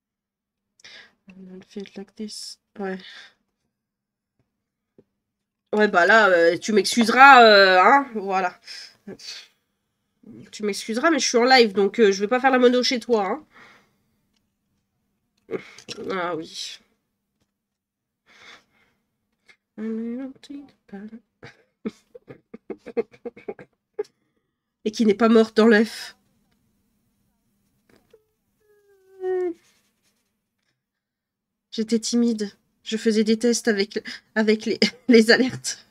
A: I don't feel like this. Ouais. Ouais, bah là, tu m'excuseras, hein, voilà. Tu m'excuseras, mais je suis en live, donc je vais pas faire la mono chez toi, hein. Ah oui. Et qui n'est pas morte dans l'œuf. J'étais timide. Je faisais des tests avec les alertes.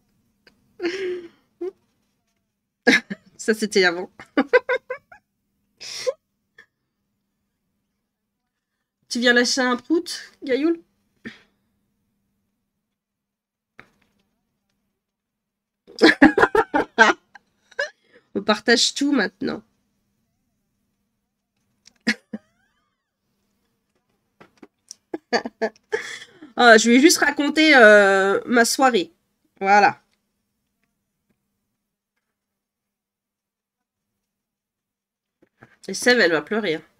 A: Ça, c'était avant. Tu viens lâcher un prout, Gaïoul? On partage tout maintenant. Ah, je vais juste raconter ma soirée. Voilà. Et Sève, elle va pleurer. Hein.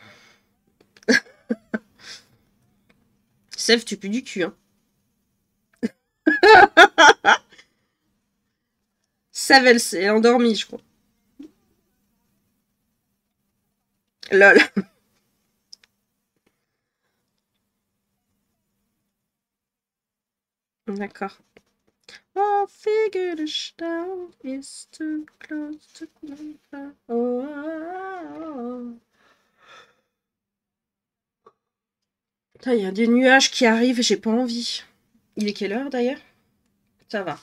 A: Sève, tu pues du cul. Hein. Sève, elle s'est endormie, je crois. Lol. D'accord. Oh, figure the star is too close to closer. Oh, il y a des nuages qui arrivent, j'ai pas envie. Il est quelle heure d'ailleurs? Ça va.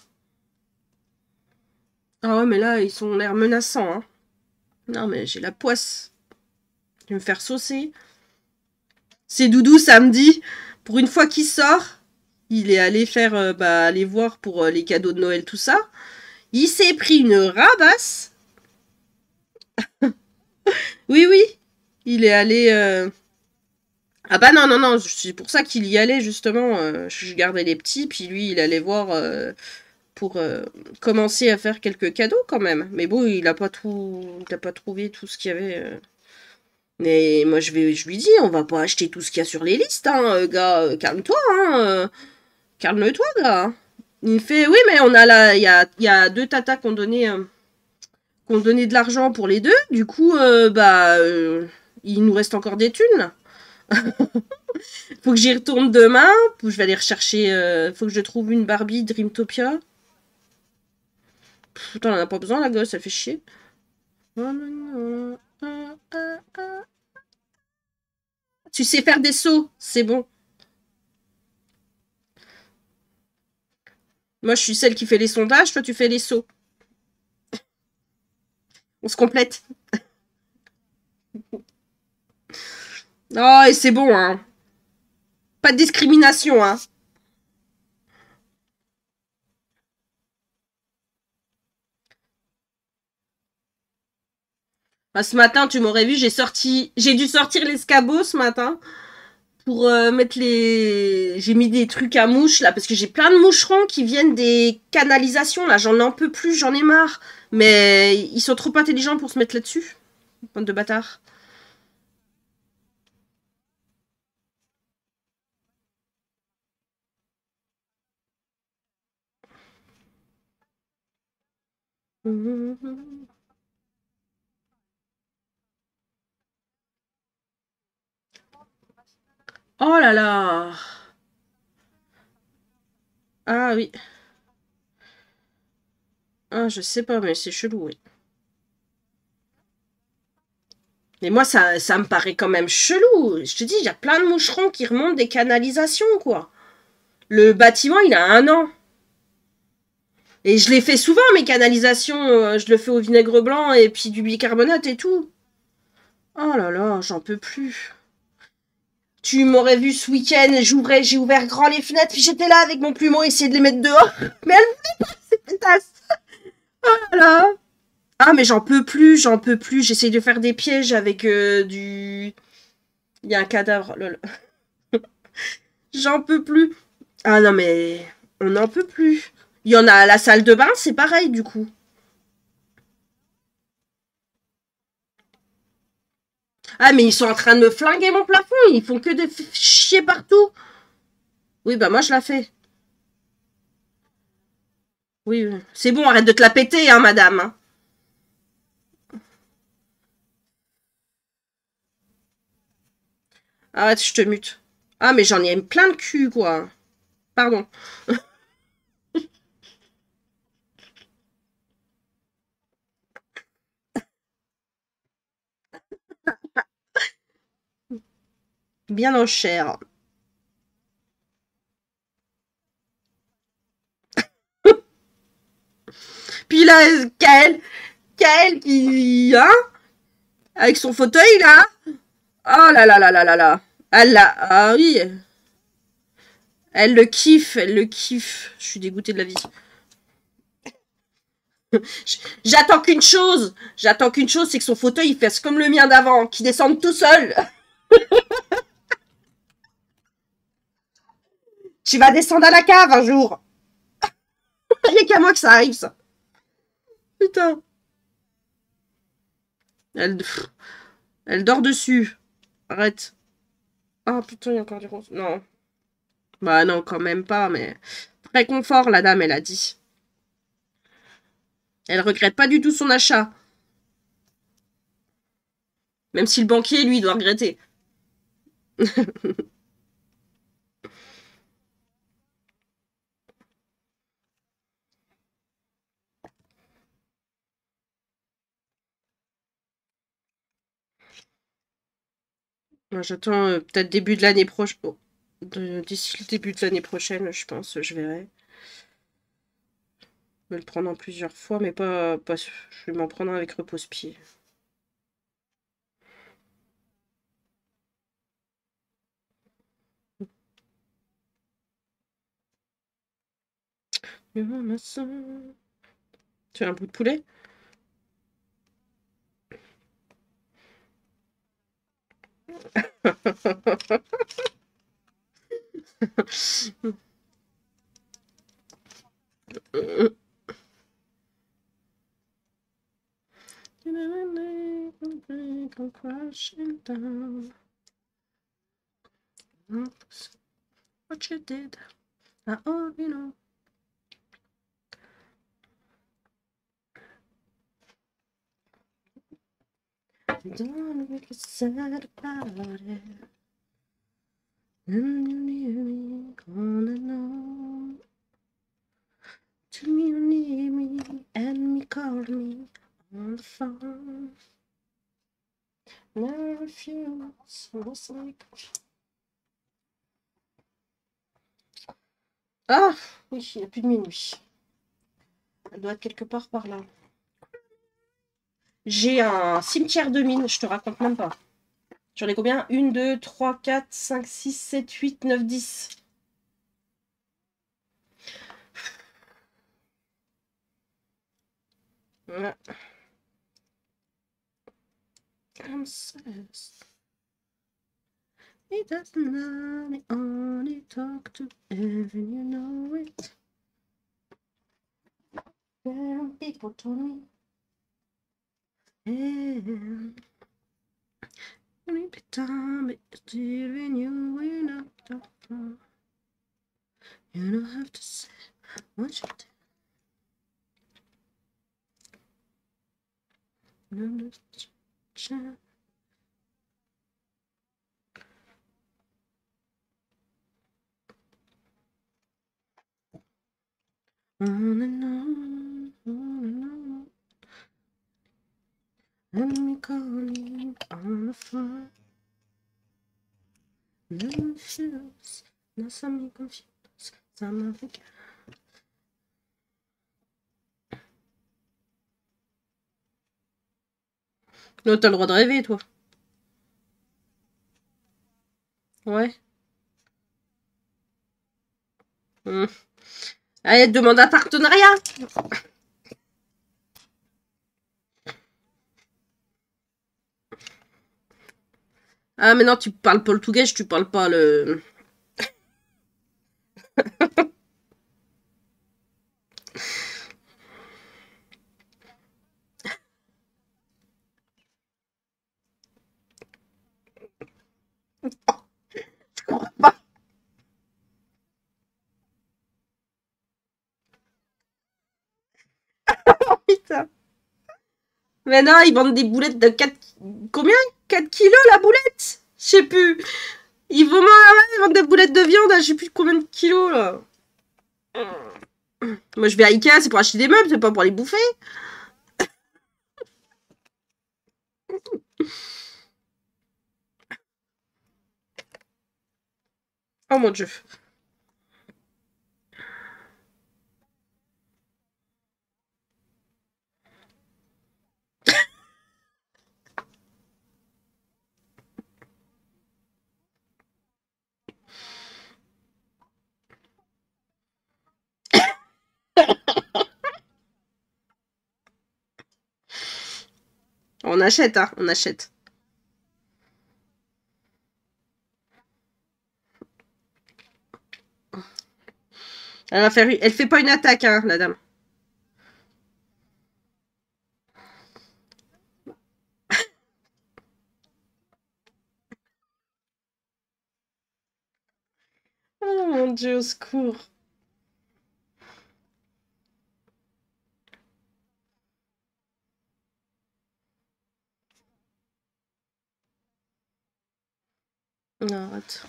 A: Ah ouais, mais là, ils sont l'air menaçants. Hein. Non, mais j'ai la poisse. Je vais me faire saucer. C'est Doudou samedi. Pour une fois qu'il sort, il est allé faire, aller voir pour les cadeaux de Noël, tout ça. Il s'est pris une rabasse. Oui, oui. Il est allé. Ah bah non, non, non. C'est pour ça qu'il y allait, justement. Je gardais les petits, puis lui, il allait voir pour commencer à faire quelques cadeaux quand même. Mais bon, il a pas trouvé tout ce qu'il y avait. Mais moi, je lui dis, on va pas acheter tout ce qu'il y a sur les listes, hein, gars. Calme-toi, hein. Calme-toi, gars. Il me fait, oui, mais on a là, il y a deux tatas qui ont donné de l'argent pour les deux. Du coup, il nous reste encore des thunes. Faut que j'y retourne demain. Je vais aller rechercher. Faut que je trouve une Barbie Dreamtopia. Putain, on en a pas besoin, la gosse, elle fait chier. Tu sais faire des sauts, c'est bon. Moi, je suis celle qui fait les sondages, toi, tu fais les sauts. On se complète. Oh, et c'est bon, hein. Pas de discrimination, hein. Bah, ce matin, tu m'aurais vu, j'ai dû sortir l'escabeau ce matin pour mettre les. J'ai mis des trucs à mouches là parce que j'ai plein de moucherons qui viennent des canalisations là. J'en peux plus, j'en ai marre. Mais ils sont trop intelligents pour se mettre là-dessus. Bande de bâtards. Oh là là. Ah oui. Ah, je sais pas, mais c'est chelou, oui. Mais moi, ça me paraît quand même chelou. Je te dis, il y a plein de moucherons qui remontent des canalisations, quoi. Le bâtiment, il a 1 an. Et je l'ai fait souvent, mes canalisations. Je le fais au vinaigre blanc et puis du bicarbonate et tout. Oh là là, j'en peux plus. Tu m'aurais vu ce week-end, j'ai ouvert grand les fenêtres, puis j'étais là avec mon plumeau, essayer de les mettre dehors. Mais elle voulait pas, ces pétasses. Oh là là. Ah, mais j'en peux plus. J'essaye de faire des pièges avec du... Il y a un cadavre, lol. J'en peux plus. Ah non, mais on n'en peut plus. Il y en a à la salle de bain, c'est pareil, du coup. Ah, mais ils sont en train de me flinguer mon plafond. Ils font que de chier partout. Oui, bah moi, je la fais. Oui, c'est bon, arrête de te la péter, hein, madame. Arrête, je te mute. Ah, mais j'en ai plein le cul, quoi. Pardon. Bien en chair. Puis là, Kael qui... Hein? Avec son fauteuil, là. Oh là là là là là là. Elle l'a... Ah oui. Elle le kiffe, elle le kiffe. Je suis dégoûtée de la vie. J'attends qu'une chose. J'attends qu'une chose, c'est que son fauteuil, il fasse comme le mien d'avant, qu'il descende tout seul. Tu vas descendre à la cave un jour. Il n'y a qu'à moi que ça arrive, ça. Putain. Elle, elle dort dessus. Arrête. Ah putain, il y a encore du rose. Non. Bah non, quand même pas, mais... Très confort, la dame, elle a dit. Elle regrette pas du tout son achat. Même si le banquier, lui, doit regretter. Moi, j'attends peut-être début de l'année prochaine. Oh. D'ici le début de l'année prochaine, je pense, je verrai. Je vais le prendre en plusieurs fois, mais pas je vais m'en prendre un avec repose-pied. Tu as un bout de poulet? What you did, I already know. Don't make it sad about it. And you need me on and on. Tell me you need me and me call me on the phone. Never refuse. Was like... Ah oui, il n'y a plus de minuit. Elle doit être quelque part par là. J'ai un cimetière de mines, je te raconte même pas. J'en ai combien? 1, 2, 3, 4, 5, 6, 7, 8, 9, 10. Ouais. I'm obsessed. It doesn't only talk to heaven, you know it. When people told me, yeah. Every time it's when you win up the phone. You don't have to say what you did. On and on, on and on. Let me calling on the phone. No shoes, no some confused, some of it. Non, t'as le droit de rêver, toi. Ouais. Allez, demande un partenariat. Ah, mais non, tu parles portugais, tu parles pas le... Je comprends pas. Putain. Mais non, ils vendent des boulettes de 4... Combien? 4 kilos la boulette? Je sais plus. Ils vendent des boulettes de viande à je sais plus combien de kilos là. Moi je vais à Ikea, c'est pour acheter des meubles, c'est pas pour les bouffer. Oh mon dieu. On achète, hein, on achète. Elle fait pas une attaque, hein, la dame. Oh mon dieu, au secours. Non, arrête.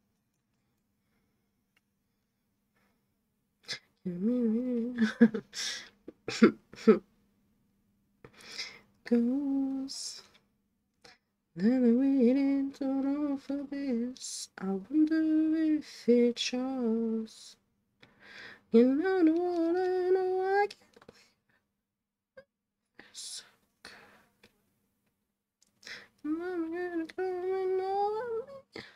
A: Goes. Then waiting to know for this. I wonder if it shows. You know the water, no, I can't so good. I'm gonna come and know.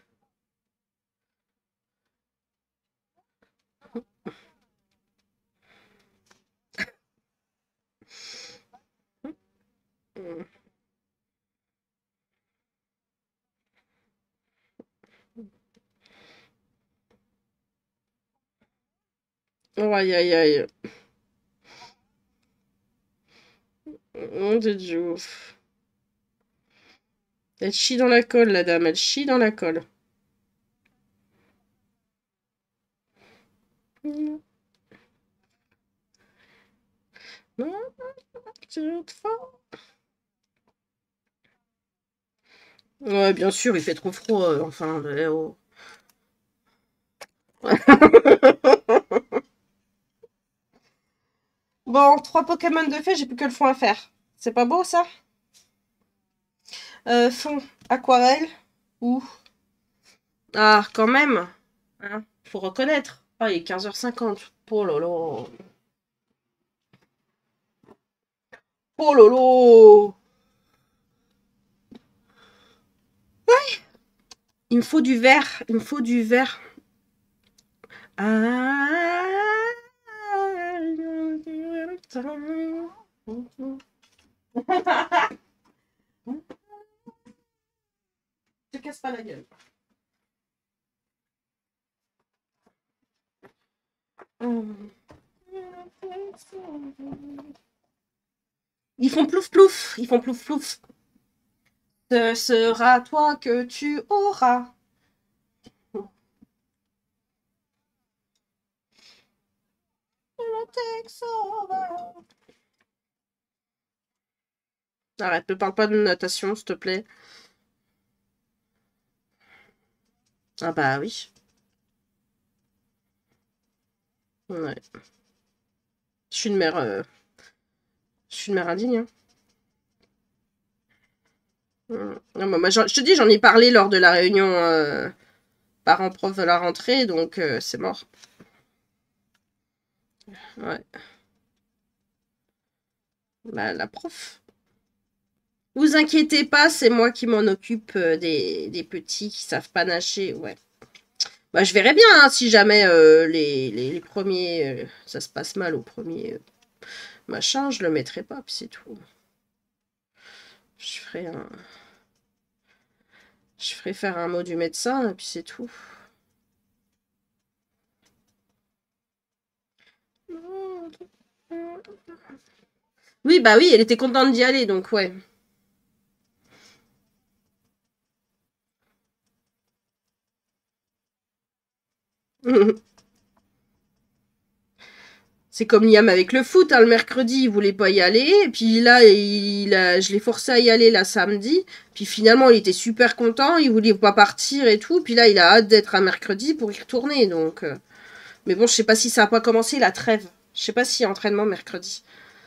A: Oh, aïe, aïe, aïe. Mon dieu. Elle chie dans la colle, la dame. Elle chie dans la colle. Non, c'est l'autre fois. Ouais, bien sûr, il fait trop froid. Enfin, oh. Bon, 3 Pokémon de fait, j'ai plus que le fond à faire. C'est pas beau, ça? Fond, aquarelle ou... Ah, quand même. Hein, faut reconnaître. Ah, il est 15h50. Oh lolo. Oh lolo. Il me faut du vert. Il me faut du vert. Ah. Te casse pas la gueule. Ils font plouf plouf. Ils font plouf plouf. Ce sera toi que tu auras. Arrête, ne parle pas de natation, s'il te plaît. Ah bah oui. Ouais. Je suis une mère... Je suis une mère indigne. Hein. Non, moi, je te dis, j'en ai parlé lors de la réunion parents-prof de la rentrée, donc c'est mort. Ouais. Bah, la prof. Vous inquiétez pas, c'est moi qui m'en occupe des petits qui savent pas nager, ouais. Bah, je verrai bien hein, si jamais les premiers, ça se passe mal au premier machin, je le mettrai pas, puis c'est tout. Je ferai un... Je ferai faire un mot du médecin, et puis c'est tout. Oui, bah oui, elle était contente d'y aller, donc ouais. C'est comme Liam avec le foot, hein, le mercredi, il voulait pas y aller. Et puis là, je l'ai forcé à y aller là samedi. Puis finalement, il était super content, il voulait pas partir et tout. Puis là, il a hâte d'être un mercredi pour y retourner. Donc, mais bon, je sais pas si ça a pas commencé la trêve. Je sais pas s'il y a entraînement mercredi.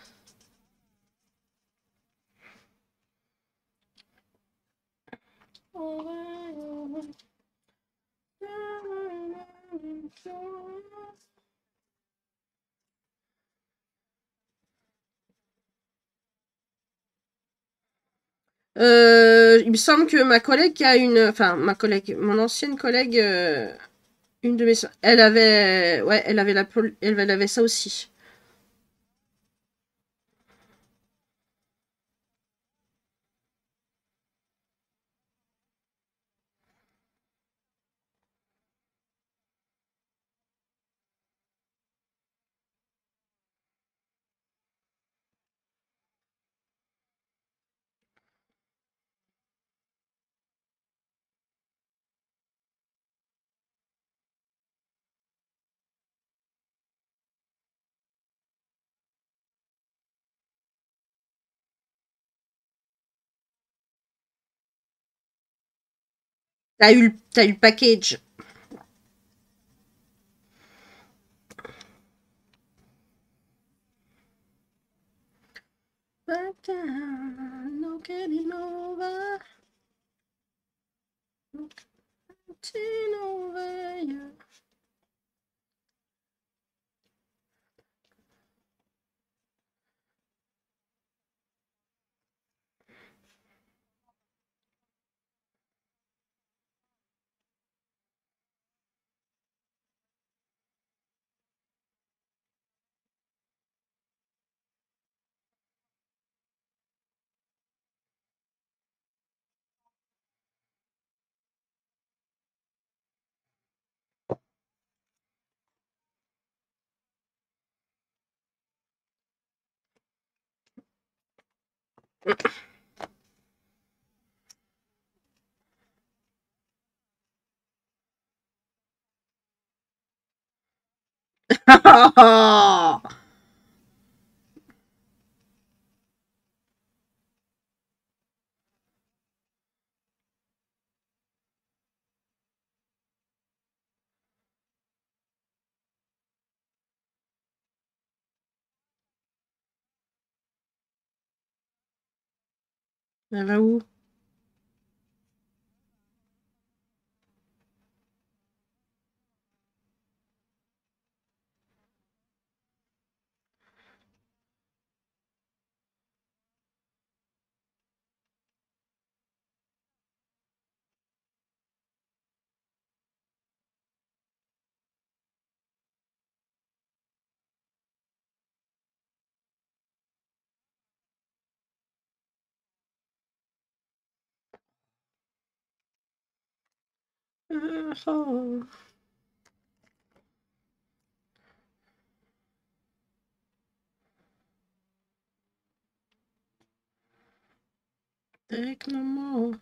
A: Il me semble que ma collègue qui a une... Enfin, ma collègue, mon ancienne collègue, une de mes... Elle avait... Ouais, elle avait ça aussi. T'as eu le package. Elle va où? Oh. Avec maman.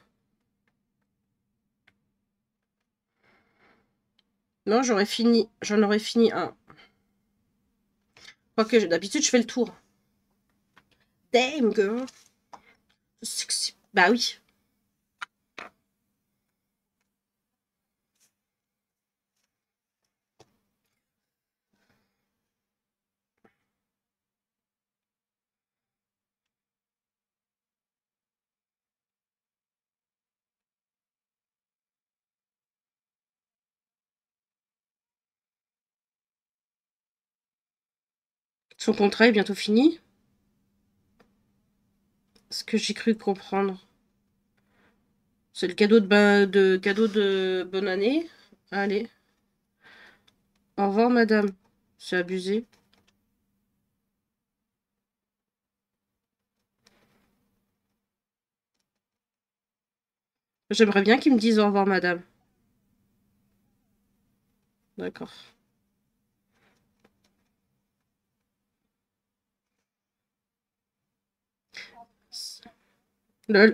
A: Non, j'aurais fini. J'en aurais fini un. Quoique d'habitude, je fais le tour. Damn girl. Sexy. Bah oui. Son contrat est bientôt fini. Ce que j'ai cru comprendre. C'est le cadeau cadeau de bonne année. Allez. Au revoir, madame. C'est abusé. J'aimerais bien qu'ils me disent au revoir, madame. D'accord. Lol.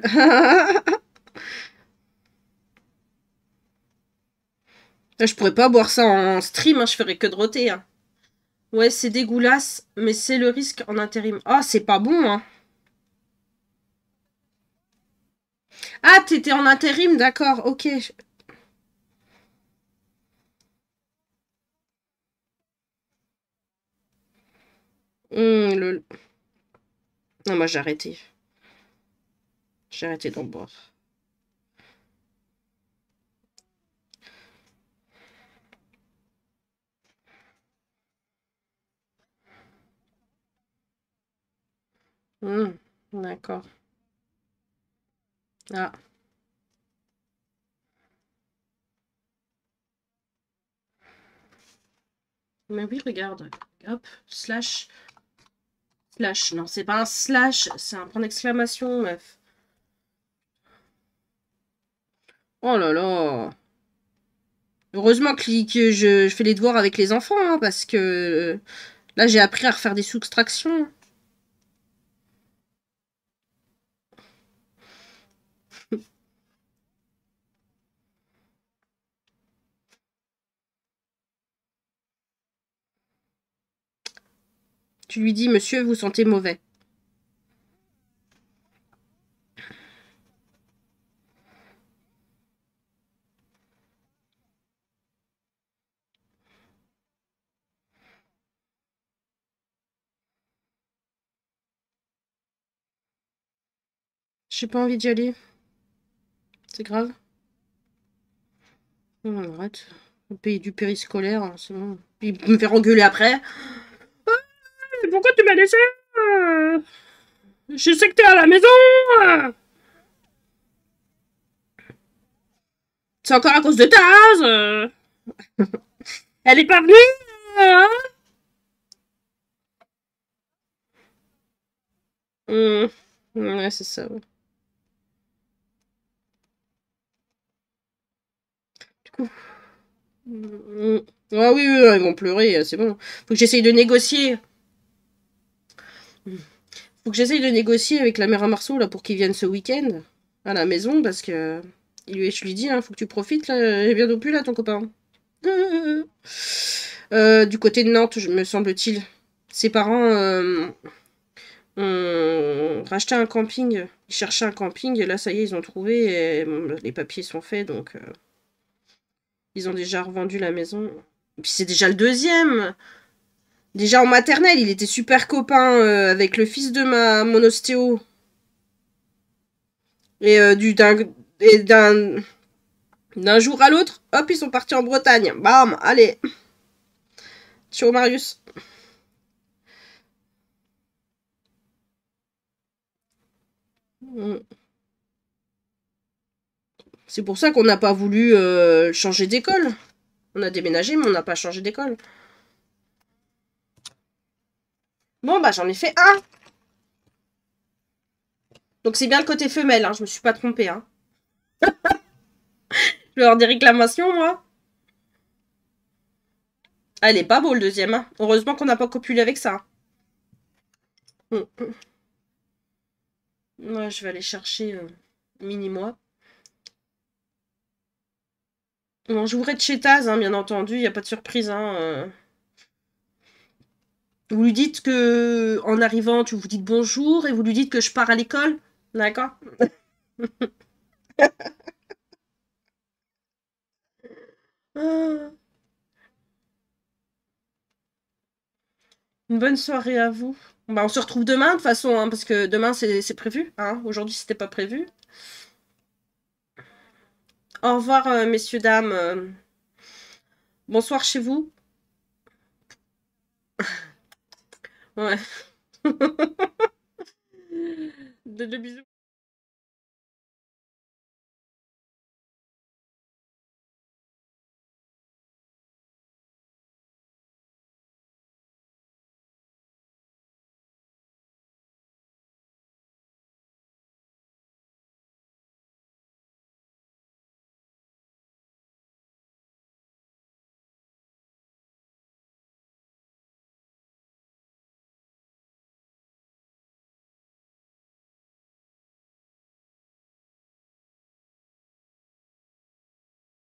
A: Je pourrais pas boire ça en stream, hein, je ferais que de roter. Hein. Ouais, c'est dégueulasse, mais c'est le risque en intérim. Ah, c'est pas bon, hein. Ah, t'étais en intérim, d'accord, ok. Le... Non, moi j'ai arrêté. J'ai arrêté d'en boire. D'accord. Ah. Mais oui, regarde. Hop, slash. Slash. Non, c'est pas un slash, c'est un point d'exclamation, meuf. Oh là là. Heureusement que je fais les devoirs avec les enfants, hein, parce que là, j'ai appris à refaire des soustractions. Tu lui dis, monsieur, vous sentez mauvais. J'ai pas envie d'y aller. C'est grave. Arrête. Le pays du périscolaire, hein, c'est bon. Puis me faire engueuler après. Pourquoi tu m'as laissé je sais que t'es à la maison. C'est encore à cause de Taz. Elle est pas venue. Hein. Ouais, c'est ça. Ouais. Du coup. Ah oui, oui, ils vont pleurer, c'est bon. Faut que j'essaye de négocier. Faut que j'essaye de négocier avec la mère à Marceau là pour qu'ils viennent ce week-end à la maison parce que je lui dis hein, faut que tu profites là, il est bientôt plus là ton copain. Du côté de Nantes, me semble-t-il. Ses parents ont racheté un camping. Ils cherchaient un camping et là ça y est ils ont trouvé et bon, les papiers sont faits donc ils ont déjà revendu la maison. Et puis c'est déjà le deuxième. Déjà en maternelle, il était super copain avec le fils de mon ostéo. Et d'un jour à l'autre, hop, ils sont partis en Bretagne. Bam, allez. Ciao Marius. C'est pour ça qu'on n'a pas voulu changer d'école. On a déménagé, mais on n'a pas changé d'école. Bon, bah j'en ai fait un. Donc c'est bien le côté femelle, hein, je me suis pas trompée. Hein. Je vais avoir des réclamations, moi. Ah, elle est pas beau le deuxième. Hein. Heureusement qu'on n'a pas copulé avec ça. Ouais, je vais aller chercher mini-moi. Bon, j'ouvrais de chez Taz, hein, bien entendu, il n'y a pas de surprise. Hein. Vous lui dites que, en arrivant, tu vous dites bonjour et vous lui dites que je pars à l'école. D'accord. Ah. Une bonne soirée à vous. Bah, on se retrouve demain, de toute façon, hein, parce que demain, c'est prévu. Hein. Aujourd'hui, c'était pas prévu. Au revoir, messieurs, dames. Bonsoir chez vous. Ouais. De bisous.